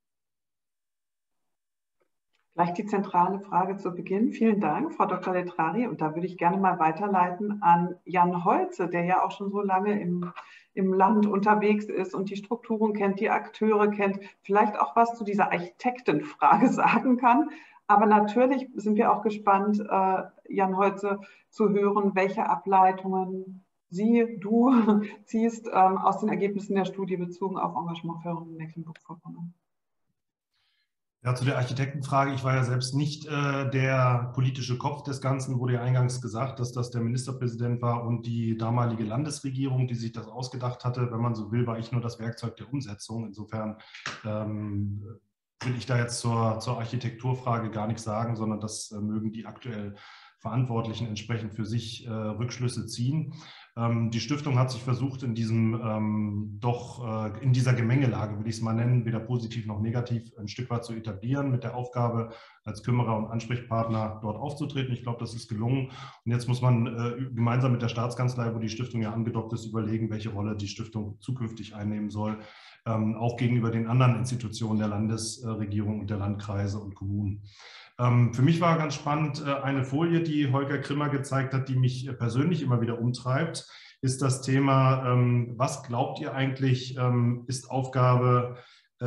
Gleich die zentrale Frage zu Beginn. Vielen Dank, Frau Doktor Letrari. Und da würde ich gerne mal weiterleiten an Jan Holze, der ja auch schon so lange im, im Land unterwegs ist und die Strukturen kennt, die Akteure kennt, vielleicht auch was zu dieser Architektenfrage sagen kann. Aber natürlich sind wir auch gespannt, äh, Jan Holze, zu hören, welche Ableitungen Sie, du ziehst ähm, aus den Ergebnissen der Studie bezogen auf Engagementförderung in Mecklenburg-Vorpommern. Ja, zu der Architektenfrage. Ich war ja selbst nicht äh, der politische Kopf des Ganzen, wurde ja eingangs gesagt, dass das der Ministerpräsident war und die damalige Landesregierung, die sich das ausgedacht hatte. Wenn man so will, war ich nur das Werkzeug der Umsetzung. Insofern ähm, will ich da jetzt zur, zur Architekturfrage gar nichts sagen, sondern das äh, mögen die aktuell Verantwortlichen entsprechend für sich äh, Rückschlüsse ziehen. Ähm, die Stiftung hat sich versucht, in diesem ähm, doch äh, in dieser Gemengelage, will ich es mal nennen, weder positiv noch negativ, ein Stück weit zu etablieren, mit der Aufgabe, als Kümmerer und Ansprechpartner dort aufzutreten. Ich glaube, das ist gelungen. Und jetzt muss man äh, gemeinsam mit der Staatskanzlei, wo die Stiftung ja angedockt ist, überlegen, welche Rolle die Stiftung zukünftig einnehmen soll, ähm, auch gegenüber den anderen Institutionen der Landesregierung und der Landkreise und Kommunen. Für mich war ganz spannend eine Folie, die Holger Krimmer gezeigt hat, die mich persönlich immer wieder umtreibt, ist das Thema, was glaubt ihr eigentlich, ist Aufgabe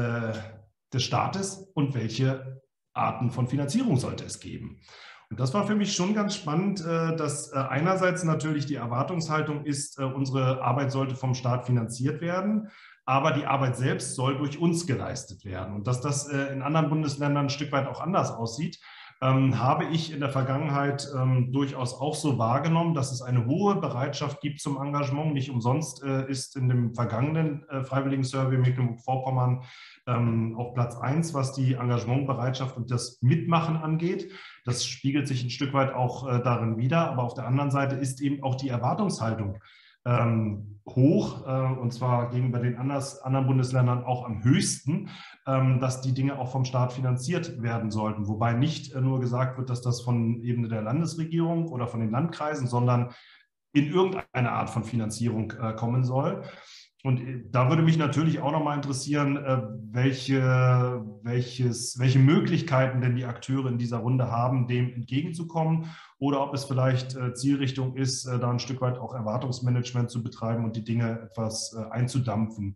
des Staates und welche Arten von Finanzierung sollte es geben? Und das war für mich schon ganz spannend, dass einerseits natürlich die Erwartungshaltung ist, unsere Arbeit sollte vom Staat finanziert werden, aber die Arbeit selbst soll durch uns geleistet werden. Und dass das in anderen Bundesländern ein Stück weit auch anders aussieht, ähm, habe ich in der Vergangenheit ähm, durchaus auch so wahrgenommen, dass es eine hohe Bereitschaft gibt zum Engagement. Nicht umsonst äh, ist in dem vergangenen äh, Freiwilligen-Survey Mecklenburg-Vorpommern ähm, auf Platz eins, was die Engagementbereitschaft und das Mitmachen angeht. Das spiegelt sich ein Stück weit auch äh, darin wider. Aber auf der anderen Seite ist eben auch die Erwartungshaltung Ähm, hoch, äh, und zwar gegenüber den anders, anderen Bundesländern auch am höchsten, ähm, dass die Dinge auch vom Staat finanziert werden sollten. Wobei nicht äh, nur gesagt wird, dass das von Ebene der Landesregierung oder von den Landkreisen, sondern in irgendeine Art von Finanzierung äh, kommen soll. Und da würde mich natürlich auch noch mal interessieren, welche, welches, welche Möglichkeiten denn die Akteure in dieser Runde haben, dem entgegenzukommen, oder ob es vielleicht Zielrichtung ist, da ein Stück weit auch Erwartungsmanagement zu betreiben und die Dinge etwas einzudampfen,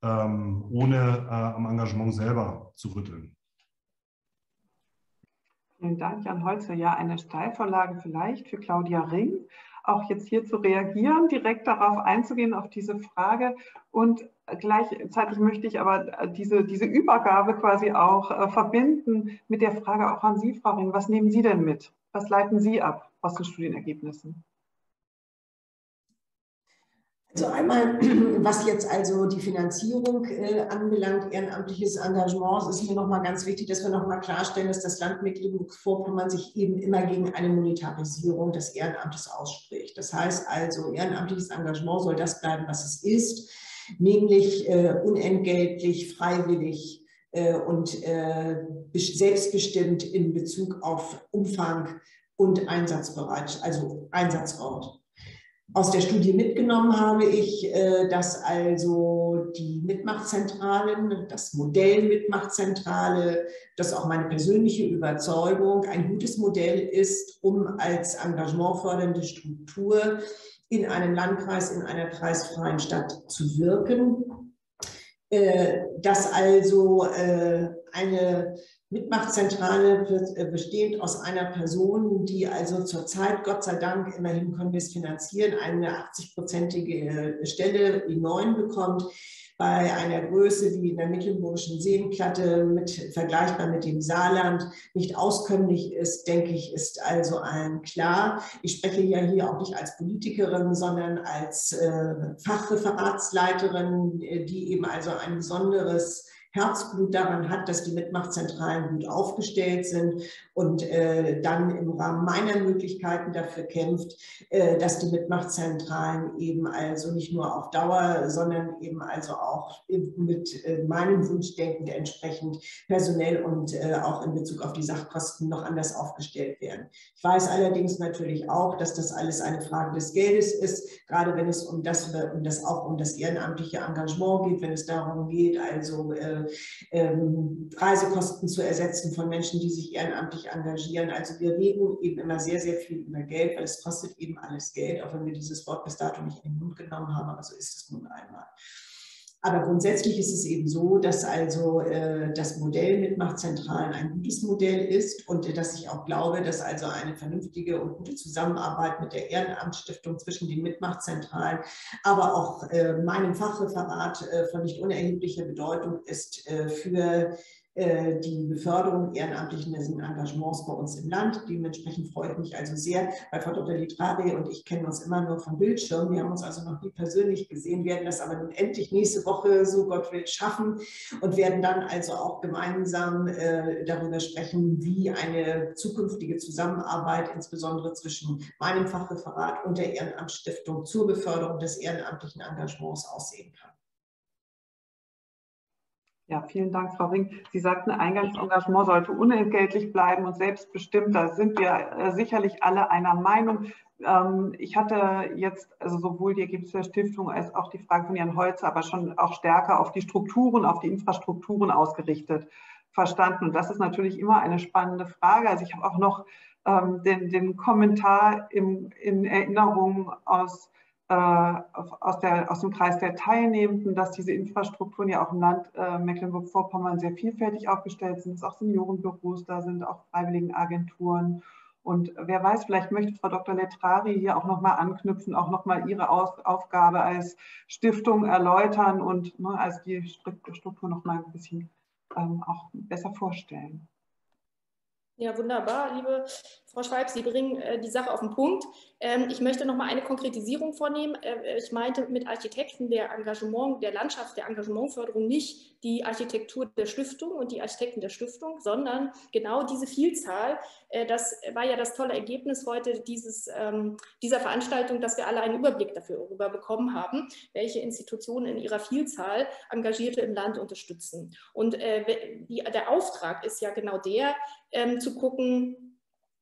ohne am Engagement selber zu rütteln. Vielen Dank, Jan Holzer. Ja, eine Steilvorlage vielleicht für Claudia Ring, auch jetzt hier zu reagieren, direkt darauf einzugehen, auf diese Frage. Und gleichzeitig möchte ich aber diese, diese Übergabe quasi auch äh, verbinden mit der Frage auch an Sie, Frau Ring. Was nehmen Sie denn mit? Was leiten Sie ab aus den Studienergebnissen? Also einmal, was jetzt also die Finanzierung äh, anbelangt, ehrenamtliches Engagement, ist mir nochmal ganz wichtig, dass wir nochmal klarstellen, dass das Land Mecklenburg-Vorpommern sich eben immer gegen eine Monetarisierung des Ehrenamtes ausspricht. Das heißt also, ehrenamtliches Engagement soll das bleiben, was es ist, nämlich äh, unentgeltlich, freiwillig äh, und äh, selbstbestimmt in Bezug auf Umfang und Einsatzbereich, also Einsatzort. Aus der Studie mitgenommen habe ich, dass also die Mitmachzentralen, das Modell Mitmachzentrale, das auch meine persönliche Überzeugung ein gutes Modell ist, um als engagementfördernde Struktur in einem Landkreis, in einer kreisfreien Stadt zu wirken. Dass also eine Mitmachzentrale bestehend aus einer Person, die also zurzeit, Gott sei Dank, immerhin können wir es finanzieren, eine achtzig-prozentige Stelle I neun bekommt, bei einer Größe wie in der Mecklenburgischen Seenplatte, mit, vergleichbar mit dem Saarland, nicht auskömmlich ist, denke ich, ist also allen klar. Ich spreche ja hier auch nicht als Politikerin, sondern als äh, Fachreferatsleiterin, die eben also ein besonderes Herzblut daran hat, dass die Mitmachzentralen gut aufgestellt sind und äh, dann im Rahmen meiner Möglichkeiten dafür kämpft, äh, dass die Mitmachzentralen eben also nicht nur auf Dauer, sondern eben also auch mit äh, meinem Wunschdenken entsprechend personell und äh, auch in Bezug auf die Sachkosten noch anders aufgestellt werden. Ich weiß allerdings natürlich auch, dass das alles eine Frage des Geldes ist, gerade wenn es um das, um das auch um das ehrenamtliche Engagement geht, wenn es darum geht, also äh, Ähm, Reisekosten zu ersetzen von Menschen, die sich ehrenamtlich engagieren. Also wir reden eben immer sehr, sehr viel über Geld, weil es kostet eben alles Geld, auch wenn wir dieses Wort bis dato nicht in den Mund genommen haben, aber so ist es nun einmal. Aber grundsätzlich ist es eben so, dass also äh, das Modell Mitmachzentralen ein gutes Modell ist und äh, dass ich auch glaube, dass also eine vernünftige und gute Zusammenarbeit mit der Ehrenamtsstiftung zwischen den Mitmachzentralen, aber auch äh, meinem Fachreferat äh, von nicht unerheblicher Bedeutung ist äh, für die Beförderung ehrenamtlichen Engagements bei uns im Land. Dementsprechend freut mich also sehr, weil Frau Doktor Letrari und ich kennen uns immer nur vom Bildschirm. Wir haben uns also noch nie persönlich gesehen, werden das aber nun endlich nächste Woche, so Gott will, schaffen und werden dann also auch gemeinsam äh, darüber sprechen, wie eine zukünftige Zusammenarbeit, insbesondere zwischen meinem Fachreferat und der Ehrenamtsstiftung zur Beförderung des ehrenamtlichen Engagements aussehen kann. Ja, vielen Dank, Frau Ring. Sie sagten, Eingangsengagement sollte unentgeltlich bleiben und selbstbestimmt. Da sind wir sicherlich alle einer Meinung. Ich hatte jetzt also sowohl die Ergebnisse der Stiftung als auch die Frage von Jan Holze, aber schon auch stärker auf die Strukturen, auf die Infrastrukturen ausgerichtet verstanden. Und das ist natürlich immer eine spannende Frage. Also ich habe auch noch den, den Kommentar im, in Erinnerung aus Aus, der, aus dem Kreis der Teilnehmenden, dass diese Infrastrukturen ja auch im Land äh, Mecklenburg-Vorpommern sehr vielfältig aufgestellt sind, dass auch Seniorenbüros da sind, auch Freiwilligenagenturen. Und wer weiß, vielleicht möchte Frau Doktor Letrari hier auch nochmal anknüpfen, auch nochmal ihre Aus Aufgabe als Stiftung erläutern und ne, als die Struktur nochmal ein bisschen ähm, auch besser vorstellen. Ja, wunderbar, liebe Frau Schwalb, Sie bringen äh, die Sache auf den Punkt. Ähm, ich möchte noch mal eine Konkretisierung vornehmen. Äh, ich meinte mit Architekten der Engagement, der Landschaft der Engagementförderung nicht die Architektur der Stiftung und die Architekten der Stiftung, sondern genau diese Vielzahl. Äh, das war ja das tolle Ergebnis heute dieses, ähm, dieser Veranstaltung, dass wir alle einen Überblick dafür darüber bekommen haben, welche Institutionen in ihrer Vielzahl Engagierte im Land unterstützen. Und äh, die, der Auftrag ist ja genau der, ähm, zu gucken,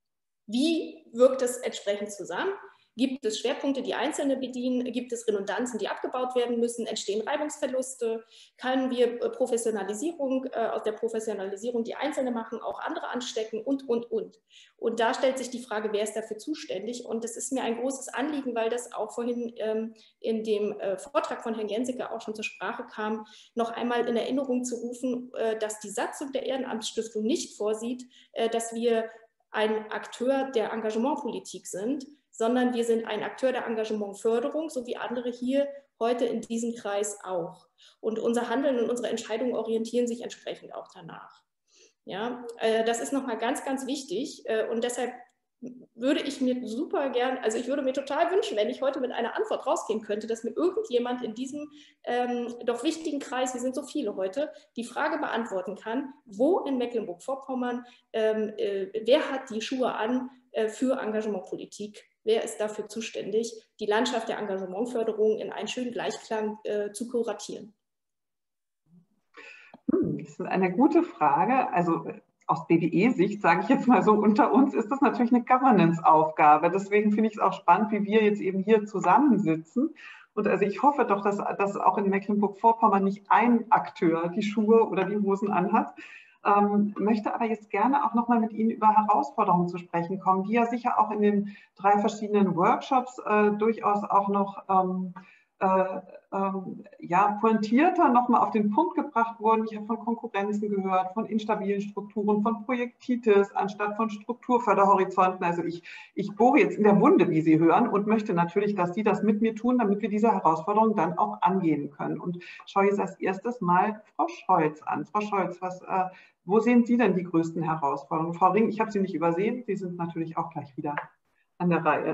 wie wirkt es entsprechend zusammen? Gibt es Schwerpunkte, die Einzelne bedienen? Gibt es Redundanzen, die abgebaut werden müssen? Entstehen Reibungsverluste? Können wir Professionalisierung, äh, aus der Professionalisierung, die Einzelne machen, auch andere anstecken? Und, und, und. Und da stellt sich die Frage, wer ist dafür zuständig? Und das ist mir ein großes Anliegen, weil das auch vorhin ähm, in dem äh, Vortrag von Herrn Gensiker auch schon zur Sprache kam, noch einmal in Erinnerung zu rufen, äh, dass die Satzung der Ehrenamtsstiftung nicht vorsieht, äh, dass wir ein Akteur der Engagementpolitik sind, sondern wir sind ein Akteur der Engagementförderung, so wie andere hier heute in diesem Kreis auch. Und unser Handeln und unsere Entscheidungen orientieren sich entsprechend auch danach. Ja, äh, das ist nochmal ganz, ganz wichtig äh, und deshalb würde ich mir super gern, also ich würde mir total wünschen, wenn ich heute mit einer Antwort rausgehen könnte, dass mir irgendjemand in diesem ähm, doch wichtigen Kreis, wir sind so viele heute, die Frage beantworten kann, wo in Mecklenburg-Vorpommern, ähm, äh, wer hat die Schuhe an äh, für Engagementpolitik? Wer ist dafür zuständig, die Landschaft der Engagementförderung in einen schönen Gleichklang äh, zu kuratieren? Hm, das ist eine gute Frage. Also aus B W E-Sicht, sage ich jetzt mal so, unter uns ist das natürlich eine Governance-Aufgabe. Deswegen finde ich es auch spannend, wie wir jetzt eben hier zusammensitzen. Und also ich hoffe doch, dass, dass auch in Mecklenburg-Vorpommern nicht ein Akteur die Schuhe oder die Hosen anhat. Ähm, möchte aber jetzt gerne auch nochmal mit Ihnen über Herausforderungen zu sprechen kommen, die ja sicher auch in den drei verschiedenen Workshops äh, durchaus auch noch ähm, äh, ähm, ja, pointierter nochmal auf den Punkt gebracht wurden. Ich habe von Konkurrenzen gehört, von instabilen Strukturen, von Projektitis anstatt von Strukturförderhorizonten. Also ich, ich bohre jetzt in der Wunde, wie Sie hören, und möchte natürlich, dass Sie das mit mir tun, damit wir diese Herausforderungen dann auch angehen können. Und schaue jetzt als erstes mal Frau Scholz an. Frau Scholz, was, äh, wo sehen Sie denn die größten Herausforderungen? Frau Ring, ich habe Sie nicht übersehen. Sie sind natürlich auch gleich wieder an der Reihe.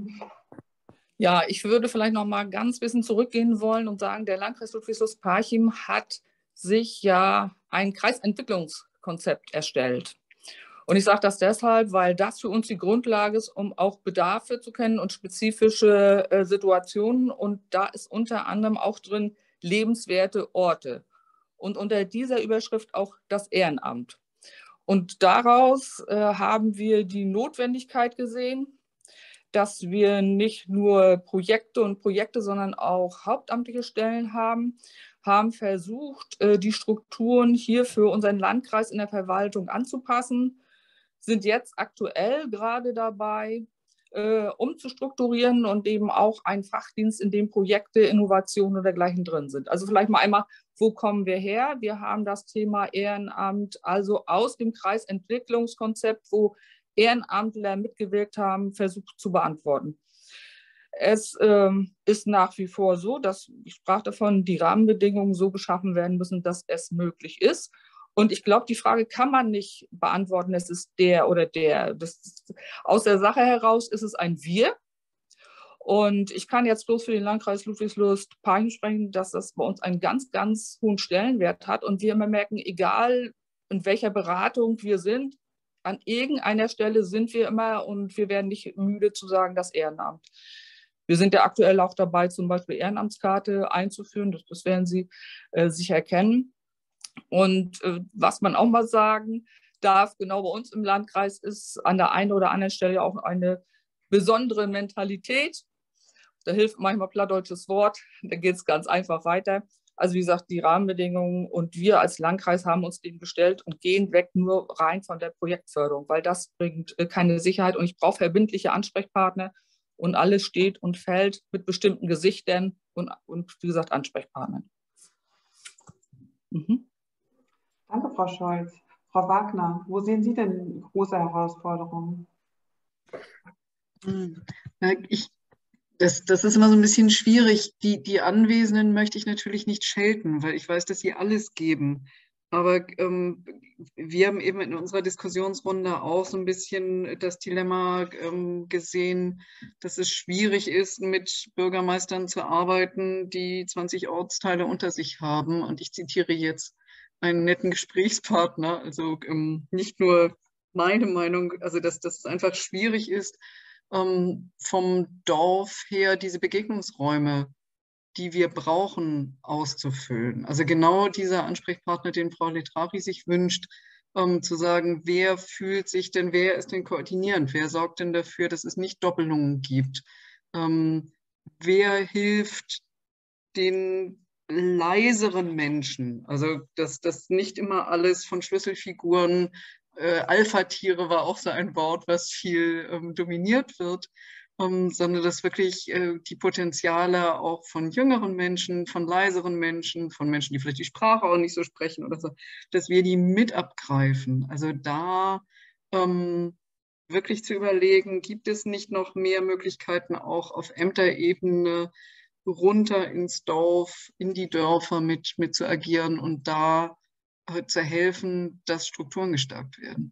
Ja, ich würde vielleicht noch mal ganz bisschen zurückgehen wollen und sagen, der Landkreis Ludwigslust-Parchim hat sich ja ein Kreisentwicklungskonzept erstellt. Und ich sage das deshalb, weil das für uns die Grundlage ist, um auch Bedarfe zu kennen und spezifische äh, Situationen. Und da ist unter anderem auch drin lebenswerte Orte. Und unter dieser Überschrift auch das Ehrenamt. Und daraus äh, haben wir die Notwendigkeit gesehen, dass wir nicht nur Projekte und Projekte, sondern auch hauptamtliche Stellen haben, haben versucht, die Strukturen hier für unseren Landkreis in der Verwaltung anzupassen, sind jetzt aktuell gerade dabei, umzustrukturieren und eben auch einen Fachdienst, in dem Projekte, Innovationen und dergleichen drin sind. Also vielleicht mal einmal, wo kommen wir her? Wir haben das Thema Ehrenamt also aus dem Kreisentwicklungskonzept, wo Ehrenamtler mitgewirkt haben, versucht zu beantworten. Es ähm, ist nach wie vor so, dass, ich sprach davon, die Rahmenbedingungen so geschaffen werden müssen, dass es möglich ist. Und ich glaube, die Frage kann man nicht beantworten, es ist der oder der. Das, aus der Sache heraus ist es ein Wir. Und ich kann jetzt bloß für den Landkreis Ludwigslust-Parchim sprechen, dass das bei uns einen ganz, ganz hohen Stellenwert hat. Und wir immer merken, egal in welcher Beratung wir sind, an irgendeiner Stelle sind wir immer und wir werden nicht müde zu sagen, das Ehrenamt. Wir sind ja aktuell auch dabei, zum Beispiel Ehrenamtskarte einzuführen. Das, das werden Sie äh, sicher kennen. Und äh, was man auch mal sagen darf, genau bei uns im Landkreis ist an der einen oder anderen Stelle auch eine besondere Mentalität. Da hilft manchmal plattdeutsches Wort, da geht es ganz einfach weiter. Also wie gesagt, die Rahmenbedingungen und wir als Landkreis haben uns dem gestellt und gehen weg nur rein von der Projektförderung, weil das bringt keine Sicherheit und ich brauche verbindliche Ansprechpartner und alles steht und fällt mit bestimmten Gesichtern und, und wie gesagt, Ansprechpartnern. Mhm. Danke, Frau Scholz. Frau Wagner, wo sehen Sie denn große Herausforderungen? Ich Das, das ist immer so ein bisschen schwierig. Die, die Anwesenden möchte ich natürlich nicht schelten, weil ich weiß, dass sie alles geben. Aber ähm, wir haben eben in unserer Diskussionsrunde auch so ein bisschen das Dilemma ähm, gesehen, dass es schwierig ist, mit Bürgermeistern zu arbeiten, die zwanzig Ortsteile unter sich haben. Und ich zitiere jetzt einen netten Gesprächspartner, also ähm, nicht nur meine Meinung, also dass, dass es einfach schwierig ist, vom Dorf her diese Begegnungsräume, die wir brauchen, auszufüllen. Also genau dieser Ansprechpartner, den Frau Letrari sich wünscht, um zu sagen, wer fühlt sich denn, wer ist denn koordinierend, wer sorgt denn dafür, dass es nicht Doppelungen gibt, ähm, wer hilft den leiseren Menschen, also dass das nicht immer alles von Schlüsselfiguren, Äh, Alpha-Tiere war auch so ein Wort, was viel ähm, dominiert wird, ähm, sondern dass wirklich äh, die Potenziale auch von jüngeren Menschen, von leiseren Menschen, von Menschen, die vielleicht die Sprache auch nicht so sprechen oder so, dass wir die mit abgreifen. Also da ähm, wirklich zu überlegen, gibt es nicht noch mehr Möglichkeiten auch auf Ämterebene runter ins Dorf, in die Dörfer mit, mit zu agieren und da zu helfen, dass Strukturen gestärkt werden.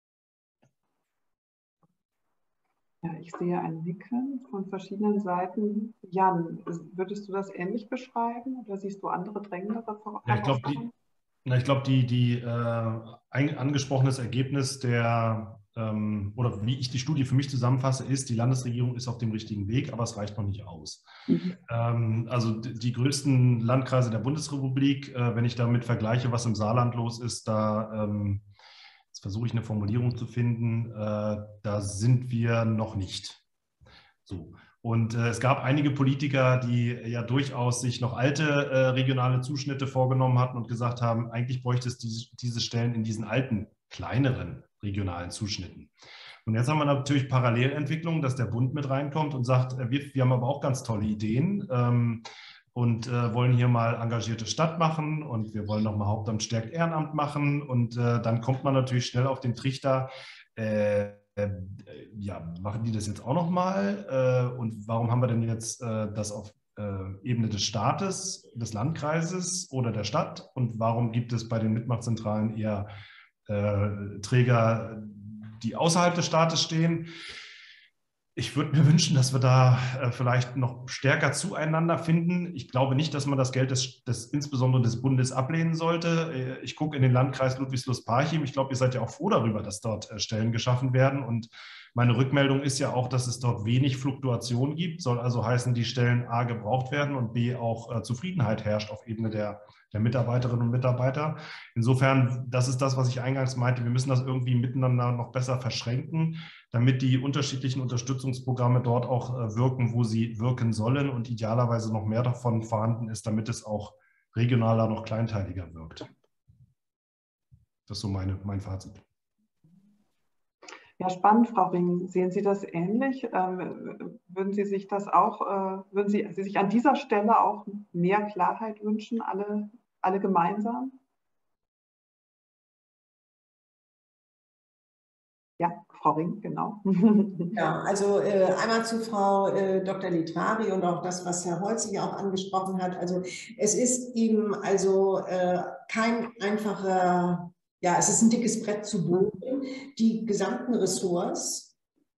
Ja, ich sehe ein Nicken von verschiedenen Seiten. Jan, würdest du das ähnlich beschreiben oder siehst du andere drängendere Herausforderungen? Ja, ich glaube, die, ich glaub, die, die äh, angesprochenes Ergebnis der, ähm, oder wie ich die Studie für mich zusammenfasse, ist, die Landesregierung ist auf dem richtigen Weg, aber es reicht noch nicht aus. Mhm. Ähm, also die, die größten Landkreise der Bundesrepublik, äh, wenn ich damit vergleiche, was im Saarland los ist, da ähm, jetzt versuche ich eine Formulierung zu finden, äh, da sind wir noch nicht. So. Und äh, es gab einige Politiker, die ja durchaus sich noch alte äh, regionale Zuschnitte vorgenommen hatten und gesagt haben, eigentlich bräuchte es diese, diese Stellen in diesen alten, kleineren regionalen Zuschnitten. Und jetzt haben wir natürlich Parallelentwicklungen, dass der Bund mit reinkommt und sagt, äh, wir, wir haben aber auch ganz tolle Ideen ähm, und äh, wollen hier mal engagierte Stadt machen und wir wollen nochmal Hauptamt stärkt Ehrenamt machen. Und äh, dann kommt man natürlich schnell auf den Trichter, äh, ja, machen die das jetzt auch nochmal? Äh, und warum haben wir denn jetzt äh, das auf äh, Ebene des Staates, des Landkreises oder der Stadt? Und warum gibt es bei den Mitmachzentralen eher äh, Träger, die außerhalb des Staates stehen? Ich würde mir wünschen, dass wir da äh, vielleicht noch stärker zueinander finden. Ich glaube nicht, dass man das Geld des, des insbesondere des Bundes ablehnen sollte. Ich gucke in den Landkreis Ludwigslust-Parchim. Ich glaube, ihr seid ja auch froh darüber, dass dort äh, Stellen geschaffen werden. Und meine Rückmeldung ist ja auch, dass es dort wenig Fluktuation gibt. Soll also heißen, die Stellen A gebraucht werden und B auch äh, Zufriedenheit herrscht auf Ebene der, der Mitarbeiterinnen und Mitarbeiter. Insofern, das ist das, was ich eingangs meinte. Wir müssen das irgendwie miteinander noch besser verschränken, damit die unterschiedlichen Unterstützungsprogramme dort auch wirken, wo sie wirken sollen und idealerweise noch mehr davon vorhanden ist, damit es auch regionaler noch kleinteiliger wirkt. Das ist so meine, mein Fazit. Ja, spannend, Frau Ring. Sehen Sie das ähnlich? Ähm, würden Sie sich das auch, äh, würden Sie, Sie sich an dieser Stelle auch mehr Klarheit wünschen, alle, alle gemeinsam? Ja, Frau Ring, genau. Ja, also äh, einmal zu Frau äh, Doktor Letrari und auch das, was Herr Holze ja auch angesprochen hat. Also es ist eben also äh, kein einfacher, ja, es ist ein dickes Brett zu bohren. Die gesamten Ressorts,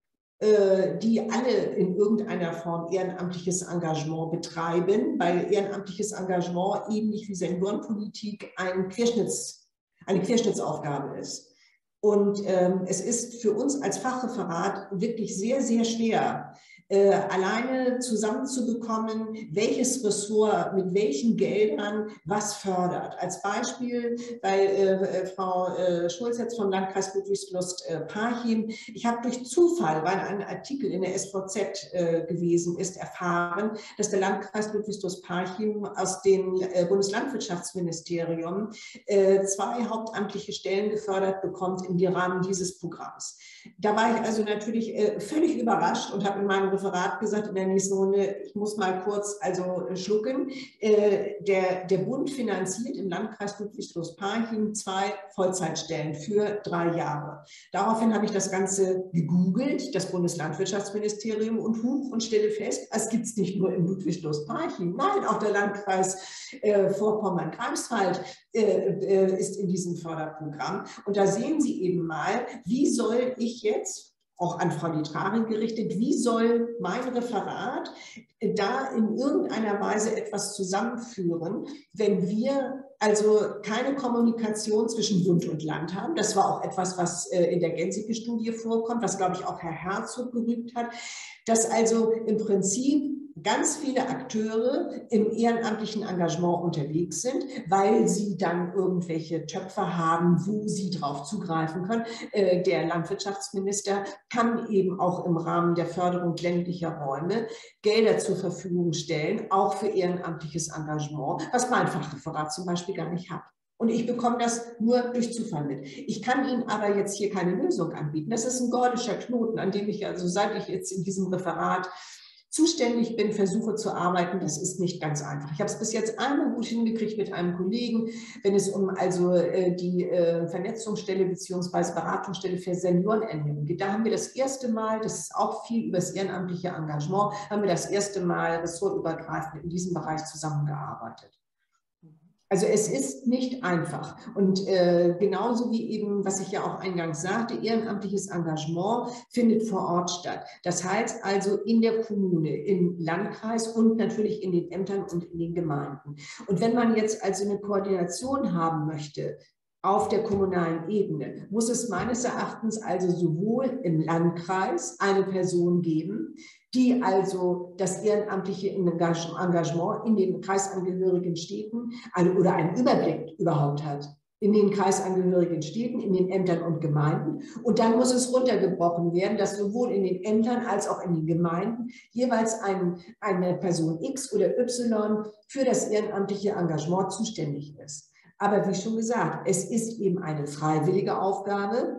äh, die alle in irgendeiner Form ehrenamtliches Engagement betreiben, weil ehrenamtliches Engagement ähnlich wie Seniorenpolitik ein Querschnitts, eine Querschnittsaufgabe ist. Und ähm, es ist für uns als Fachreferat wirklich sehr, sehr schwer, äh, alleine zusammenzubekommen, welches Ressort mit welchen Geldern was fördert. Als Beispiel, weil äh, Frau äh, Schulz jetzt vom Landkreis Ludwigslust-Parchim, äh, ich habe durch Zufall, weil ein Artikel in der S V Z äh, gewesen ist, erfahren, dass der Landkreis Ludwigslust-Parchim aus dem äh, Bundeslandwirtschaftsministerium äh, zwei hauptamtliche Stellen gefördert bekommt im Rahmen dieses Programms. Da war ich also natürlich äh, völlig überrascht und habe in meinem Referat gesagt in der nächsten Runde, ich muss mal kurz also äh, schlucken. Äh, der, der Bund finanziert im Landkreis Ludwigslust-Parchim zwei Vollzeitstellen für drei Jahre. Daraufhin habe ich das Ganze gegoogelt, das Bundeslandwirtschaftsministerium, und huch und stelle fest, es gibt es nicht nur in Ludwigslust-Parchim, nein, auch der Landkreis äh, Vorpommern-Greifswald äh, ist in diesem Förderprogramm. Und da sehen Sie eben mal, wie soll ich jetzt, auch an Frau Letrari gerichtet, wie soll mein Referat da in irgendeiner Weise etwas zusammenführen, wenn wir also keine Kommunikation zwischen Bund und Land haben. Das war auch etwas, was in der Gensicke-Studie vorkommt, was, glaube ich, auch Herr Herzog gerügt hat, dass also im Prinzip ganz viele Akteure im ehrenamtlichen Engagement unterwegs sind, weil sie dann irgendwelche Töpfe haben, wo sie drauf zugreifen können. Äh, der Landwirtschaftsminister kann eben auch im Rahmen der Förderung ländlicher Räume Gelder zur Verfügung stellen, auch für ehrenamtliches Engagement, was mein Fachreferat zum Beispiel gar nicht hat. Und ich bekomme das nur durch Zufall mit. Ich kann Ihnen aber jetzt hier keine Lösung anbieten. Das ist ein gordischer Knoten, an dem ich also, seit ich jetzt in diesem Referat zuständig bin, versuche zu arbeiten, das ist nicht ganz einfach. Ich habe es bis jetzt einmal gut hingekriegt mit einem Kollegen, wenn es um also äh, die äh, Vernetzungsstelle bzw. Beratungsstelle für Seniorenernährung geht. Da haben wir das erste Mal, das ist auch viel über das ehrenamtliche Engagement, haben wir das erste Mal ressortübergreifend in diesem Bereich zusammengearbeitet. Also es ist nicht einfach und äh, genauso wie eben, was ich ja auch eingangs sagte, ehrenamtliches Engagement findet vor Ort statt. Das heißt also in der Kommune, im Landkreis und natürlich in den Ämtern und in den Gemeinden. Und wenn man jetzt also eine Koordination haben möchte, auf der kommunalen Ebene, muss es meines Erachtens also sowohl im Landkreis eine Person geben, die also das ehrenamtliche Engagement in den kreisangehörigen Städten oder einen Überblick überhaupt hat, in den kreisangehörigen Städten, in den Ämtern und Gemeinden. Und dann muss es runtergebrochen werden, dass sowohl in den Ämtern als auch in den Gemeinden jeweils ein, eine Person X oder Y für das ehrenamtliche Engagement zuständig ist. Aber wie schon gesagt, es ist eben eine freiwillige Aufgabe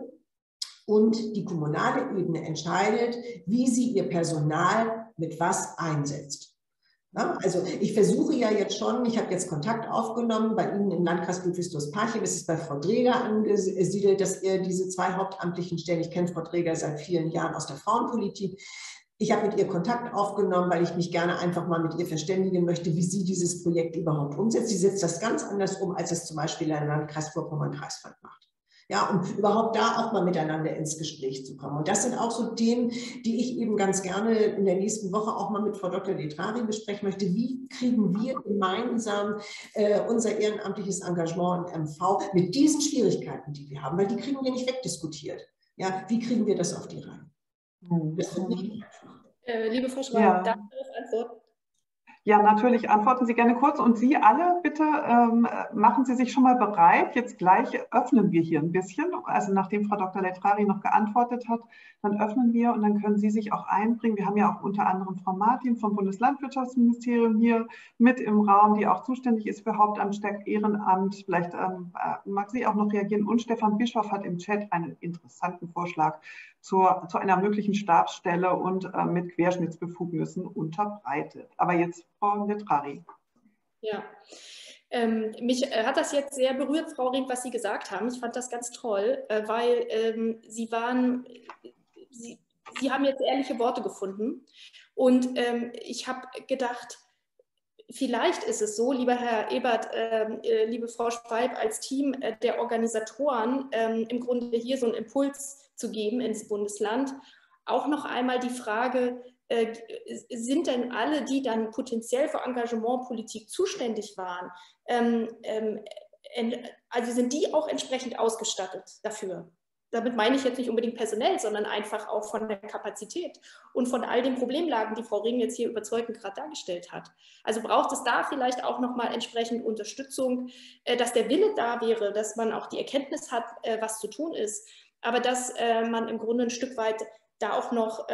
und die kommunale Ebene entscheidet, wie sie ihr Personal mit was einsetzt. Ja, also ich versuche ja jetzt schon, ich habe jetzt Kontakt aufgenommen bei Ihnen im Landkreis Ludwigslust-Parchim, es ist bei Frau Dreger angesiedelt, dass er diese zwei hauptamtlichen Stellen, ich kenne Frau Dreger seit vielen Jahren aus der Frauenpolitik, ich habe mit ihr Kontakt aufgenommen, weil ich mich gerne einfach mal mit ihr verständigen möchte, wie sie dieses Projekt überhaupt umsetzt. Sie setzt das ganz anders um, als es zum Beispiel der Landkreis Vorpommern-Greifswald macht. Ja, um überhaupt da auch mal miteinander ins Gespräch zu kommen. Und das sind auch so Themen, die ich eben ganz gerne in der nächsten Woche auch mal mit Frau Doktor Letrari besprechen möchte. Wie kriegen wir gemeinsam äh, unser ehrenamtliches Engagement im M V mit diesen Schwierigkeiten, die wir haben, weil die kriegen wir nicht wegdiskutiert. Ja, wie kriegen wir das auf die Reihe? Das wird nicht einfach. Äh, liebe Frau Schwab, ja. darf ich darauf antworten? Ja, natürlich. Antworten Sie gerne kurz. Und Sie alle, bitte ähm, machen Sie sich schon mal bereit. Jetzt gleich öffnen wir hier ein bisschen. Also nachdem Frau Doktor Letrari noch geantwortet hat, dann öffnen wir und dann können Sie sich auch einbringen. Wir haben ja auch unter anderem Frau Martin vom Bundeslandwirtschaftsministerium hier mit im Raum, die auch zuständig ist für Hauptamt, Stärk Ehrenamt. Vielleicht ähm, mag sie auch noch reagieren. Und Stefan Bischoff hat im Chat einen interessanten Vorschlag zur, zu einer möglichen Stabsstelle und äh, mit Querschnittsbefugnissen unterbreitet. Aber jetzt Frau Letrari. Ja, ähm, mich äh, hat das jetzt sehr berührt, Frau Ring, was Sie gesagt haben. Ich fand das ganz toll, äh, weil ähm, Sie waren Sie, Sie haben jetzt ehrliche Worte gefunden. Und ähm, ich habe gedacht, vielleicht ist es so, lieber Herr Ebert, äh, liebe Frau Schweib, als Team äh, der Organisatoren äh, im Grunde hier so einen Impuls zu geben ins Bundesland. Auch noch einmal die Frage, äh, sind denn alle, die dann potenziell für Engagementpolitik zuständig waren, ähm, ähm, also sind die auch entsprechend ausgestattet dafür? Damit meine ich jetzt nicht unbedingt personell, sondern einfach auch von der Kapazität und von all den Problemlagen, die Frau Ring jetzt hier überzeugend gerade dargestellt hat. Also braucht es da vielleicht auch nochmal entsprechend Unterstützung, dass der Wille da wäre, dass man auch die Erkenntnis hat, was zu tun ist, aber dass man im Grunde ein Stück weit da auch noch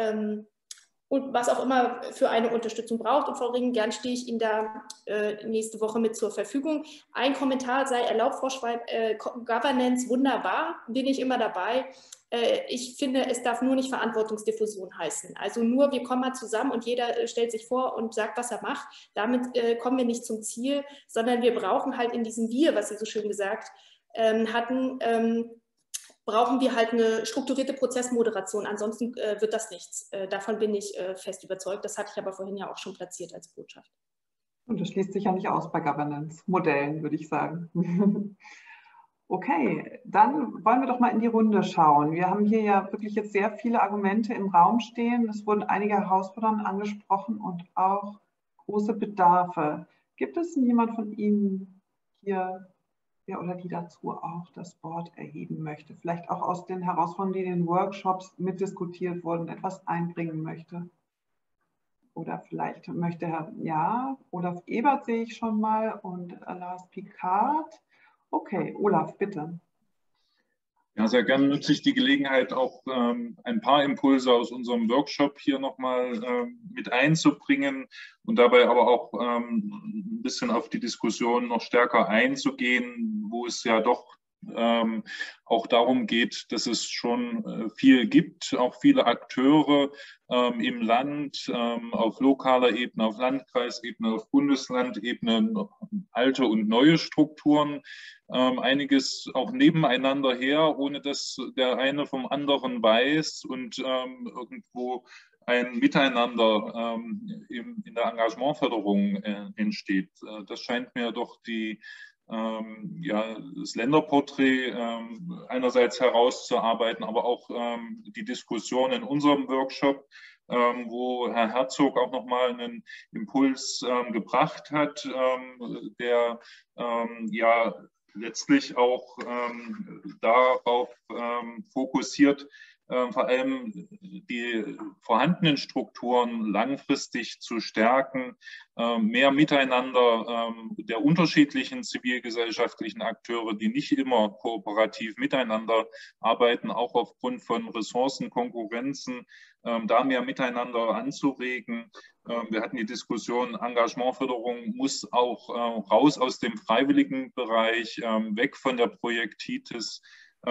und was auch immer für eine Unterstützung braucht. Und Frau Ring, gern stehe ich Ihnen da äh, nächste Woche mit zur Verfügung. Ein Kommentar sei erlaubt, Frau Schweib, äh, Governance, wunderbar, bin ich immer dabei. Äh, ich finde, es darf nur nicht Verantwortungsdiffusion heißen. Also nur, wir kommen mal zusammen und jeder äh, stellt sich vor und sagt, was er macht. Damit äh, kommen wir nicht zum Ziel, sondern wir brauchen halt in diesem Wir, was Sie so schön gesagt ähm, hatten, ähm, brauchen wir halt eine strukturierte Prozessmoderation. Ansonsten äh, wird das nichts. Äh, davon bin ich äh, fest überzeugt. Das hatte ich aber vorhin ja auch schon platziert als Botschaft. Und das schließt sich ja nicht aus bei Governance-Modellen, würde ich sagen. Okay, dann wollen wir doch mal in die Runde schauen. Wir haben hier ja wirklich jetzt sehr viele Argumente im Raum stehen. Es wurden einige Herausforderungen angesprochen und auch große Bedarfe. Gibt es jemand von Ihnen hier, der oder die dazu auch das Wort erheben möchte, vielleicht auch aus den Herausforderungen, die in den Workshops mitdiskutiert wurden, etwas einbringen möchte? Oder vielleicht möchte Herr, ja, Olaf Ebert sehe ich schon mal und Lars Picard. Okay, Olaf, bitte. Ja, sehr gerne nutze ich die Gelegenheit, auch ähm, ein paar Impulse aus unserem Workshop hier nochmal ähm, mit einzubringen und dabei aber auch ähm, ein bisschen auf die Diskussion noch stärker einzugehen, wo es ja doch ähm, auch darum geht, dass es schon äh, viel gibt, auch viele Akteure ähm, im Land, ähm, auf lokaler Ebene, auf Landkreisebene, auf Bundeslandebene, alte und neue Strukturen, ähm, einiges auch nebeneinander her, ohne dass der eine vom anderen weiß und ähm, irgendwo ein Miteinander ähm, in, in der Engagementförderung äh, entsteht. Äh, das scheint mir doch die Ähm, ja, das Länderporträt ähm, einerseits herauszuarbeiten, aber auch ähm, die Diskussion in unserem Workshop, ähm, wo Herr Herzog auch nochmal einen Impuls ähm, gebracht hat, ähm, der ähm, ja letztlich auch ähm, darauf ähm, fokussiert, vor allem die vorhandenen Strukturen langfristig zu stärken, mehr Miteinander der unterschiedlichen zivilgesellschaftlichen Akteure, die nicht immer kooperativ miteinander arbeiten, auch aufgrund von Ressourcenkonkurrenzen, da mehr miteinander anzuregen. Wir hatten die Diskussion, Engagementförderung muss auch raus aus dem freiwilligen Bereich, weg von der Projektitis.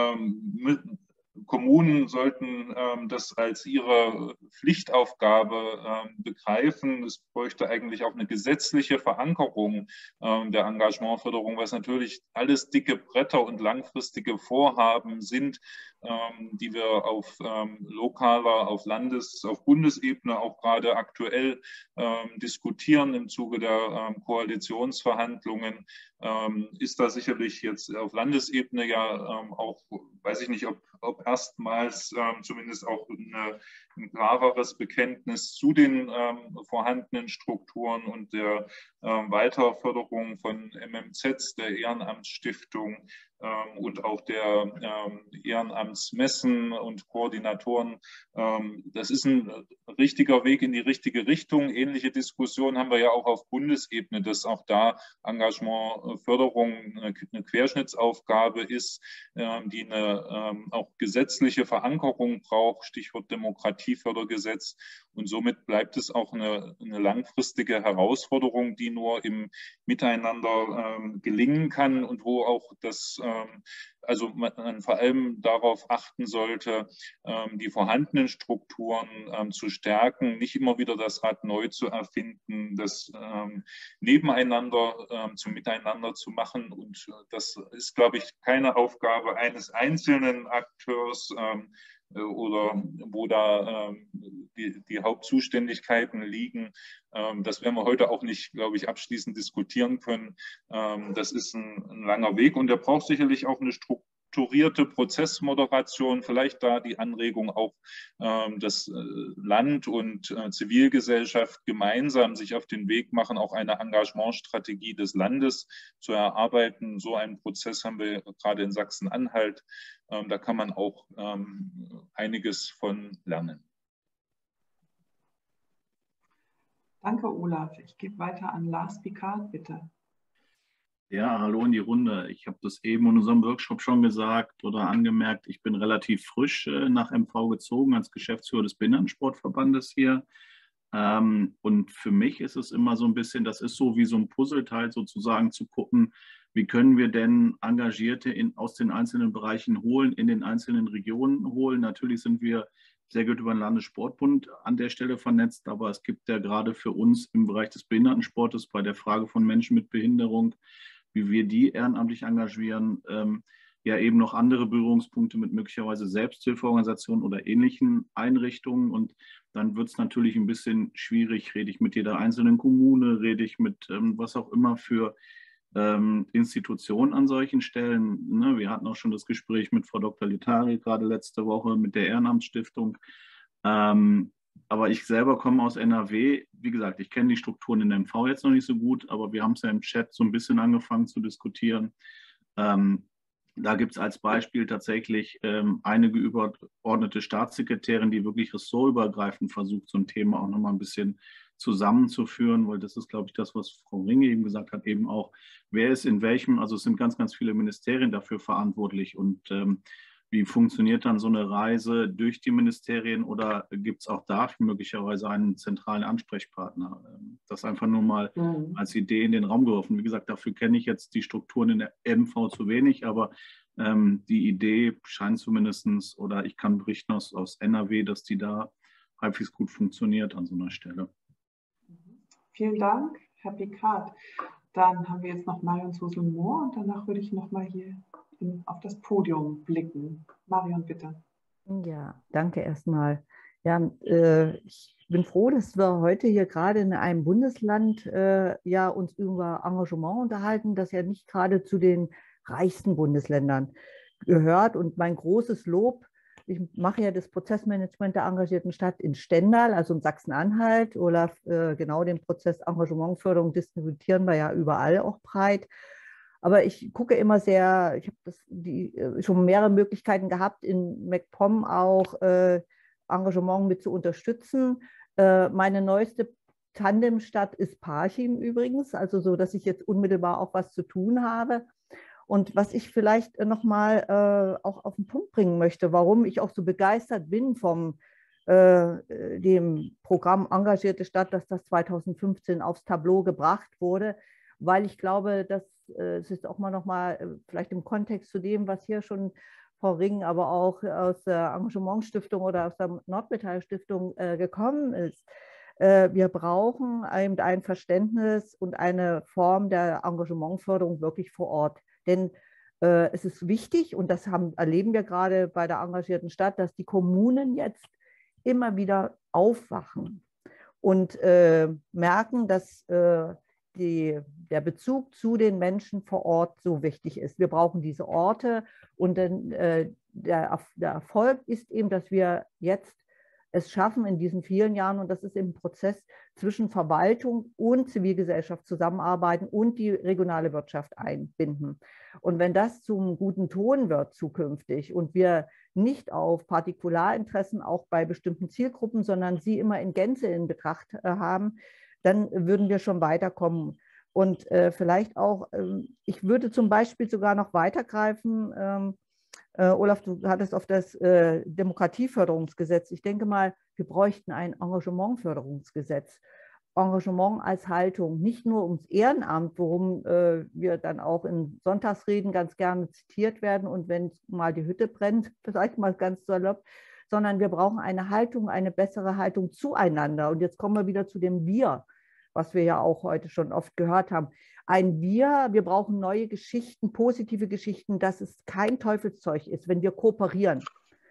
Kommunen sollten ähm, das als ihre Pflichtaufgabe ähm, begreifen. Es bräuchte eigentlich auch eine gesetzliche Verankerung ähm, der Engagementförderung, was natürlich alles dicke Bretter und langfristige Vorhaben sind, ähm, die wir auf ähm, lokaler, auf Landes-, auf Bundesebene auch gerade aktuell ähm, diskutieren im Zuge der ähm, Koalitionsverhandlungen. Ähm, ist da sicherlich jetzt auf Landesebene ja ähm, auch, weiß ich nicht, ob, ob erstmals ähm, zumindest auch eine, ein klareres Bekenntnis zu den ähm, vorhandenen Strukturen und der ähm, Weiterförderung von M M Zs, der Ehrenamtsstiftung ähm, und auch der ähm, Ehrenamtsmessen und Koordinatoren. Ähm, das ist ein richtiger Weg in die richtige Richtung. Ähnliche Diskussionen haben wir ja auch auf Bundesebene, dass auch da Engagementförderung eine, eine Querschnittsaufgabe ist, ähm, die eine ähm, auch gesetzliche Verankerung braucht, Stichwort Demokratiefördergesetz. Und somit bleibt es auch eine, eine langfristige Herausforderung, die nur im Miteinander ähm, gelingen kann und wo auch das, ähm, also man vor allem darauf achten sollte, ähm, die vorhandenen Strukturen ähm, zu stärken, nicht immer wieder das Rad neu zu erfinden, das ähm, Nebeneinander ähm, zum Miteinander zu machen. Und das ist, glaube ich, keine Aufgabe eines einzelnen Akteurs, ähm, äh, oder wo da äh, die, die Hauptzuständigkeiten liegen. Ähm, das werden wir heute auch nicht, glaube ich, abschließend diskutieren können. Ähm, das ist ein, ein langer Weg und der braucht sicherlich auch eine Struktur. Strukturierte Prozessmoderation, vielleicht da die Anregung auch, ähm, dass äh, Land und äh, Zivilgesellschaft gemeinsam sich auf den Weg machen, auch eine Engagementstrategie des Landes zu erarbeiten. So einen Prozess haben wir gerade in Sachsen-Anhalt. Ähm, da kann man auch ähm, einiges von lernen. Danke, Olaf. Ich gebe weiter an Lars Picard, bitte. Ja, hallo in die Runde. Ich habe das eben in unserem Workshop schon gesagt oder angemerkt. Ich bin relativ frisch äh, nach M V gezogen als Geschäftsführer des Behindertensportverbandes hier. Ähm, und für mich ist es immer so ein bisschen, das ist so wie so ein Puzzleteil sozusagen zu gucken, wie können wir denn Engagierte in, aus den einzelnen Bereichen holen, in den einzelnen Regionen holen. Natürlich sind wir sehr gut über den Landessportbund an der Stelle vernetzt, aber es gibt ja gerade für uns im Bereich des Behindertensportes bei der Frage von Menschen mit Behinderung, wie wir die ehrenamtlich engagieren, ähm, ja eben noch andere Berührungspunkte mit möglicherweise Selbsthilfeorganisationen oder ähnlichen Einrichtungen. Und dann wird es natürlich ein bisschen schwierig, rede ich mit jeder einzelnen Kommune, rede ich mit ähm, was auch immer für ähm, Institutionen an solchen Stellen. Ne? Wir hatten auch schon das Gespräch mit Frau Doktor Letari gerade letzte Woche mit der Ehrenamtsstiftung. Ähm, Aber ich selber komme aus N R W. Wie gesagt, ich kenne die Strukturen in M V jetzt noch nicht so gut, aber wir haben es ja im Chat so ein bisschen angefangen zu diskutieren. Ähm, da gibt es als Beispiel tatsächlich ähm, eine übergeordnete Staatssekretärin, die wirklich ressortübergreifend versucht, so ein Thema auch nochmal ein bisschen zusammenzuführen, weil das ist, glaube ich, das, was Frau Ringe eben gesagt hat, eben auch, wer ist in welchem, also es sind ganz, ganz viele Ministerien dafür verantwortlich und ähm, wie funktioniert dann so eine Reise durch die Ministerien oder gibt es auch dafür möglicherweise einen zentralen Ansprechpartner? Das einfach nur mal mhm. als Idee in den Raum geworfen. Wie gesagt, dafür kenne ich jetzt die Strukturen in der M V zu wenig, aber ähm, die Idee scheint zumindest, oder ich kann berichten aus, aus N R W, dass die da halbwegs gut funktioniert an so einer Stelle. Vielen Dank, Herr Picard. Dann haben wir jetzt noch Marion Susel-Mohr und danach würde ich noch mal hier auf das Podium blicken. Marion, bitte. Ja, danke erstmal. Ja, äh, ich bin froh, dass wir heute hier gerade in einem Bundesland äh, ja, uns über Engagement unterhalten, das ja nicht gerade zu den reichsten Bundesländern gehört. Und mein großes Lob, ich mache ja das Prozessmanagement der engagierten Stadt in Stendal, also in Sachsen-Anhalt. Olaf, äh, genau den Prozess Engagementförderung distributieren wir ja überall auch breit. Aber ich gucke immer sehr, ich habe das die, schon mehrere Möglichkeiten gehabt, in MacPom auch äh, Engagement mit zu unterstützen. Äh, meine neueste Tandemstadt ist Parchim übrigens, also so, dass ich jetzt unmittelbar auch was zu tun habe. Und was ich vielleicht nochmal äh, auch auf den Punkt bringen möchte, warum ich auch so begeistert bin vom äh, dem Programm Engagierte Stadt, dass das zweitausendfünfzehn aufs Tableau gebracht wurde, weil ich glaube, dass äh, es ist auch mal noch mal äh, vielleicht im Kontext zu dem, was hier schon Frau Ring, aber auch aus der Engagementstiftung oder aus der Nordmetall-Stiftung äh, gekommen ist. Äh, wir brauchen eben ein Verständnis und eine Form der Engagementförderung wirklich vor Ort. Denn äh, es ist wichtig, und das haben, erleben wir gerade bei der engagierten Stadt, dass die Kommunen jetzt immer wieder aufwachen und äh, merken, dass äh, Die, der Bezug zu den Menschen vor Ort so wichtig ist. Wir brauchen diese Orte und dann, äh, der, der Erfolg ist eben, dass wir jetzt es schaffen in diesen vielen Jahren, und das ist im Prozess zwischen Verwaltung und Zivilgesellschaft zusammenarbeiten und die regionale Wirtschaft einbinden. Und wenn das zum guten Ton wird zukünftig und wir nicht auf Partikularinteressen auch bei bestimmten Zielgruppen, sondern sie immer in Gänze in Betracht äh, haben, dann würden wir schon weiterkommen. Und äh, vielleicht auch, ähm, ich würde zum Beispiel sogar noch weitergreifen, ähm, äh, Olaf, du hattest auf das äh, Demokratieförderungsgesetz. Ich denke mal, wir bräuchten ein Engagementförderungsgesetz. Engagement als Haltung, nicht nur ums Ehrenamt, worum äh, wir dann auch in Sonntagsreden ganz gerne zitiert werden und wenn mal die Hütte brennt, vielleicht mal ganz salopp, sondern wir brauchen eine Haltung, eine bessere Haltung zueinander. Und jetzt kommen wir wieder zu dem Wir, was wir ja auch heute schon oft gehört haben. Ein Wir, wir brauchen neue Geschichten, positive Geschichten, dass es kein Teufelszeug ist, wenn wir kooperieren.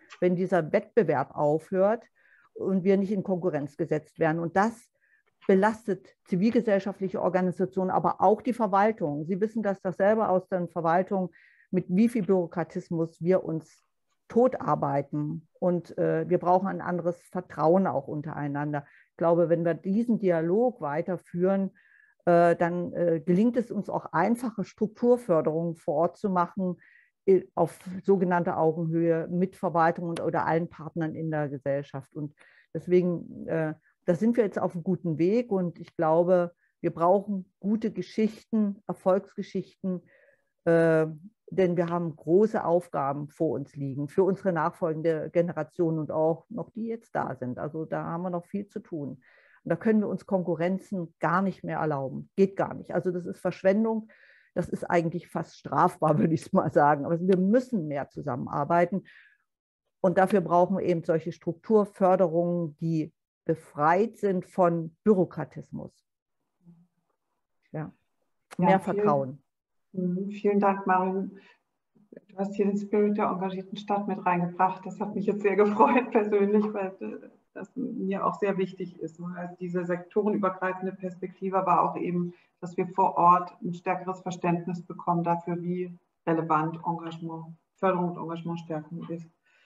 wenn dieser Wettbewerb aufhört und wir nicht in Konkurrenz gesetzt werden. Und das belastet zivilgesellschaftliche Organisationen, aber auch die Verwaltung. Sie wissen das doch selber aus der Verwaltung, mit wie viel Bürokratismus wir uns totarbeiten. Und äh, wir brauchen ein anderes Vertrauen auch untereinander. Ich glaube, wenn wir diesen Dialog weiterführen, äh, dann äh, gelingt es uns auch, einfache Strukturförderungen vor Ort zu machen, auf sogenannte Augenhöhe mit Verwaltung und, oder allen Partnern in der Gesellschaft. Und deswegen, äh, da sind wir jetzt auf einem guten Weg. Und ich glaube, wir brauchen gute Geschichten, Erfolgsgeschichten, äh, denn wir haben große Aufgaben vor uns liegen für unsere nachfolgende Generation und auch noch die jetzt da sind. Also da haben wir noch viel zu tun. Und da können wir uns Konkurrenzen gar nicht mehr erlauben. Geht gar nicht. Also das ist Verschwendung. Das ist eigentlich fast strafbar, würde ich es mal sagen. Aber wir müssen mehr zusammenarbeiten. Und dafür brauchen wir eben solche Strukturförderungen, die befreit sind von Bürokratismus. Ja, mehr ja, Vertrauen. Vielen, vielen Dank, Marion. Du hast hier den Spirit der engagierten Stadt mit reingebracht. Das hat mich jetzt sehr gefreut persönlich, weil das mir auch sehr wichtig ist. Also diese sektorenübergreifende Perspektive, aber auch eben, dass wir vor Ort ein stärkeres Verständnis bekommen dafür, wie relevant Engagement, Förderung und Engagementstärkung ist.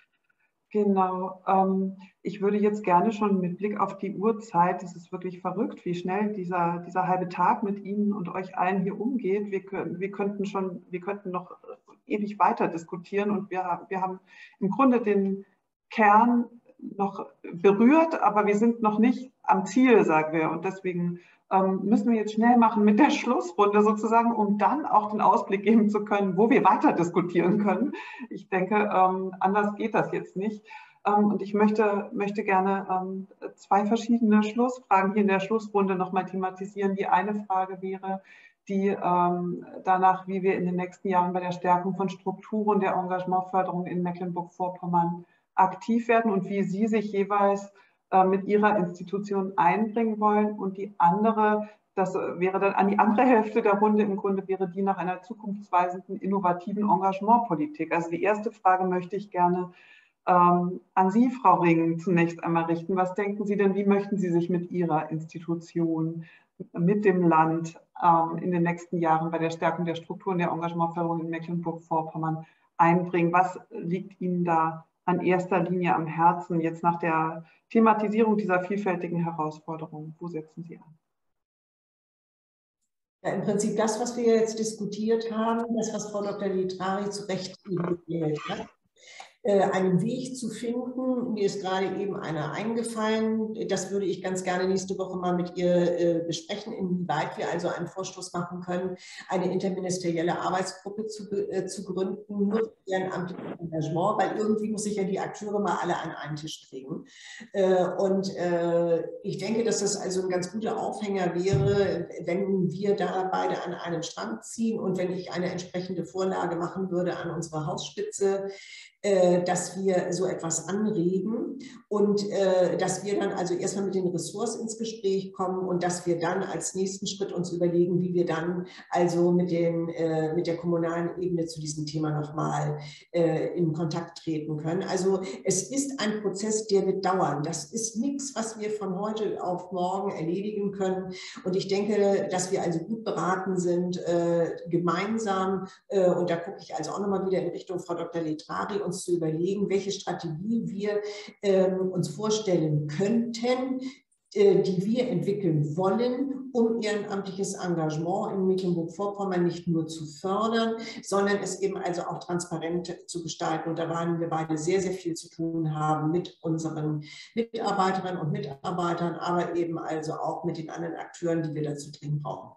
Genau. Ähm, ich würde jetzt gerne schon mit Blick auf die Uhrzeit, es ist wirklich verrückt, wie schnell dieser, dieser halbe Tag mit Ihnen und euch allen hier umgeht. Wir, können, wir, könnten schon, wir könnten noch ewig weiter diskutieren und wir, wir haben im Grunde den Kern noch berührt, aber wir sind noch nicht am Ziel, sagen wir. Und deswegen ähm, müssen wir jetzt schnell machen mit der Schlussrunde sozusagen, um dann auch den Ausblick geben zu können, wo wir weiter diskutieren können. Ich denke, ähm, anders geht das jetzt nicht. Ähm, und ich möchte, möchte gerne ähm, zwei verschiedene Schlussfragen hier in der Schlussrunde nochmal thematisieren. Die eine Frage wäre die ähm, danach, wie wir in den nächsten Jahren bei der Stärkung von Strukturen der Engagementförderung in Mecklenburg-Vorpommern aktiv werden und wie Sie sich jeweils äh, mit Ihrer Institution einbringen wollen. Und die andere, das wäre dann an die andere Hälfte der Runde, im Grunde wäre die nach einer zukunftsweisenden, innovativen Engagementpolitik. Also die erste Frage möchte ich gerne ähm, an Sie, Frau Ring, zunächst einmal richten. Was denken Sie denn, wie möchten Sie sich mit Ihrer Institution, mit dem Land ähm, in den nächsten Jahren bei der Stärkung der Strukturen der Engagementförderung in Mecklenburg-Vorpommern einbringen? Was liegt Ihnen da an erster Linie am Herzen, jetzt nach der Thematisierung dieser vielfältigen Herausforderungen? Wo setzen Sie an? Ja, im Prinzip das, was wir jetzt diskutiert haben, das, was Frau Doktor Letrari zu Recht gewählt hat, einen Weg zu finden. Mir ist gerade eben einer eingefallen. Das würde ich ganz gerne nächste Woche mal mit ihr besprechen, inwieweit wir also einen Vorstoß machen können, eine interministerielle Arbeitsgruppe zu, zu gründen, nur für ehrenamtliches Engagement, weil irgendwie muss ich ja die Akteure mal alle an einen Tisch kriegen. Und ich denke, dass das also ein ganz guter Aufhänger wäre, wenn wir da beide an einem Strang ziehen und wenn ich eine entsprechende Vorlage machen würde an unsere Hausspitze, dass wir so etwas anregen und äh, dass wir dann also erstmal mit den Ressorts ins Gespräch kommen und dass wir dann als nächsten Schritt uns überlegen, wie wir dann also mit, den, äh, mit der kommunalen Ebene zu diesem Thema nochmal äh, in Kontakt treten können. Also es ist ein Prozess, der wird dauern. Das ist nichts, was wir von heute auf morgen erledigen können. Und ich denke, dass wir also gut beraten sind, äh, gemeinsam, äh, und da gucke ich also auch nochmal wieder in Richtung Frau Doktor Letrari, uns zu überlegen, welche Strategie wir ähm, uns vorstellen könnten, äh, die wir entwickeln wollen, um ehrenamtliches Engagement in Mecklenburg-Vorpommern nicht nur zu fördern, sondern es eben also auch transparent zu gestalten. Und da werden wir beide sehr, sehr viel zu tun haben mit unseren Mitarbeiterinnen und Mitarbeitern, aber eben also auch mit den anderen Akteuren, die wir dazu dringend brauchen.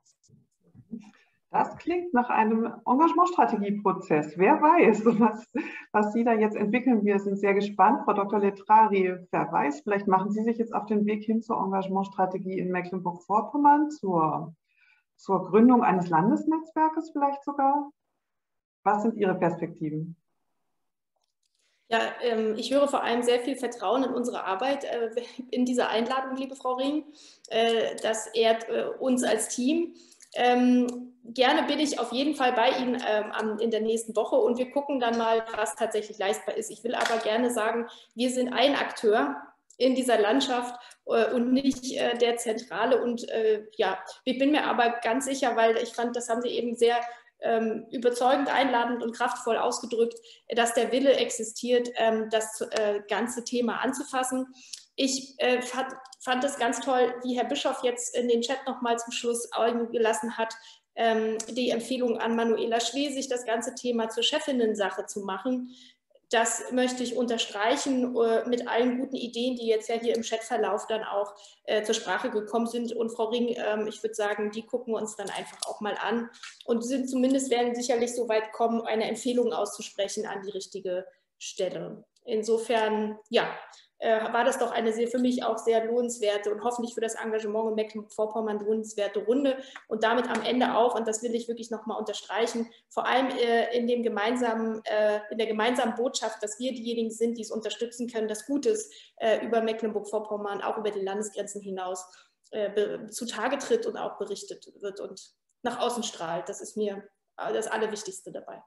Das klingt nach einem Engagementstrategieprozess. Wer weiß, was, was Sie da jetzt entwickeln. Wir sind sehr gespannt. Frau Doktor Letrari, wer weiß, vielleicht machen Sie sich jetzt auf den Weg hin zur Engagementstrategie in Mecklenburg-Vorpommern, zur, zur Gründung eines Landesnetzwerkes vielleicht sogar. Was sind Ihre Perspektiven? Ja, ähm, ich höre vor allem sehr viel Vertrauen in unsere Arbeit äh, in dieser Einladung, liebe Frau Ring. Äh, das ehrt äh, uns als Team. Ähm, gerne bin ich auf jeden Fall bei Ihnen ähm, in der nächsten Woche und wir gucken dann mal, was tatsächlich leistbar ist. Ich will aber gerne sagen, wir sind ein Akteur in dieser Landschaft äh, und nicht äh, der Zentrale. Und äh, ja, ich bin mir aber ganz sicher, weil ich fand, das haben Sie eben sehr ähm, überzeugend, einladend und kraftvoll ausgedrückt, dass der Wille existiert, ähm, das äh, ganze Thema anzufassen. Ich äh, fand, fand es ganz toll, wie Herr Bischof jetzt in den Chat nochmal zum Schluss gelassen hat, ähm, die Empfehlung an Manuela Schwesig, das ganze Thema zur Chefinnen-Sache zu machen. Das möchte ich unterstreichen äh, mit allen guten Ideen, die jetzt ja hier im Chatverlauf dann auch äh, zur Sprache gekommen sind. Und Frau Ring, ähm, ich würde sagen, die gucken wir uns dann einfach auch mal an und sind zumindest werden sicherlich so weit kommen, eine Empfehlung auszusprechen an die richtige Stelle. Insofern, ja, äh, war das doch eine sehr, für mich auch sehr lohnenswerte und hoffentlich für das Engagement in Mecklenburg-Vorpommern lohnenswerte Runde und damit am Ende auch, und das will ich wirklich nochmal unterstreichen, vor allem äh, in, dem gemeinsamen, äh, in der gemeinsamen Botschaft, dass wir diejenigen sind, die es unterstützen können, dass Gutes äh, über Mecklenburg-Vorpommern, auch über die Landesgrenzen hinaus äh, zutage tritt und auch berichtet wird und nach außen strahlt. Das ist mir das Allerwichtigste dabei.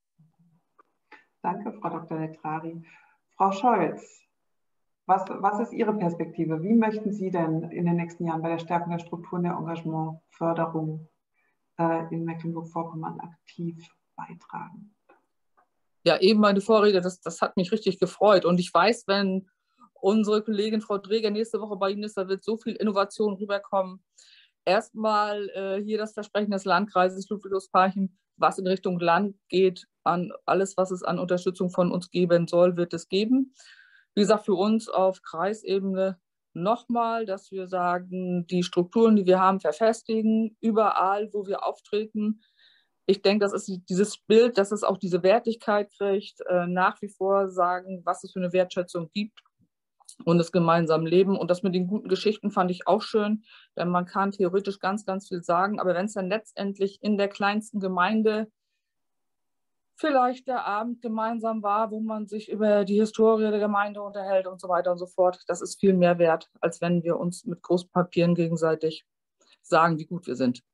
Danke, Frau Doktor Letrari. Frau Scholz, was, was ist Ihre Perspektive? Wie möchten Sie denn in den nächsten Jahren bei der Stärkung der Strukturen der Engagementförderung äh, in Mecklenburg-Vorpommern aktiv beitragen? Ja, eben meine Vorrede, das, das hat mich richtig gefreut. Und ich weiß, wenn unsere Kollegin Frau Dreger nächste Woche bei Ihnen ist, da wird so viel Innovation rüberkommen. Erstmal äh, hier das Versprechen des Landkreises Ludwigsparchim, was in Richtung Land geht, an alles, was es an Unterstützung von uns geben soll, wird es geben. Wie gesagt, für uns auf Kreisebene nochmal, dass wir sagen, die Strukturen, die wir haben, verfestigen, überall, wo wir auftreten. Ich denke, das ist dieses Bild, dass es auch diese Wertigkeit kriegt, äh, nach wie vor sagen, was es für eine Wertschätzung gibt und das gemeinsame Leben. Und das mit den guten Geschichten fand ich auch schön, denn man kann theoretisch ganz, ganz viel sagen, aber wenn es dann letztendlich in der kleinsten Gemeinde vielleicht der Abend gemeinsam war, wo man sich über die Historie der Gemeinde unterhält und so weiter und so fort, das ist viel mehr wert, als wenn wir uns mit großen Papieren gegenseitig sagen, wie gut wir sind.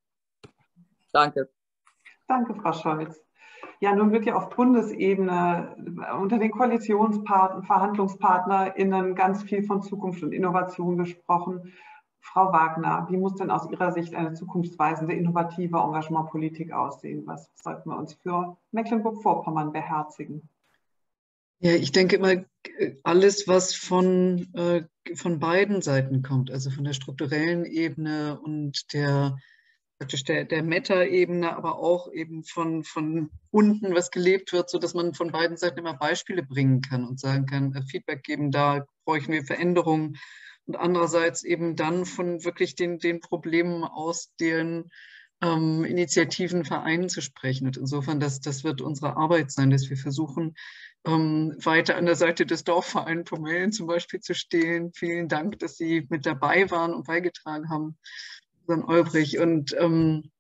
Danke. Danke, Frau Scholz. Ja, nun wird ja auf Bundesebene unter den Koalitionspartnern, VerhandlungspartnerInnen ganz viel von Zukunft und Innovation gesprochen. Frau Wagner, wie muss denn aus Ihrer Sicht eine zukunftsweisende, innovative Engagementpolitik aussehen? Was sollten wir uns für Mecklenburg-Vorpommern beherzigen? Ja, ich denke immer, alles, was von, äh, von beiden Seiten kommt, also von der strukturellen Ebene und der, praktisch der, der Meta-Ebene, aber auch eben von, von unten, was gelebt wird, sodass man von beiden Seiten immer Beispiele bringen kann und sagen kann, äh, Feedback geben, da bräuchten wir Veränderungen. Und andererseits eben dann von wirklich den, den Problemen aus den ähm, Initiativen, Vereinen zu sprechen. Und insofern, das, das wird unsere Arbeit sein, dass wir versuchen, ähm, weiter an der Seite des Dorfvereins Pomellen zum Beispiel zu stehen. Vielen Dank, dass Sie mit dabei waren und beigetragen haben, Herrn Olbrich. Und ähm,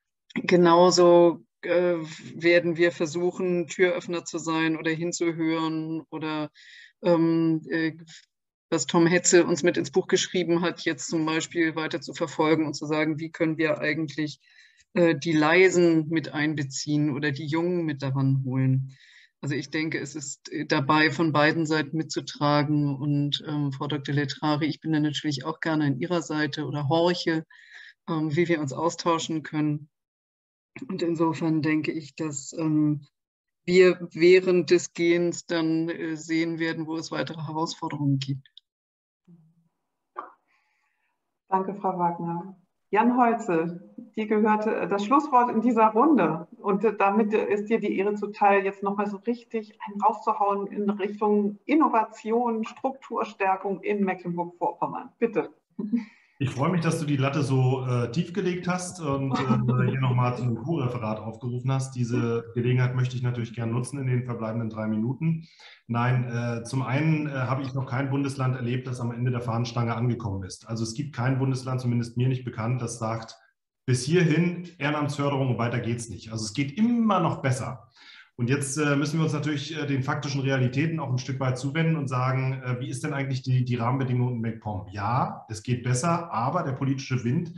genauso äh, werden wir versuchen, Türöffner zu sein oder hinzuhören oder ähm, äh, was Tom Hetze uns mit ins Buch geschrieben hat, jetzt zum Beispiel weiter zu verfolgen und zu sagen, wie können wir eigentlich äh, die Leisen mit einbeziehen oder die Jungen mit daran holen. Also ich denke, es ist dabei, von beiden Seiten mitzutragen. Und ähm, Frau Doktor Letrari, ich bin da natürlich auch gerne an Ihrer Seite oder horche, ähm, wie wir uns austauschen können. Und insofern denke ich, dass ähm, wir während des Gehens dann äh, sehen werden, wo es weitere Herausforderungen gibt. Danke, Frau Wagner. Jan Holze, dir gehört das Schlusswort in dieser Runde. Und damit ist dir die Ehre zuteil, jetzt nochmal so richtig einen rauszuhauen in Richtung Innovation, Strukturstärkung in Mecklenburg-Vorpommern. Bitte. Ich freue mich, dass du die Latte so äh, tief gelegt hast und äh, hier nochmal zu einem Co-Referat aufgerufen hast. Diese Gelegenheit möchte ich natürlich gerne nutzen in den verbleibenden drei Minuten. Nein, äh, zum einen äh, habe ich noch kein Bundesland erlebt, das am Ende der Fahnenstange angekommen ist. Also es gibt kein Bundesland, zumindest mir nicht bekannt, das sagt, bis hierhin Ehrenamtsförderung und weiter geht's nicht. Also es geht immer noch besser. Und jetzt äh, müssen wir uns natürlich äh, den faktischen Realitäten auch ein Stück weit zuwenden und sagen, äh, wie ist denn eigentlich die, die Rahmenbedingungen in MacPom? Ja, es geht besser, aber der politische Wind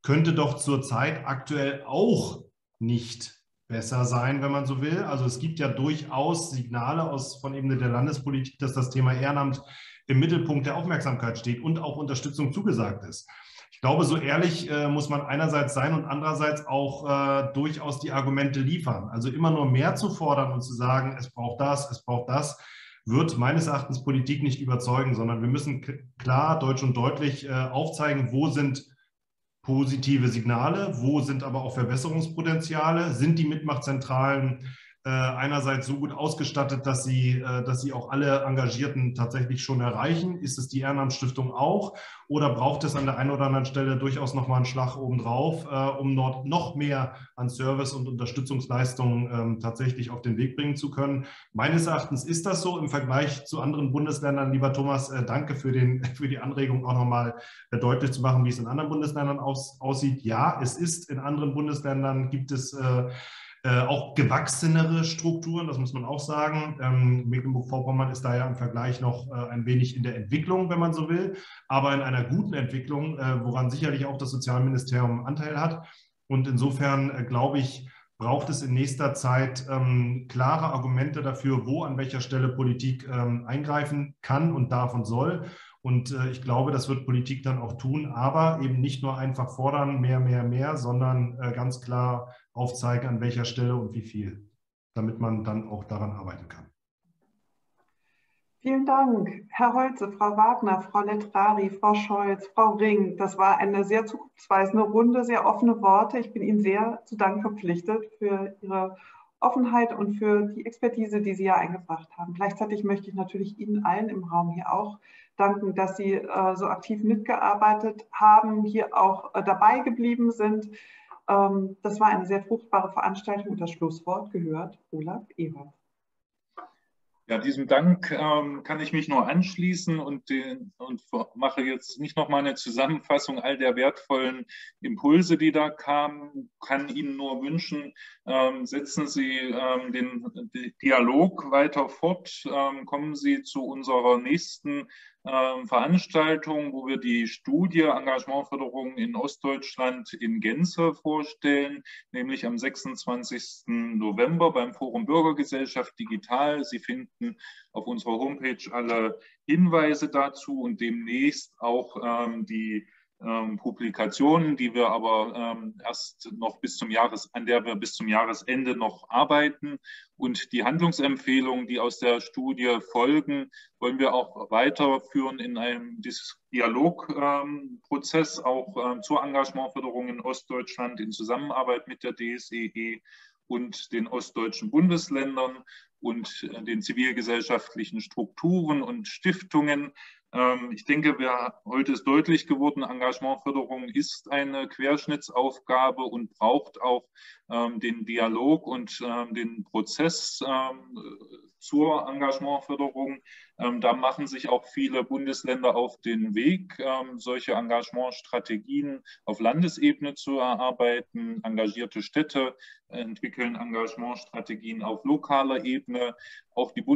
könnte doch zurzeit aktuell auch nicht besser sein, wenn man so will. Also es gibt ja durchaus Signale aus, von Ebene der Landespolitik, dass das Thema Ehrenamt im Mittelpunkt der Aufmerksamkeit steht und auch Unterstützung zugesagt ist. Ich glaube, so ehrlich äh, muss man einerseits sein und andererseits auch äh, durchaus die Argumente liefern. Also immer nur mehr zu fordern und zu sagen, es braucht das, es braucht das, wird meines Erachtens Politik nicht überzeugen, sondern wir müssen klar, deutsch und deutlich äh, aufzeigen, wo sind positive Signale, wo sind aber auch Verbesserungspotenziale, sind die Mitmachzentralen äh, einerseits so gut ausgestattet, dass sie, äh, dass sie auch alle Engagierten tatsächlich schon erreichen, ist es die Ehrenamtsstiftung auch oder braucht es an der einen oder anderen Stelle durchaus nochmal einen Schlag obendrauf, äh, um dort noch mehr an Service- und Unterstützungsleistungen ähm, tatsächlich auf den Weg bringen zu können. Meines Erachtens ist das so im Vergleich zu anderen Bundesländern. Lieber Thomas, äh, danke für, den, für die Anregung, auch nochmal äh, deutlich zu machen, wie es in anderen Bundesländern aus, aussieht. Ja, es ist in anderen Bundesländern, gibt es äh, äh, auch gewachsenere Strukturen, das muss man auch sagen. Ähm, Mecklenburg-Vorpommern ist da ja im Vergleich noch äh, ein wenig in der Entwicklung, wenn man so will, aber in einer guten Entwicklung, äh, woran sicherlich auch das Sozialministerium Anteil hat. Und insofern äh, glaube ich, braucht es in nächster Zeit ähm, klare Argumente dafür, wo an welcher Stelle Politik ähm, eingreifen kann und darf und soll. Und äh, ich glaube, das wird Politik dann auch tun, aber eben nicht nur einfach fordern, mehr, mehr, mehr, sondern äh, ganz klar aufzeigen, an welcher Stelle und wie viel, damit man dann auch daran arbeiten kann. Vielen Dank, Herr Holze, Frau Wagner, Frau Letrari, Frau Scholz, Frau Ring. Das war eine sehr zukunftsweisende Runde, sehr offene Worte. Ich bin Ihnen sehr zu Dank verpflichtet für Ihre Offenheit und für die Expertise, die Sie ja eingebracht haben. Gleichzeitig möchte ich natürlich Ihnen allen im Raum hier auch danken, dass Sie äh, so aktiv mitgearbeitet haben, hier auch äh, dabei geblieben sind. Ähm, das war eine sehr fruchtbare Veranstaltung und das Schlusswort gehört Olaf Ewert. Ja, diesem Dank ähm, kann ich mich nur anschließen und, den, und mache jetzt nicht nochmal eine Zusammenfassung all der wertvollen Impulse, die da kamen. Kann Ihnen nur wünschen, ähm, setzen Sie ähm, den, den Dialog weiter fort, ähm, kommen Sie zu unserer nächsten ähm, Veranstaltung, wo wir die Studie Engagementförderung in Ostdeutschland in Gänze vorstellen, nämlich am sechsundzwanzigsten November beim Forum Bürgergesellschaft Digital. Sie finden auf unserer Homepage alle Hinweise dazu und demnächst auch ähm, die ähm, Publikationen, die wir aber ähm, erst noch bis zum Jahres, an der wir bis zum Jahresende noch arbeiten. Und die Handlungsempfehlungen, die aus der Studie folgen, wollen wir auch weiterführen in einem Dialogprozess, ähm, auch ähm, zur Engagementförderung in Ostdeutschland in Zusammenarbeit mit der D S E E und den ostdeutschen Bundesländern und den zivilgesellschaftlichen Strukturen und Stiftungen. Ich denke, wir, heute ist deutlich geworden, Engagementförderung ist eine Querschnittsaufgabe und braucht auch ähm, den Dialog und ähm, den Prozess ähm, zur Engagementförderung. Ähm, da machen sich auch viele Bundesländer auf den Weg, ähm, solche Engagementstrategien auf Landesebene zu erarbeiten. Engagierte Städte entwickeln Engagementstrategien auf lokaler Ebene. Auch die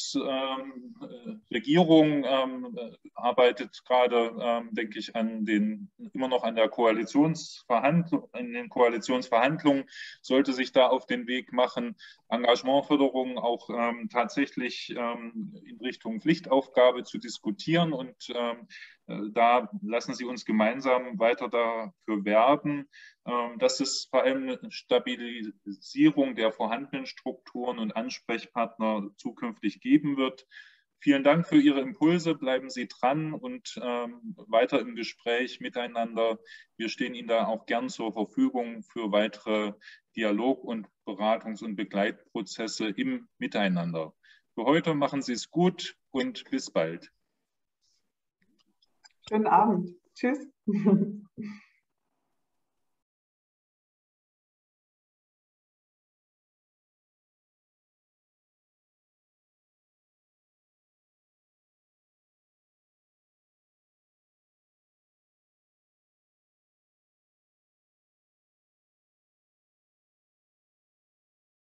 Bundesregierung ähm, arbeitet gerade, ähm, denke ich, an den, immer noch an der Koalitionsverhandlung, in den Koalitionsverhandlungen, sollte sich da auf den Weg machen, Engagementförderung auch ähm, tatsächlich ähm, in Richtung Pflichtaufgabe zu diskutieren. Und ähm, da lassen Sie uns gemeinsam weiter dafür werben, ähm, dass es vor allem eine Stabilisierung der vorhandenen Strukturen und Ansprechpartner zukünftig geben wird. Vielen Dank für Ihre Impulse. Bleiben Sie dran und ähm, weiter im Gespräch miteinander. Wir stehen Ihnen da auch gern zur Verfügung für weitere Dialog- und Beratungs- und Begleitprozesse im Miteinander. Für heute machen Sie es gut und bis bald. Schönen Abend. Tschüss.